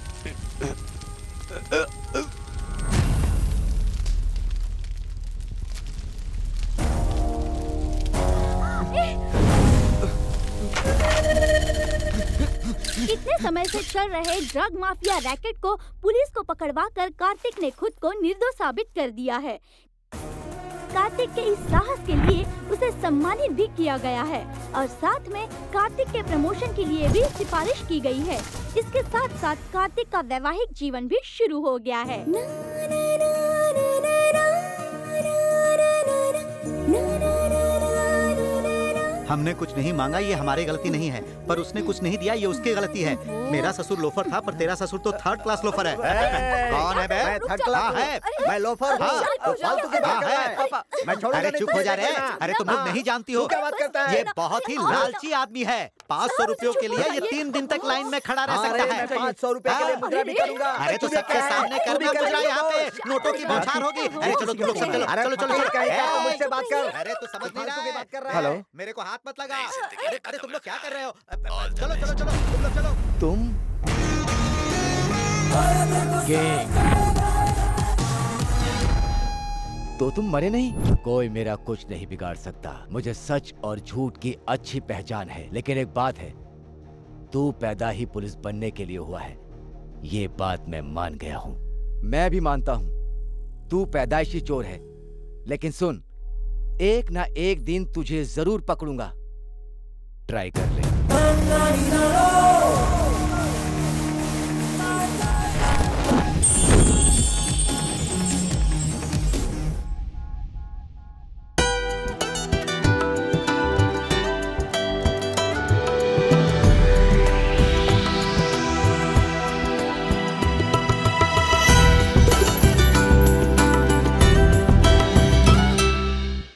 इतने समय से चल रहे ड्रग माफिया रैकेट को पुलिस को पकड़वाकर कार्तिक ने खुद को निर्दोष साबित कर दिया है। कार्तिक के इस साहस के लिए उसे सम्मानित भी किया गया है और साथ में कार्तिक के प्रमोशन के लिए भी सिफारिश की गई है। इसके साथ साथ कार्तिक का वैवाहिक जीवन भी शुरू हो गया है। हमने कुछ नहीं मांगा, ये हमारी गलती नहीं है, पर उसने कुछ नहीं दिया, ये उसकी गलती है। मेरा ससुर लोफर था, पर तेरा ससुर तो थर्ड क्लास लोफर है। कौन है बे? मैं थर्ड क्लास है, मैं लोफर हूँ। तो फालतू की बात कर रहा है पापा। मैं छोड़ूंगा अरे नहीं चुप तुझे। हो जा रे। अरे तुम लोग नहीं जानती हो, क्या बात करता है? ये बहुत ही लालची आदमी है। 500 रुपयों के लिए ये 3 दिन तक लाइन में खड़ा रह सकता है। 500 रुपए के लिए मुद्रा भी करूंगा। अरे तो सबके सामने करना मुद्रा, यहाँ पे नोटों की बौछार होगी। अरे चलो तुम लोग सब चलो, चलो चलो चलो। मुझसे बात कर। अरे तो समझ नहीं रहा है। बात कर रहा है। मेरे को हाथ मत लगा। अरे तुम लोग क्या कर रहे हो? चलो चलो चलो तुम लोग चलो। तुम तो तुम मरे नहीं? कोई मेरा कुछ नहीं बिगाड़ सकता। मुझे सच और झूठ की अच्छी पहचान है, लेकिन एक बात है, तू पैदा ही पुलिस बनने के लिए हुआ है, ये बात मैं मान गया हूँ। मैं भी मानता हूँ तू पैदाइशी चोर है, लेकिन सुन, एक ना एक दिन तुझे जरूर पकड़ूंगा। ट्राई कर ले।